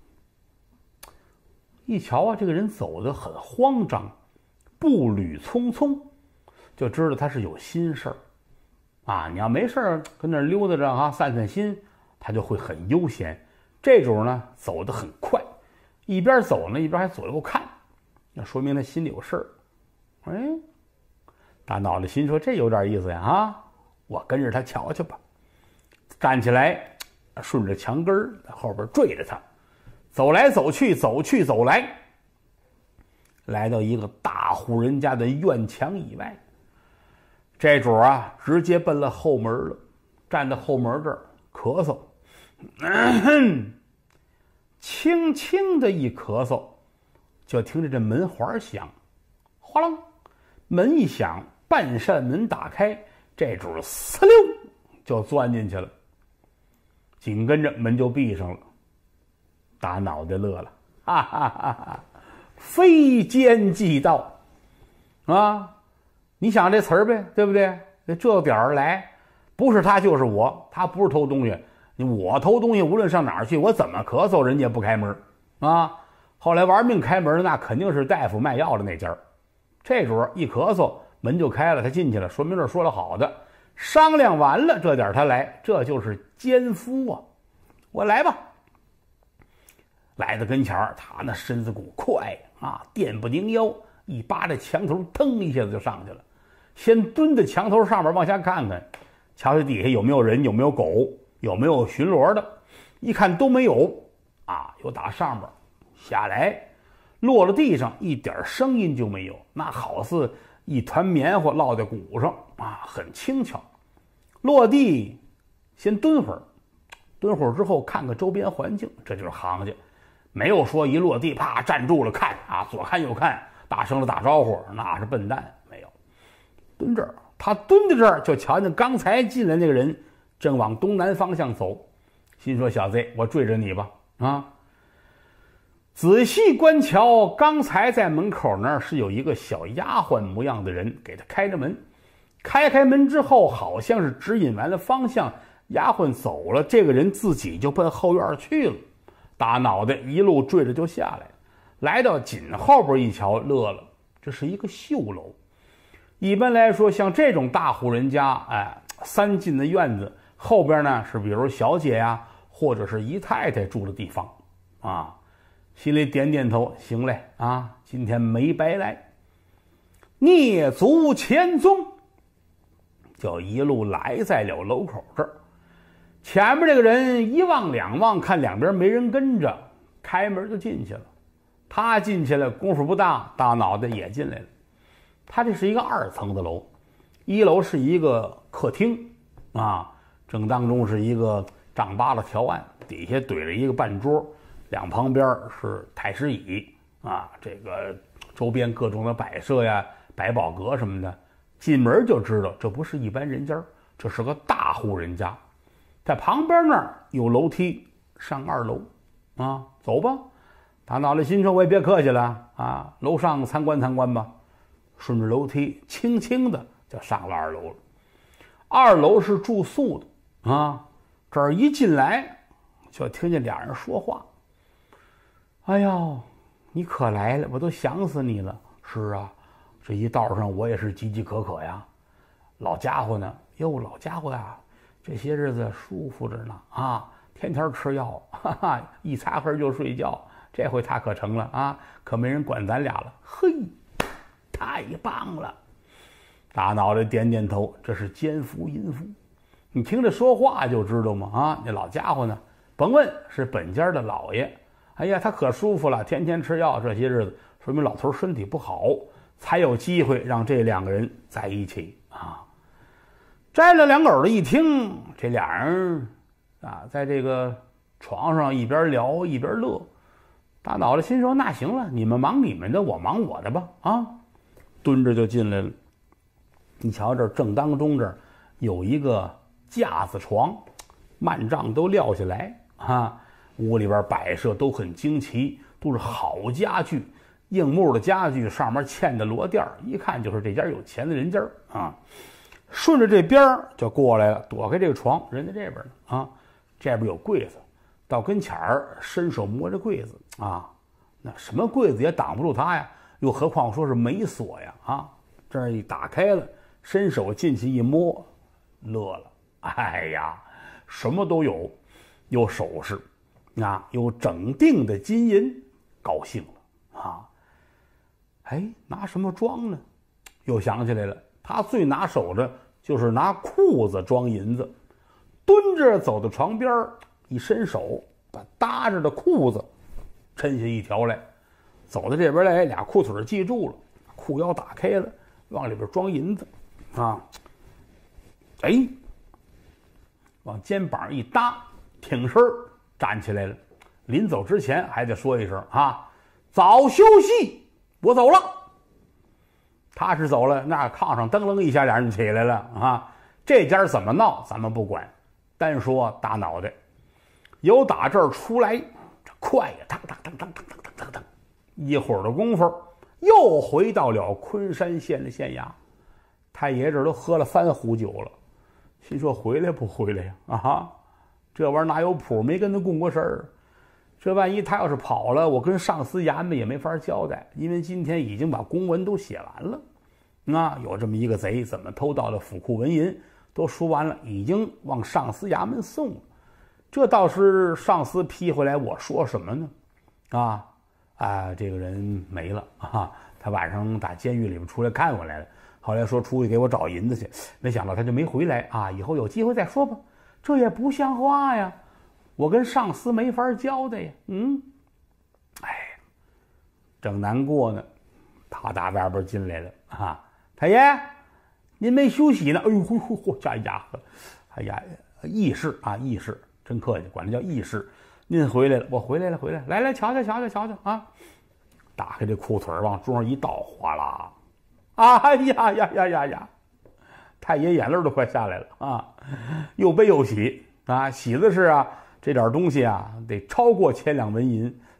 一瞧啊，这个人走得很慌张，步履匆匆，就知道他是有心事儿啊。你要没事儿跟那儿溜达着啊，散散心，他就会很悠闲。这种呢，走得很快，一边走呢，一边还左右看，那说明他心里有事儿。哎，大脑袋心说这有点意思呀啊，我跟着他瞧瞧吧。站起来，顺着墙根儿在后边追着他，走来走去，走去走来，来到一个大户人家的院墙以外。这主啊，直接奔了后门了，站在后门这儿咳嗽，嗯，轻轻的一咳嗽，就听着这门环响，哗啷，门一响，半扇门打开，这主呲溜就钻进去了。紧跟着门就闭上了，大脑袋乐了，哈哈哈哈！非奸即盗啊！你想这词儿呗，对不对？这点儿来，不是他就是我，他不是偷东西，我偷东西无论上哪儿去，我怎么咳嗽，人家不开门啊！后来玩命开门，那肯定是大夫卖药的那家。这主一咳嗽，门就开了，他进去了，说明这说了好的。商量完了，这点他来，这就是奸夫啊！我来吧。来到跟前儿，他那身子骨快啊，电不宁腰，一扒着墙头，腾一下子就上去了。先蹲在墙头上面往下看看，瞧瞧底下有没有人，有没有狗，有没有巡逻的。一看都没有啊，又打上面下来，落了地上，一点声音就没有，那好似一团棉花落在骨上啊，很轻巧。落地先蹲会儿，蹲会儿之后看看周边环境，这就是行家。没有说一落地啪站住了看啊，左看右看，大声的打招呼，那是笨蛋。没有，蹲这儿，他蹲在这儿就瞧见刚才进来那个人正往东南方向走，心说小子，我追着你吧啊！ 仔细观瞧，刚才在门口那儿是有一个小丫鬟模样的人给他开着门。开开门之后，好像是指引完了方向，丫鬟走了，这个人自己就奔后院去了。大脑袋一路追着就下来，来到紧后边一瞧，乐了，这是一个绣楼。一般来说，像这种大户人家，哎，三进的院子后边呢是比如小姐呀，或者是姨太太住的地方啊。心里点点头，行嘞啊，今天没白来。蹑足前踪，就一路来在了楼口这儿。前面这个人一望两望，看两边没人跟着，开门就进去了。他进去了，功夫不大，大脑袋也进来了。他这是一个二层的楼，一楼是一个客厅啊，正当中是一个丈八的条案，底下怼了一个半桌，两旁边是太师椅啊，这个周边各种的摆设呀、百宝阁什么的，进门就知道这不是一般人家，这是个大户人家。在旁边那儿有楼梯上二楼啊，走吧。大脑袋心说，我也别客气了啊，楼上参观参观吧。顺着楼梯轻轻的就上了二楼了。二楼是住宿的啊，这儿一进来就听见俩人说话。哎呦，你可来了，我都想死你了。是啊，这一道上我也是岌岌可可呀。老家伙呢？哟，老家伙呀，这些日子舒服着呢啊，天天吃药，哈哈，一擦黑就睡觉。这回他可成了啊，可没人管咱俩了。嘿，太棒了！大脑袋点点头，这是奸夫淫妇。你听着说话就知道嘛啊，那老家伙呢，甭问是本家的老爷。哎呀，他可舒服了，天天吃药，这些日子说明老头身体不好，才有机会让这两个人在一起啊。摘了两耳朵一听，这俩人啊，在这个床上一边聊一边乐。大脑袋心说，那行了，你们忙你们的，我忙我的吧啊。蹲着就进来了。你瞧，这正当中这儿有一个架子床，幔帐都撂下来啊。屋里边摆设都很惊奇，都是好家具，硬木的家具，上面嵌的螺垫，一看就是这家有钱的人家啊。顺着这边就过来了，躲开这个床，人在这边呢啊。这边有柜子，到跟前儿伸手摸着柜子啊，那什么柜子也挡不住他呀，又何况说是没锁呀啊。这儿一打开了，伸手进去一摸，乐了，哎呀，什么都有，有首饰啊，有整锭的金银，高兴了啊。哎，拿什么装呢？又想起来了，他最拿手的就是拿裤子装银子。蹲着走到床边，一伸手把搭着的裤子抻下一条来，走到这边来，俩裤腿系住了，裤腰打开了，往里边装银子啊。哎，往肩膀一搭，挺身站起来了。临走之前还得说一声啊，早休息，我走了。他是走了，那炕上噔楞一下，俩人就起来了啊。这家怎么闹咱们不管，单说大脑袋。由打这儿出来，这快呀，当当当当当当当当，一会儿的功夫又回到了昆山县的县衙。太爷这都喝了三壶酒了，心说回来不回来呀？啊，这玩意儿哪有谱？没跟他共过事儿。这万一他要是跑了，我跟上司衙门也没法交代，因为今天已经把公文都写完了。啊，有这么一个贼，怎么偷到了府库纹银，都说完了，已经往上司衙门送了。这倒是上司批回来，我说什么呢？啊啊，这个人没了啊！他晚上打监狱里面出来看我来了，后来说出去给我找银子去，没想到他就没回来啊！以后有机会再说吧。这也不像话呀！我跟上司没法交代呀。嗯，哎，正难过呢，他打外边进来了啊！太爷，您没休息呢？哎呦，嚯嚯嚯，这家伙，哎呀，义士啊，义士。真客气，管他叫义士。您回来了，我回来了，回来了，来来，瞧瞧，瞧瞧，瞧瞧啊！打开这裤腿往桌上一倒，哗啦！哎呀呀呀呀呀！太爷眼泪都快下来了啊！又悲又喜啊！喜的是啊，这点东西啊，得超过千两纹银，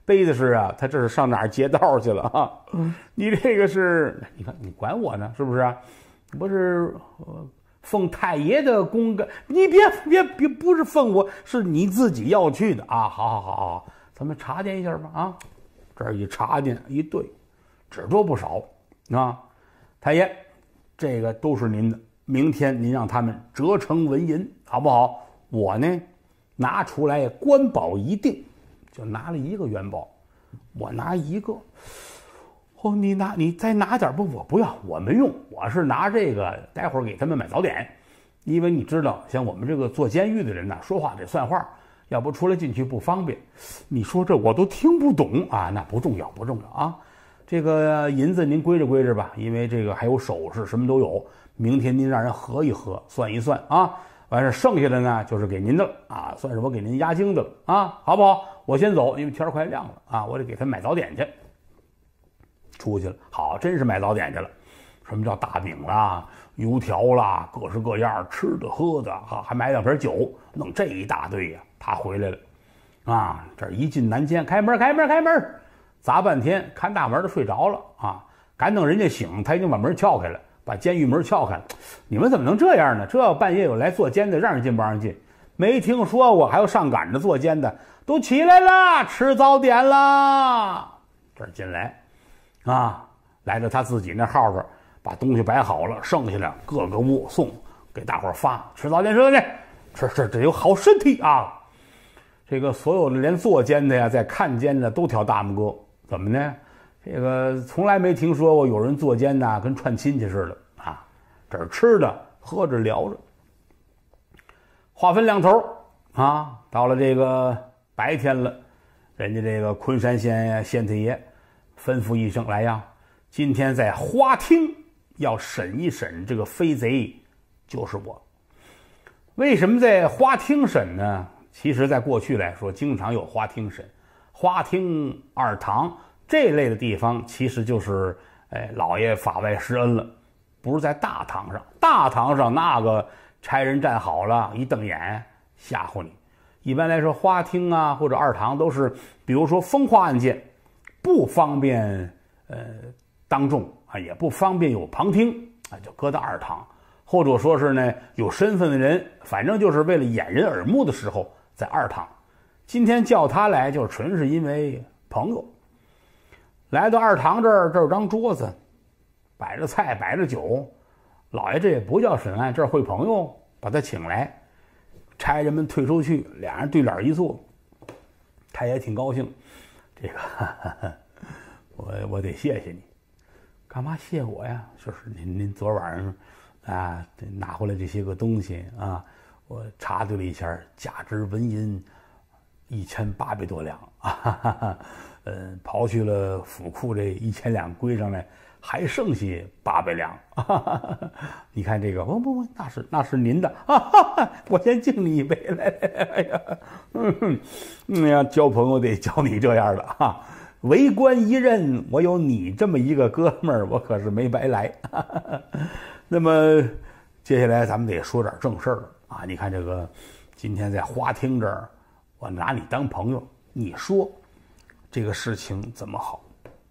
背的是啊，他这是上哪儿劫道去了啊？你这个是，你看你管我呢，是不是啊？不是、呃、奉太爷的公干，你别别别，不是奉我，是你自己要去的啊！好好好好，咱们查验一下吧啊！这儿一查验一对，只多不少啊！太爷，这个都是您的，明天您让他们折成纹银，好不好？我呢，拿出来官保一定，就拿了一个元宝，我拿一个。哦，你拿你再拿点不？我不要，我没用，我是拿这个，待会儿给他们买早点。因为你知道，像我们这个坐监狱的人呢，说话得算话，要不出来进去不方便。你说这我都听不懂啊，那不重要，不重要啊。这个银子您归着归着吧，因为这个还有首饰，什么都有。明天您让人合一合，算一算啊。完事剩下的呢，就是给您的了啊，算是我给您押金的了啊，好不好？我先走，因为天快亮了啊，我得给他买早点去。出去了，好，真是买早点去了。什么叫大饼啦、油条啦，各式各样吃的喝的啊，还买两瓶酒，弄这一大堆呀、啊。他回来了，啊，这一进南监，开门，开门，开门，砸半天，看大门的睡着了啊，赶等人家醒，他已经把门撬开了，把监狱门撬开了。你们怎么能这样呢？这半夜有来坐监的，让人进不让人进？没听说过，还有上赶着坐监的，都起来了，吃早点了。这儿进来。啊，来到他自己那号这，把东西摆好了，剩下的各个屋送给大伙发，吃早点，吃早点，吃吃这有好身体啊！这个所有的连坐监的呀，在看监的都挑大拇哥，怎么呢？这个从来没听说过有人坐监呐，跟串亲戚似的啊！这儿吃的喝着聊着，划分两头啊，到了这个白天了，人家这个昆山县县太爷。吩咐一声来呀！今天在花厅要审一审这个飞贼，就是我。为什么在花厅审呢？其实，在过去来说，经常有花厅审，花厅、二堂这类的地方，其实就是哎老爷法外施恩了，不是在大堂上。大堂上那个差人站好了，一瞪眼吓唬你。一般来说，花厅啊或者二堂都是，比如说风化案件。不方便呃当众啊，也不方便有旁听啊，就搁到二堂，或者说是呢有身份的人，反正就是为了掩人耳目的时候在二堂。今天叫他来，就纯是因为朋友。来到二堂这儿，这有张桌子，摆着菜，摆着酒。老爷这也不叫审案，这儿会朋友，把他请来，差人们退出去，俩人对脸一坐，他也挺高兴。这个哈哈我我得谢谢你，干嘛谢我呀？就是您您昨晚上啊拿回来这些个东西啊，我查对了一下，价值文银一千八百多两啊，哈哈嗯，刨去了府库这一千两归上来，还剩下八百两。哈哈你看这个，不不不，那是那是您的啊！我先敬你一杯来来来！哎呀，嗯，哎呀，交朋友得交你这样的啊！为官一任，我有你这么一个哥们儿，我可是没白来。哈哈那么接下来咱们得说点正事儿了啊！你看这个，今天在花厅这儿，我拿你当朋友，你说这个事情怎么好？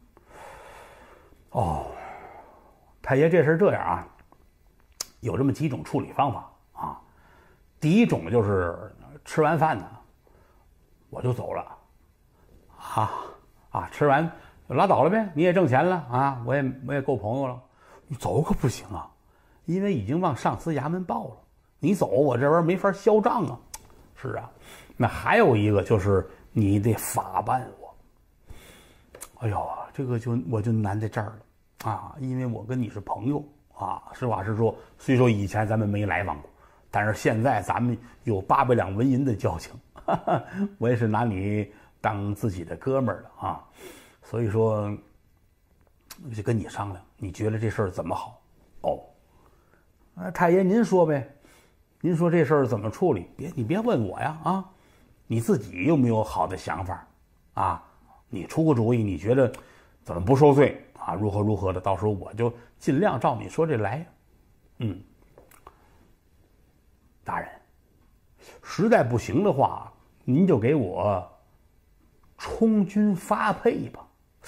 哦。太爷，这事这样啊，有这么几种处理方法啊。第一种就是吃完饭呢，我就走了，啊啊，吃完就拉倒了呗，你也挣钱了啊，我也我也够朋友了。你走可不行啊，因为已经往上司衙门报了，你走我这玩意儿没法销账啊。是啊，那还有一个就是你得法办我。哎呦，这个就我就难在这儿了。啊，因为我跟你是朋友啊，实话实说，虽说以前咱们没来往过，但是现在咱们有八百两纹银的交情，哈哈，我也是拿你当自己的哥们儿了啊，所以说我就跟你商量，你觉得这事儿怎么好？哦，啊，太爷您说呗，您说这事儿怎么处理？别你别问我呀啊，你自己有没有好的想法啊？你出个主意，你觉得怎么不受罪？啊，如何如何的，到时候我就尽量照你说这来。嗯，大人，实在不行的话，您就给我充充军发配吧。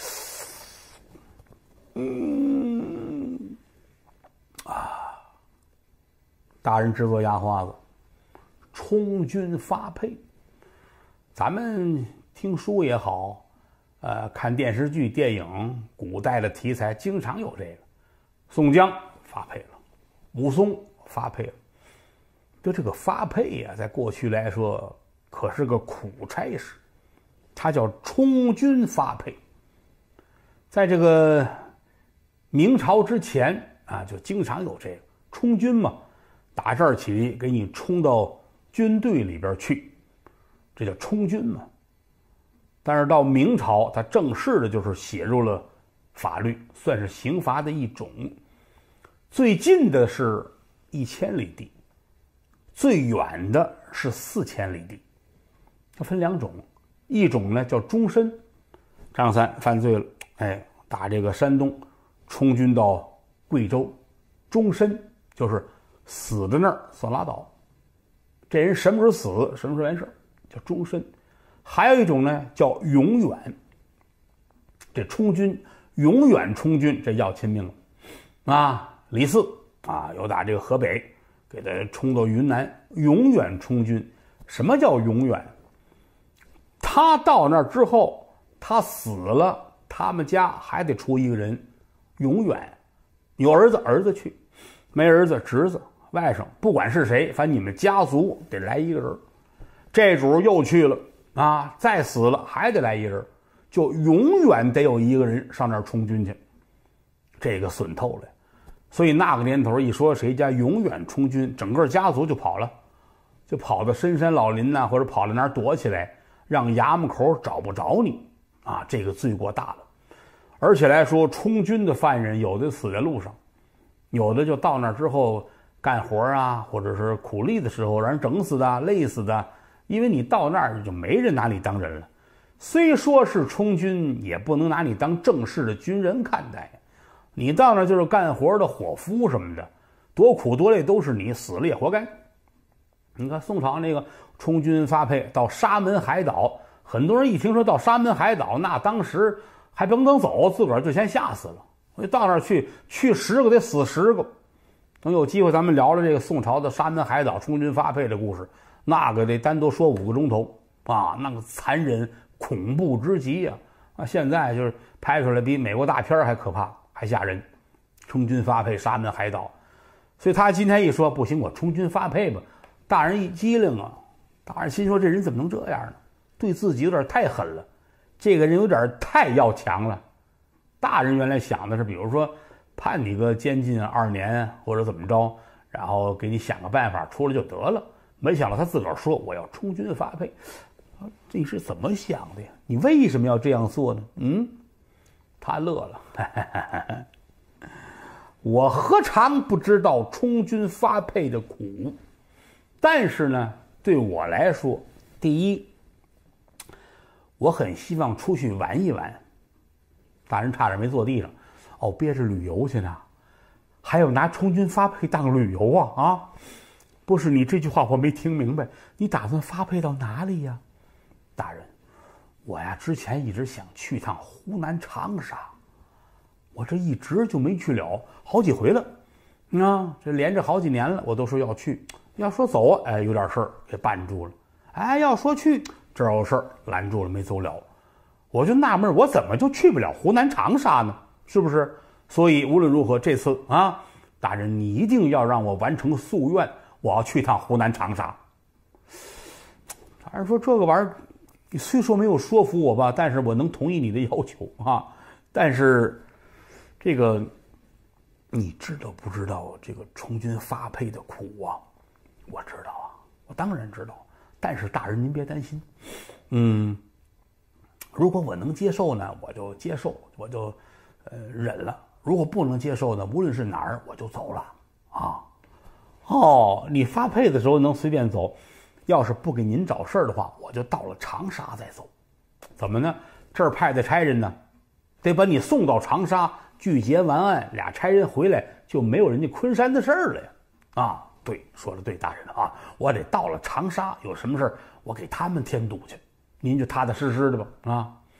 嗯，啊，大人直嘬牙花子，充军发配。咱们听书也好，呃，看电视剧、电影，古代的题材经常有这个。宋江发配了，武松发配了。就这个发配呀、啊，在过去来说可是个苦差事，它叫充军发配。在这个明朝之前啊，就经常有这个充军嘛，打这儿起给你充到军队里边去，这叫充军嘛。但是到明朝，它正式的就是写入了法律，算是刑罚的一种。最近的是一千里地，最远的是四千里地。它分两种，一种呢叫终身，张三犯罪了，哎，打这个山东，充军到贵州，终身就是死在那儿算拉倒。这人什么时候死，什么时候完事，叫终身。还有一种呢叫永远，这充军永远充军，这要亲命了啊！李四啊，有打这个河北给他冲到云南，永远充军。什么叫永远？他到那儿之后，他死了，他们家还得出一个人，永远。有儿子儿子去，没儿子侄子外甥，不管是谁，反正你们家族得来一个人。这主又去了啊，再死了还得来一人，就永远得有一个人上那儿充军去。这个损透了。所以那个年头一说谁家永远充军，整个家族就跑了，就跑到深山老林呐、啊，或者跑到哪儿躲起来，让衙门口找不着你啊，这个罪过大了。而且来说，充军的犯人有的死在路上，有的就到那儿之后干活啊，或者是苦力的时候让人整死的、累死的，因为你到那儿就没人拿你当人了。虽说是充军，也不能拿你当正式的军人看待。你到那就是干活的伙夫什么的，多苦多累都是你，死了也活该。你看宋朝那个充军发配到沙门海岛，很多人一听说到沙门海岛，那当时还甭等走，自个儿就先吓死了。我到那儿去，去十个得死十个。等有机会咱们聊聊这个宋朝的沙门海岛充军发配的故事，那个得单独说五个钟头啊，那个残忍恐怖之极呀！啊，现在就是拍出来比美国大片还可怕。还吓人，充军发配沙门海岛，所以他今天一说不行，我充军发配吧，大人一机灵啊，大人心说这人怎么能这样呢？对自己有点太狠了，这个人有点太要强了。大人原来想的是，比如说判你个监禁二年或者怎么着，然后给你想个办法出来就得了。没想到他自个儿说我要充军发配，这是怎么想的呀？你为什么要这样做呢？嗯？他乐了，呵呵呵，我何尝不知道充军发配的苦？但是呢，对我来说，第一，我很希望出去玩一玩。大人差点没坐地上，哦，憋着旅游去呢，还有拿充军发配当旅游啊啊！不是，你这句话我没听明白，你打算发配到哪里呀？大人。我呀，之前一直想去趟湖南长沙，我这一直就没去了，好几回了，啊，这连着好几年了，我都说要去，要说走，哎，有点事儿给绊住了，哎，要说去，这儿有事儿拦住了，没走了，我就纳闷，我怎么就去不了湖南长沙呢？是不是？所以无论如何，这次啊，大人你一定要让我完成夙愿，我要去趟湖南长沙。大人说这个玩意儿。你虽说没有说服我吧，但是我能同意你的要求啊。但是，这个你知道不知道这个充军发配的苦啊？我知道啊，我当然知道。但是大人您别担心，嗯，如果我能接受呢，我就接受，我就呃忍了；如果不能接受呢，无论是哪儿，我就走了啊。哦，你发配的时候能随便走。要是不给您找事儿的话，我就到了长沙再走。怎么呢？这儿派的差人呢，得把你送到长沙，聚结完案，俩差人回来就没有人家昆山的事儿了呀。啊，对，说的对，大人啊，我得到了长沙，有什么事儿我给他们添堵去，您就踏踏实实的吧。啊，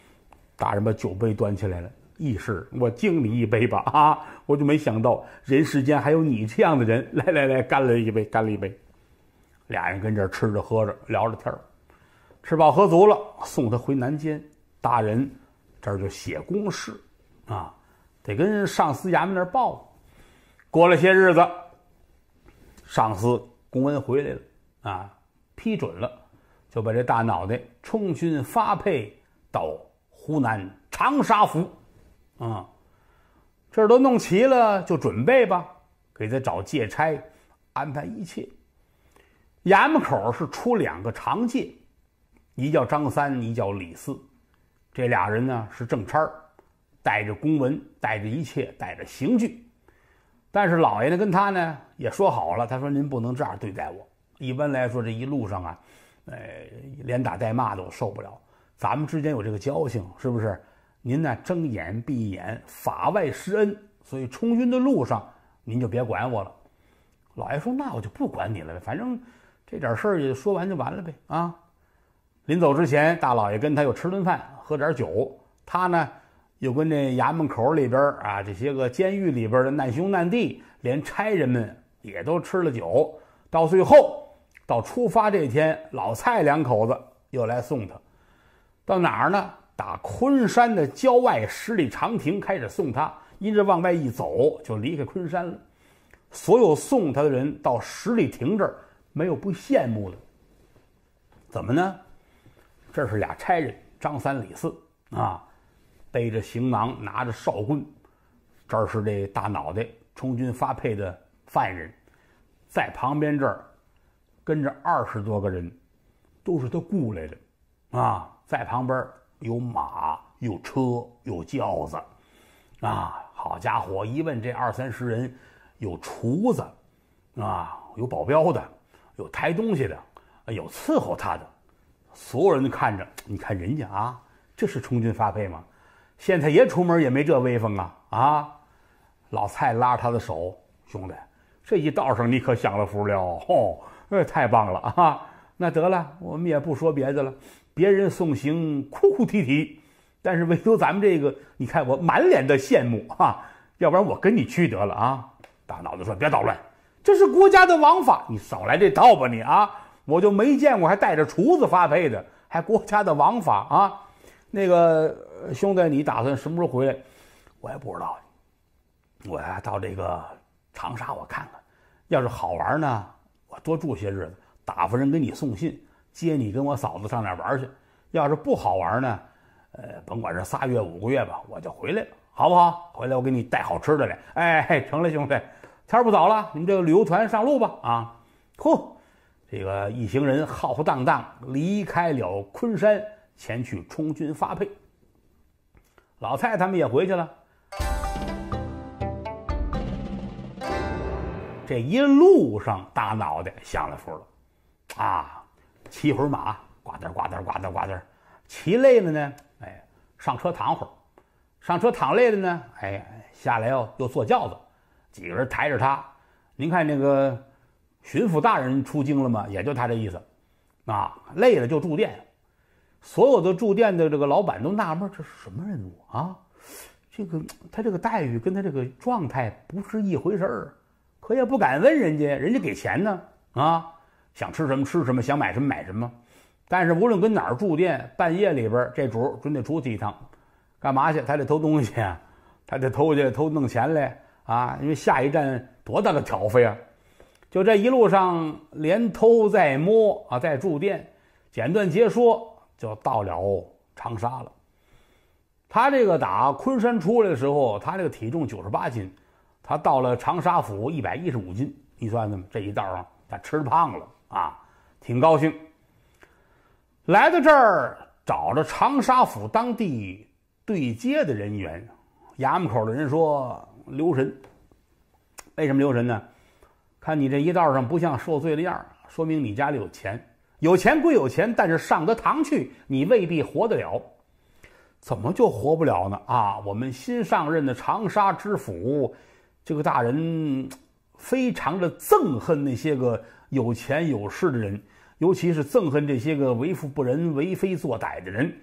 大人把酒杯端起来了，义士，我敬你一杯吧！啊，我就没想到人世间还有你这样的人。来来来，干了一杯，干了一杯。俩人跟这儿吃着喝着，聊着天儿，吃饱喝足了，送他回南监。大人这儿就写公事，啊，得跟上司衙门那儿报。过了些日子，上司公文回来了，啊，批准了，就把这大脑袋充军发配到湖南长沙府，啊，这儿都弄齐了，就准备吧，给他找借差，安排一切。衙门口是出两个长借，一叫张三，一叫李四，这俩人呢是正差，带着公文，带着一切，带着刑具。但是老爷呢跟他呢也说好了，他说您不能这样对待我。一般来说这一路上啊，呃，连打带骂的我受不了。咱们之间有这个交情，是不是？您呢睁眼闭眼，法外施恩，所以充军的路上您就别管我了。老爷说那我就不管你了，反正这点事儿也说完就完了呗啊！临走之前，大老爷跟他又吃顿饭，喝点酒。他呢，又跟这衙门口里边啊，这些个监狱里边的难兄难弟，连差人们也都吃了酒。到最后，到出发这天，老蔡两口子又来送他。到哪儿呢？打昆山的郊外十里长亭开始送他，因着往外一走，就离开昆山了。所有送他的人到十里亭这儿，没有不羡慕的。怎么呢？这是俩差人，张三李四啊，背着行囊，拿着哨棍。这儿是这大脑袋充军发配的犯人，在旁边这儿跟着二十多个人，都是他雇来的啊。在旁边有马，有车，有轿子啊。好家伙，一问这二三十人，有厨子啊，有保镖的，有抬东西的，有伺候他的。所有人看着，你看人家啊，这是充军发配吗？县太爷出门也没这威风啊！啊，老蔡拉着他的手，兄弟，这一道上你可享了福了哦，呃，太棒了啊！那得了，我们也不说别的了。别人送行哭哭啼啼，但是唯独咱们这个，你看我满脸的羡慕啊！要不然我跟你去得了啊！大脑子说别捣乱，这是国家的王法，你少来这套吧你啊！我就没见过还带着厨子发配的，还国家的王法啊！那个兄弟，你打算什么时候回来？我也不知道。我呀到这个长沙我看看，要是好玩呢，我多住些日子，打发人给你送信，接你跟我嫂子上那玩去。要是不好玩呢，呃，甭管是仨月五个月吧，我就回来了，好不好？回来我给你带好吃的来。哎，成了兄弟，天不早了，你们这个旅游团上路吧啊！嚯！这个一行人浩浩荡荡离开了昆山，前去充军发配。老蔡他们也回去了。这一路上大脑袋享了福了啊！骑会儿马，呱嗒呱嗒呱嗒呱嗒，骑累了呢，哎，上车躺会儿，上车躺累了呢，哎，下来要又坐轿子，几个人抬着他。您看那个巡抚大人出京了吗？也就他这意思啊，累了就住店。所有的住店的这个老板都纳闷，这是什么人物啊？这个他这个待遇跟他这个状态不是一回事儿，可也不敢问人家，人家给钱呢啊，想吃什么吃什么，想买什么买什么。但是无论跟哪儿住店，半夜里边这主准得出去一趟，干嘛去？他得偷东西啊，他得偷去偷弄钱来啊，因为下一站多大的挑费啊！就这一路上连偷再摸啊，在住店，简短截说就到了长沙了。他这个打昆山出来的时候，他这个体重九十八斤，他到了长沙府一百一十五斤，你算算这一道上他吃胖了啊，挺高兴。来到这儿，找着长沙府当地对接的人员，衙门口的人说留神。为什么留神呢？看你这一道上不像受罪的样，说明你家里有钱。有钱归有钱，但是上得堂去，你未必活得了。怎么就活不了呢？啊，我们新上任的长沙知府，这个大人非常的憎恨那些个有钱有势的人，尤其是憎恨这些个为富不仁、为非作歹的人。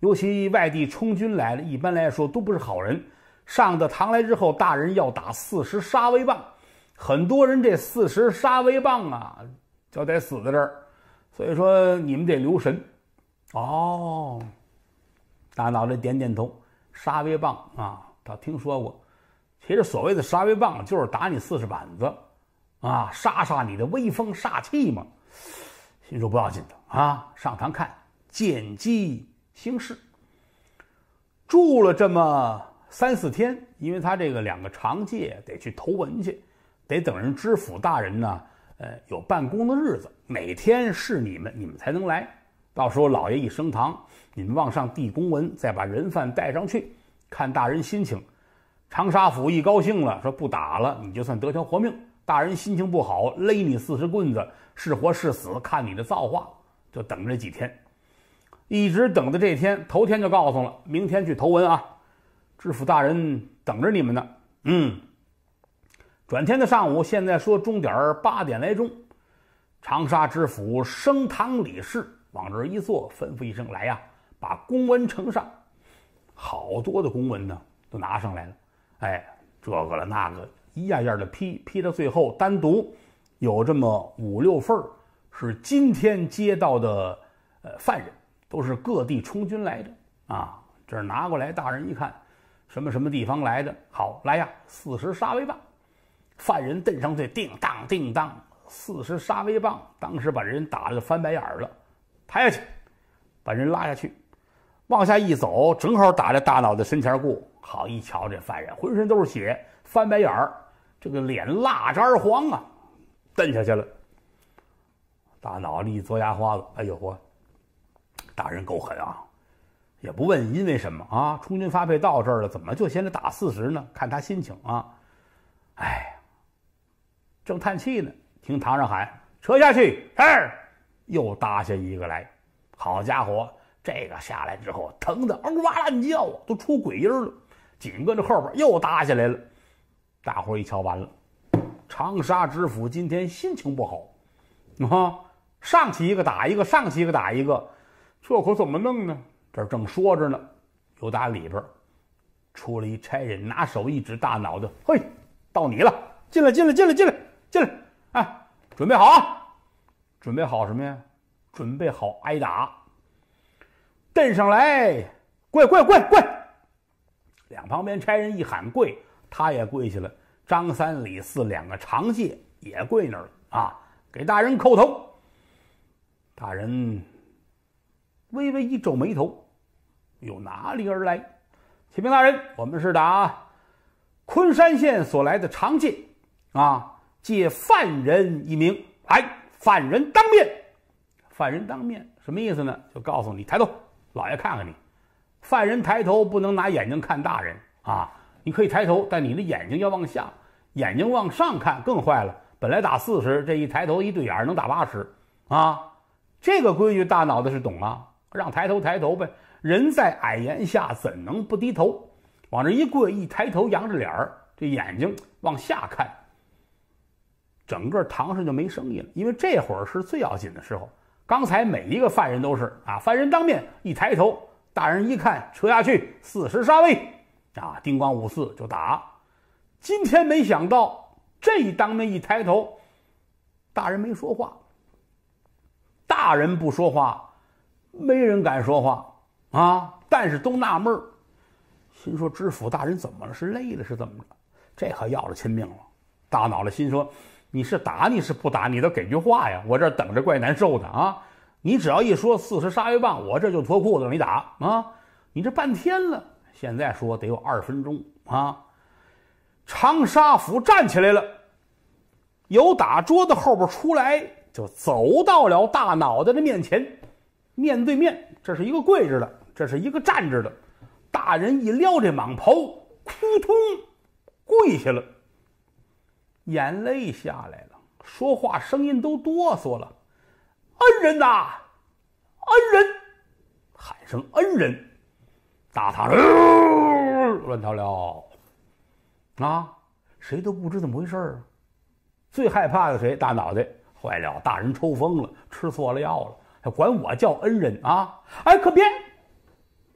尤其外地充军来了，一般来说都不是好人。上到堂来之后，大人要打四十杀威棒，很多人这四十杀威棒啊，就得死在这儿。所以说你们得留神。哦，大脑袋点点头，杀威棒啊，他听说过。其实所谓的杀威棒就是打你四十板子，啊，杀杀你的威风煞气嘛。心说不要紧的啊，上堂看，见机行事。住了这么三四天，因为他这个两个长戒得去投文去，得等人知府大人呢，呃，有办公的日子，哪天是你们，你们才能来。到时候老爷一升堂，你们往上递公文，再把人犯带上去，看大人心情。长沙府一高兴了，说不打了，你就算得条活命。大人心情不好，勒你四十棍子，是活是死，看你的造化。就等这几天，一直等到这天，头天就告诉了，明天去投文啊，知府大人等着你们呢。嗯，转天的上午，现在说钟点八点来钟，长沙知府升堂理事，往这儿一坐，吩咐一声：“来呀，把公文呈上。”好多的公文呢，都拿上来了。哎，这个了那个，一样样的批，批到最后，单独有这么五六份是今天接到的呃犯人，都是各地充军来的啊。这儿拿过来，大人一看，什么什么地方来的，好来呀，四十杀威棒，犯人蹬上去，叮当叮当，四十杀威棒，当时把人打了个翻白眼了，抬下去，把人拉下去，往下一走，正好打在大脑袋身前过。好一瞧，这犯人浑身都是血，翻白眼儿，这个脸蜡渣黄啊，蹬下去了。大脑袋一嘬牙花子，哎呦我，大人够狠啊！也不问因为什么啊，充军发配到这儿了，怎么就现在打四十呢？看他心情啊。哎，正叹气呢，听堂上喊：“扯下去！”是，又搭下一个来。好家伙，这个下来之后，疼得嗷哇乱叫啊，都出鬼音了。紧跟着后边又搭下来了，大伙一瞧，完了，长沙知府今天心情不好啊，上去一个打一个，上去一个打一个，这可怎么弄呢？这正说着呢，又打里边出了一差人，拿手一指大脑袋：“嘿，到你了，进来，进来，进来，进来，进来！哎，准备好啊！准备好什么呀？准备好挨打！蹬上来，跪跪跪跪！”两旁边差人一喊跪，他也跪下了。张三李四两个长戒也跪那儿了啊，给大人叩头。大人微微一皱眉头，由哪里而来？启禀大人，我们是打昆山县所来的长戒啊，借犯人一名。来，犯人当面。犯人当面什么意思呢？就告诉你抬头，老爷看看你。犯人抬头不能拿眼睛看大人啊，你可以抬头，但你的眼睛要往下，眼睛往上看更坏了。本来打四十，这一抬头一对眼能打八十啊。这个规矩大脑袋是懂啊，让抬头抬头呗。人在矮檐下怎能不低头？往这一跪，一抬头，扬着脸儿，这眼睛往下看，整个堂上就没声音了。因为这会儿是最要紧的时候。刚才每一个犯人都是啊，犯人当面一抬头。大人一看，扯下去，四十杀威啊，叮咣五四就打。今天没想到这一当面一抬头，大人没说话。大人不说话，没人敢说话啊。但是都纳闷儿，心说知府大人怎么了？是累了是怎么着？这可要了亲命了。大脑袋心说，你是打你是不打，你都给句话呀，我这等着怪难受的啊。你只要一说四十杀威棒，我这就脱裤子让你打啊！你这半天了，现在说得有二分钟啊！长沙府站起来了，由打桌子后边出来，就走到了大脑袋的面前，面对面，这是一个跪着的，这是一个站着的。大人一撩这蟒袍，扑通跪下了，眼泪下来了，说话声音都哆嗦了。恩人呐、啊，恩人！喊声恩人，大堂上、呃、乱套了啊！谁都不知怎么回事儿。最害怕的谁？大脑袋坏了，大人抽风了，吃错了药了，还管我叫恩人啊！哎，可别！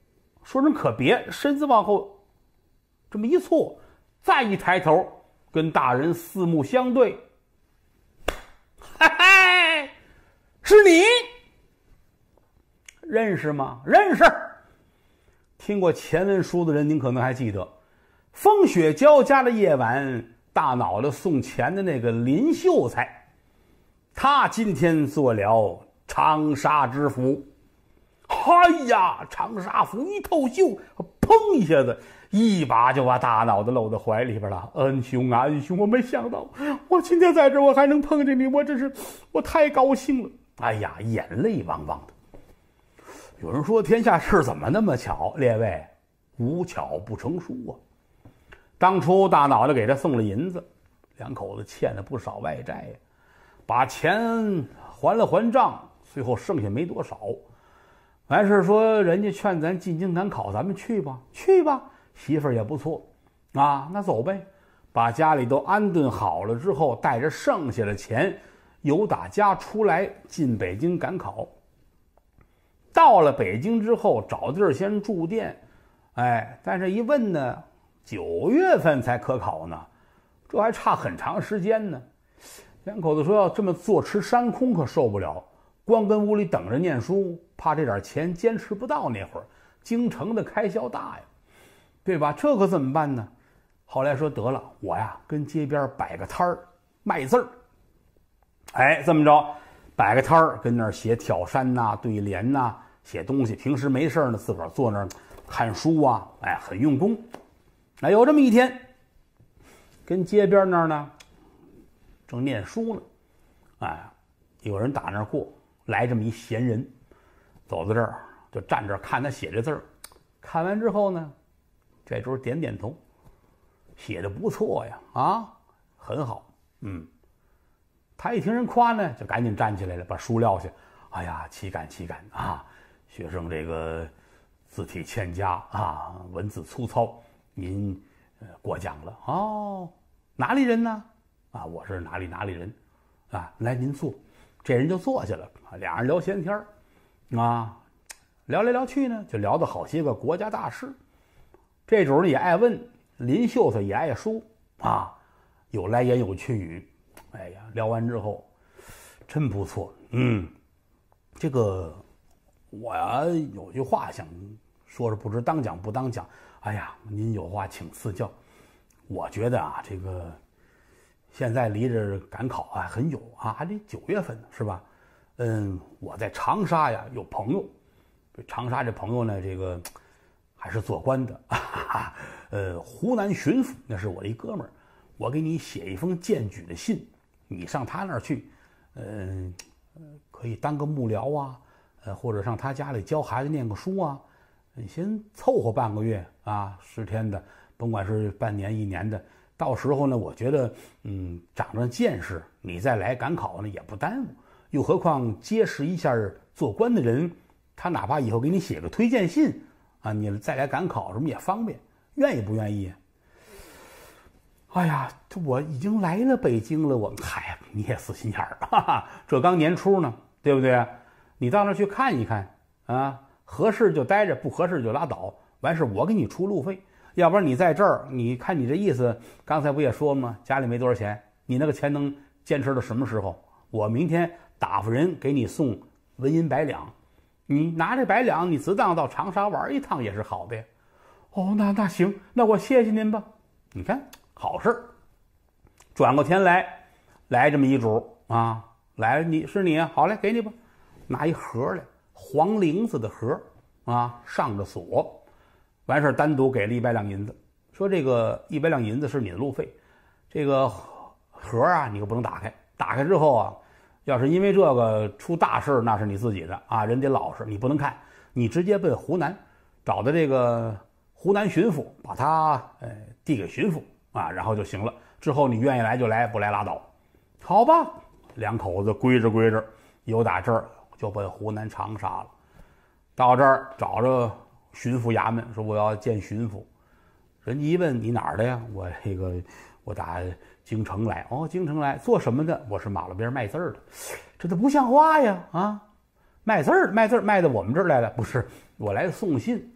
说人可别，身子往后这么一错，再一抬头，跟大人四目相对。嘿嘿，是你，认识吗？认识。听过前文书的人，您可能还记得，风雪交加的夜晚，大脑袋送钱的那个林秀才，他今天做了长沙知府。哎呀，长沙府一透袖，砰一下子，一把就把大脑袋搂到怀里边了。恩兄啊，恩兄，我没想到，我今天在这儿我还能碰见你，我真是我太高兴了。哎呀，眼泪汪汪的。有人说天下事怎么那么巧？列位，无巧不成书啊。当初大脑袋给他送了银子，两口子欠了不少外债呀，把钱还了还账，最后剩下没多少。完事说人家劝咱进京赶考，咱们去吧，去吧，媳妇儿也不错啊，那走呗。把家里都安顿好了之后，带着剩下的钱，由打家出来进北京赶考。到了北京之后，找地儿先住店，哎，但是一问呢，九月份才可考呢，这还差很长时间呢。两口子说要这么坐吃山空可受不了，光跟屋里等着念书，怕这点钱坚持不到那会儿，京城的开销大呀，对吧？这可怎么办呢？后来说得了，我呀跟街边摆个摊儿卖字儿，哎，这么着摆个摊儿，跟那儿写挑山呐、对联呐、写东西。平时没事呢，自个儿坐那儿看书啊，哎，很用功。哎，有这么一天，跟街边那儿呢正念书呢，哎，有人打那儿过来，这么一闲人，走到这儿就站这儿看他写这字儿。看完之后呢，这时候点点头，写的不错呀，啊，很好，嗯。他一听人夸呢，就赶紧站起来了，把书撂下。哎呀，岂敢岂敢啊！学生这个字体欠佳啊，文字粗糙，您呃过奖了哦。哪里人呢？啊，我是哪里哪里人，啊，来您坐。这人就坐下了，俩人聊闲天啊，聊来聊去呢，就聊到好些个国家大事。这主儿也爱问，林秀才也爱说啊，有来言有去语。哎呀，聊完之后，真不错。嗯，这个我呀有句话想说，是不知当讲不当讲。哎呀，您有话请赐教。我觉得啊，这个现在离着赶考啊很有啊，还得九月份呢，是吧？嗯，我在长沙呀有朋友，这长沙这朋友呢，这个还是做官的，哈哈，呃，湖南巡抚那是我的一哥们儿，我给你写一封荐举的信。你上他那儿去，嗯、呃，可以当个幕僚啊，呃，或者上他家里教孩子念个书啊，你先凑合半个月啊，十天的，甭管是半年一年的，到时候呢，我觉得，嗯，长着见识，你再来赶考呢也不耽误。又何况结识一下做官的人，他哪怕以后给你写个推荐信啊，你再来赶考什么也方便，愿意不愿意？哎呀，这我已经来了北京了，我嗨，你也死心眼儿，哈哈，这刚年初呢，对不对？你到那儿去看一看啊，合适就待着，不合适就拉倒。完事我给你出路费，要不然你在这儿，你看你这意思，刚才不也说吗？家里没多少钱，你那个钱能坚持到什么时候？我明天打发人给你送纹银百两，你拿这百两，你自当到长沙玩一趟也是好的呀。哦，那那行，那我谢谢您吧。你看。好事，转过天来，来这么一主啊，来你是你啊，好嘞，给你吧，拿一盒来，黄绫子的盒啊，上着锁，完事单独给了一百两银子，说这个一百两银子是你的路费，这个盒啊，你可不能打开，打开之后啊，要是因为这个出大事，那是你自己的啊，人得老实，你不能看，你直接奔湖南，找的这个湖南巡抚，把他呃递给巡抚。啊，然后就行了。之后你愿意来就来，不来拉倒，好吧？两口子归着归着，由打这儿就奔湖南长沙了。到这儿找着巡抚衙门，说我要见巡抚。人家一问你哪儿的呀？我这个我打京城来。哦，京城来做什么的？我是马路边卖字儿的。这都不像话呀！啊，卖字儿卖字儿卖到我们这儿来了？不是，我来送信。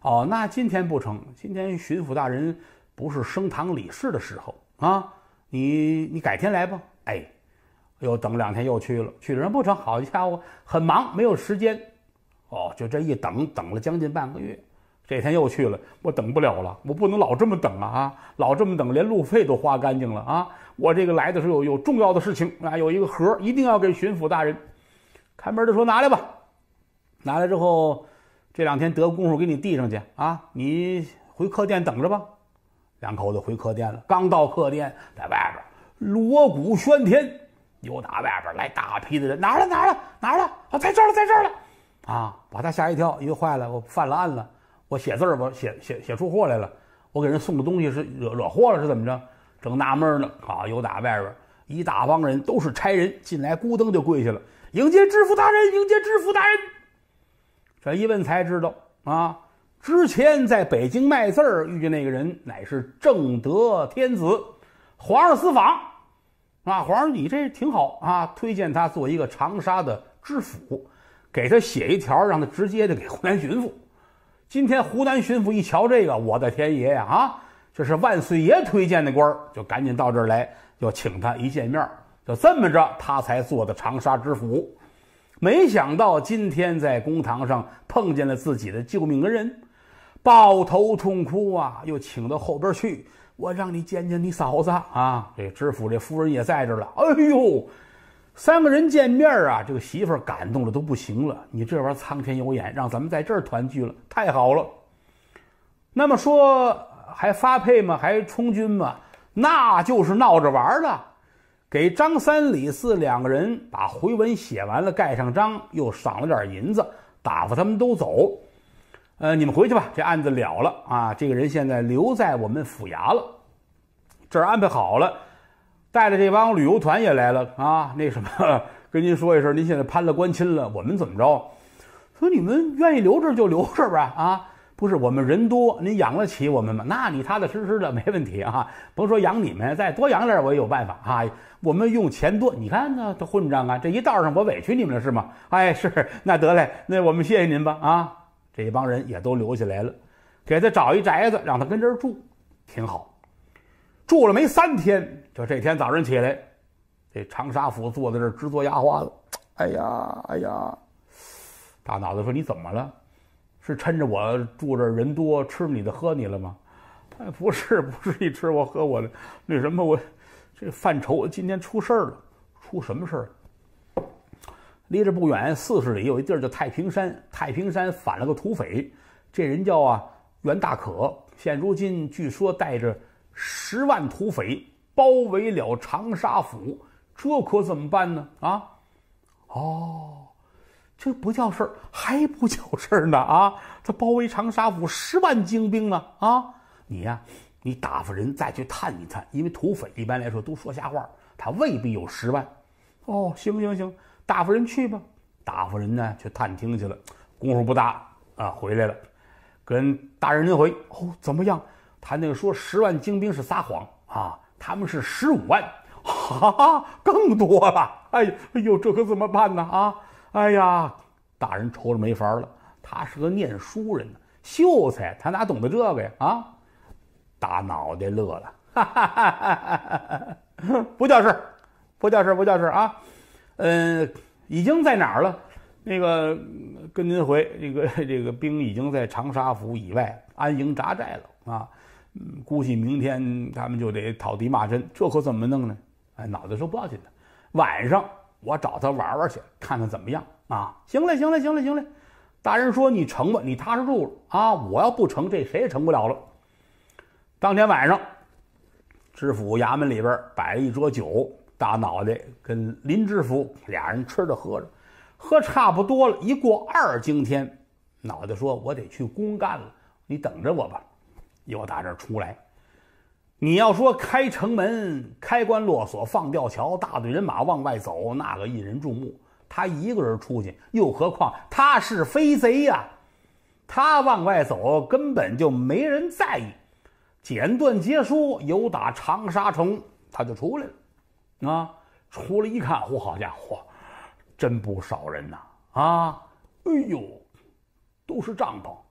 哦，那今天不成，今天巡抚大人不是升堂理事的时候啊，你你改天来吧。哎，又等两天又去了，去了人不成，好家伙，很忙，没有时间。哦，就这一等，等了将近半个月。这天又去了，我等不了了，我不能老这么等啊啊！老这么等，连路费都花干净了啊！我这个来的时候有有重要的事情啊，有一个盒一定要给巡抚大人。看门的说拿来吧，拿来之后，这两天得功夫给你递上去啊，你回客店等着吧。两口子回客店了，刚到客店，在外边锣鼓喧天，又打外边来大批的人，哪儿了哪儿了哪儿了啊，在这儿了在这儿了啊，把他吓一跳，因为坏了，我犯了案了。我写字儿，我写写写出货来了，我给人送的东西是惹惹祸了，是怎么着？正纳闷呢，啊，有打外边一大帮人都是差人进来，咕噔就跪下了，迎接知府大人，迎接知府大人。这一问才知道啊，之前在北京卖字儿遇见那个人乃是正德天子，皇上私访啊，皇上你这挺好啊，推荐他做一个长沙的知府，给他写一条，让他直接的给湖南巡抚。今天湖南巡抚一瞧这个，我的天爷呀啊！这是万岁爷推荐的官儿，就赶紧到这儿来，就请他一见面，就这么着，他才做的长沙知府。没想到今天在公堂上碰见了自己的救命恩人，抱头痛哭啊，又请到后边去，我让你见见你嫂子啊！这知府这夫人也在这儿了，哎呦！三个人见面啊，这个媳妇儿感动的都不行了。你这玩意儿苍天有眼，让咱们在这儿团聚了，太好了。那么说还发配吗？还充军吗？那就是闹着玩了。给张三李四两个人把回文写完了，盖上章，又赏了点银子，打发他们都走。呃，你们回去吧，这案子了了啊。这个人现在留在我们府衙了，这儿安排好了。带着这帮旅游团也来了啊！那什么，跟您说一声，您现在攀了官亲了，我们怎么着？说你们愿意留这就留这吧啊！不是我们人多，您养得起我们吗？那你踏踏实实的没问题啊！甭说养你们，再多养点我也有办法啊！我们用钱多，你看呢，这混账啊！这一道上我委屈你们了是吗？哎，是，那得嘞，那我们谢谢您吧啊！这帮人也都留下来了，给他找一宅子，让他跟这儿住，挺好。住了没三天，就这天早上起来，这长沙府坐在这儿直嘬牙花子。哎呀，哎呀！大脑袋说：“你怎么了？是趁着我住这儿人多，吃你的喝你了吗？”哎，不是，不是你吃我喝我的，那什么，我这犯愁，今天出事儿了。出什么事儿？离这不远四十里有一地儿叫太平山，太平山反了个土匪，这人叫啊袁大可，现如今据说带着十万土匪包围了长沙府，这可怎么办呢？啊，哦，这不叫事儿，还不叫事儿呢啊！他包围长沙府十万精兵呢啊！你呀、啊，你打发人再去探一探，因为土匪一般来说都说瞎话，他未必有十万。哦，行行行，打发人去吧。打发人呢去探听去了，功夫不大啊，回来了，跟大人您回哦，怎么样？他那个说十万精兵是撒谎啊，他们是十五万，哈哈，更多了。哎呦，哎呦，这可怎么办呢？啊，哎呀，大人愁着没法了。他是个念书人呢，秀才，他哪懂得这个呀？啊，大脑袋乐了，哈哈哈哈哈，不叫事，不叫事，不叫事啊。嗯，已经在哪儿了？那个跟您回，这个这个兵已经在长沙府以外安营扎寨了啊。嗯，估计明天他们就得讨敌骂阵，这可怎么弄呢？哎，脑袋说不要紧的，晚上我找他玩玩去，看看怎么样啊？行嘞，行嘞，行嘞，行嘞。大人说你成吧，你踏实住了啊！我要不成，这谁也成不了了。当天晚上，知府衙门里边摆了一桌酒，大脑袋跟林知府俩人吃着喝着，喝差不多了，一过二更天，脑袋说我得去公干了，你等着我吧。又打这儿出来，你要说开城门、开关落锁、放吊桥，大队人马往外走，那个引人注目。他一个人出去，又何况他是飞贼呀、啊，他往外走根本就没人在意。简短结束，由打长沙城，他就出来了。啊，出来一看，嚯，好家伙，真不少人呐！啊，哎呦，都是帐篷。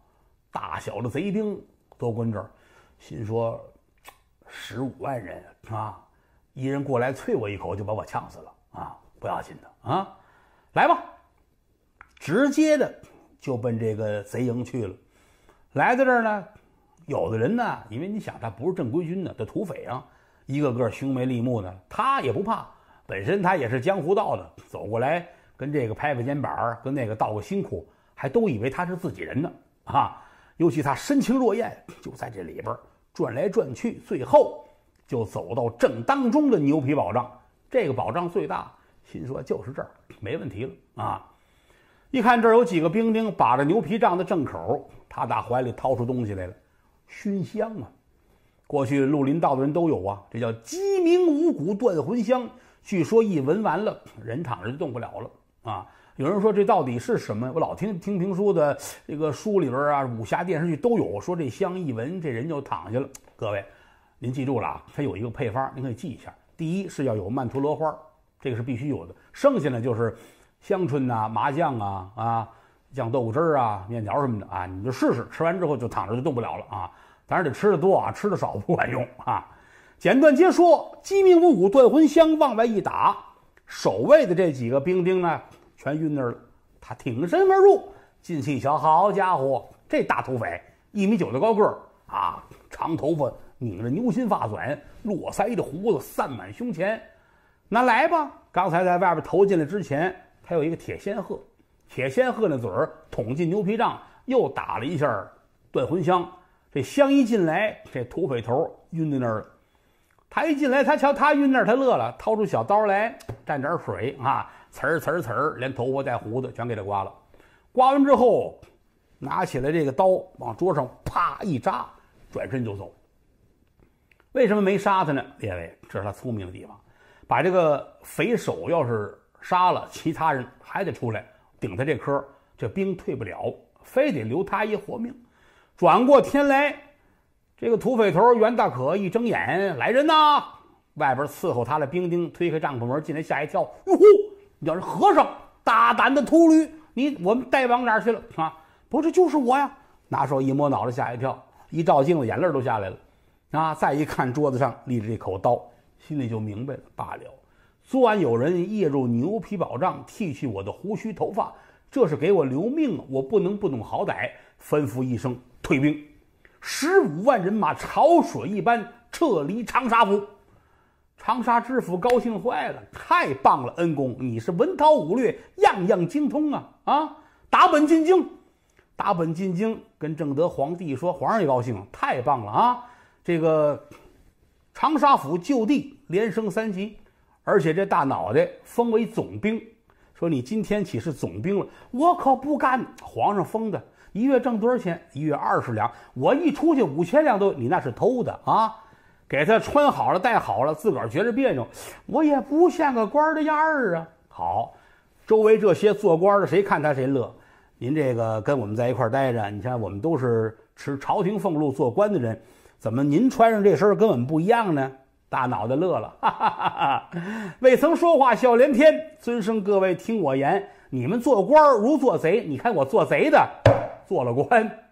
大小的贼兵都跟这儿，心说十五万人啊，一人过来啐我一口就把我呛死了啊，不要紧的啊，来吧，直接的就奔这个贼营去了。来到这儿呢，有的人呢，因为你想他不是正规军呢，这土匪啊，一个个凶眉厉目的，他也不怕，本身他也是江湖道的，走过来跟这个拍个肩膀，跟那个道个辛苦，还都以为他是自己人呢啊！尤其他深情若艳，就在这里边转来转去，最后就走到正当中的牛皮宝藏，这个宝藏最大，心说就是这儿，没问题了啊！一看这儿有几个兵丁把着牛皮杖的正口，他打怀里掏出东西来了，熏香啊！过去绿林道的人都有啊，这叫鸡鸣五谷断魂香。据说一闻完了，人躺着就动不了了啊！有人说这到底是什么？我老听听评书的这个书里边啊，武侠电视剧都有说这香一闻，这人就躺下了。各位，您记住了啊，它有一个配方，您可以记一下。第一是要有曼陀罗花，这个是必须有的。剩下呢就是香椿呐、麻酱啊、啊酱豆腐汁儿啊、面条什么的啊，你就试试，吃完之后就躺着就动不了了啊！当然得吃的多啊，吃的少不管用啊。简短截说，鸡鸣五谷断魂香往外一打，守卫的这几个兵丁呢，全晕那儿了。他挺身而入，进去一瞧，好家伙，这大土匪一米九的高个儿啊，长头发，拧着牛心发短，络腮的胡子散满胸前。那来吧，刚才在外边投进来之前，他有一个铁仙鹤，铁仙鹤那嘴儿捅进牛皮杖，又打了一下断魂香。这香一进来，这土匪头晕在那儿了。他一进来，他瞧他晕那儿，他乐了，掏出小刀来，蘸点水啊，呲儿呲儿呲儿，连头发带胡子全给他刮了。刮完之后，拿起来这个刀往桌上啪一扎，转身就走。为什么没杀他呢？列位，这是他聪明的地方。把这个匪首要是杀了，其他人还得出来顶他这科，这兵退不了，非得留他一活命。转过天来，这个土匪头袁大可一睁眼，来人呐！外边伺候他的兵丁推开帐篷门进来，吓一跳，哟呼！你要是和尚，大胆的秃驴，你我们带往哪儿去了啊？不，这就是我呀！拿手一摸脑袋，吓一跳，一照镜子，眼泪都下来了啊！再一看桌子上立着这口刀，心里就明白了，罢了，昨晚有人夜入牛皮宝藏，剃去我的胡须头发，这是给我留命，我不能不懂好歹，吩咐一声退兵。十五万人马潮水一般撤离长沙府。长沙知府高兴坏了，太棒了，恩公，你是文韬武略样样精通啊！啊，打本进京，打本进京，跟正德皇帝说，皇上也高兴，太棒了啊！这个长沙府就地连升三级，而且这大脑袋封为总兵，说你今天起是总兵了，我可不干！皇上封的。一月挣多少钱？一月二十两。我一出去五千两都，你那是偷的啊！给他穿好了，戴好了，自个儿觉着别扭，我也不像个官的样儿啊。好，周围这些做官的，谁看他谁乐。您这个跟我们在一块儿待着，你看我们都是吃朝廷俸禄做官的人，怎么您穿上这身跟我们不一样呢？大脑袋乐了，哈哈哈哈！未曾说话笑连天。尊生各位听我言，你们做官如做贼，你看我做贼的。做了官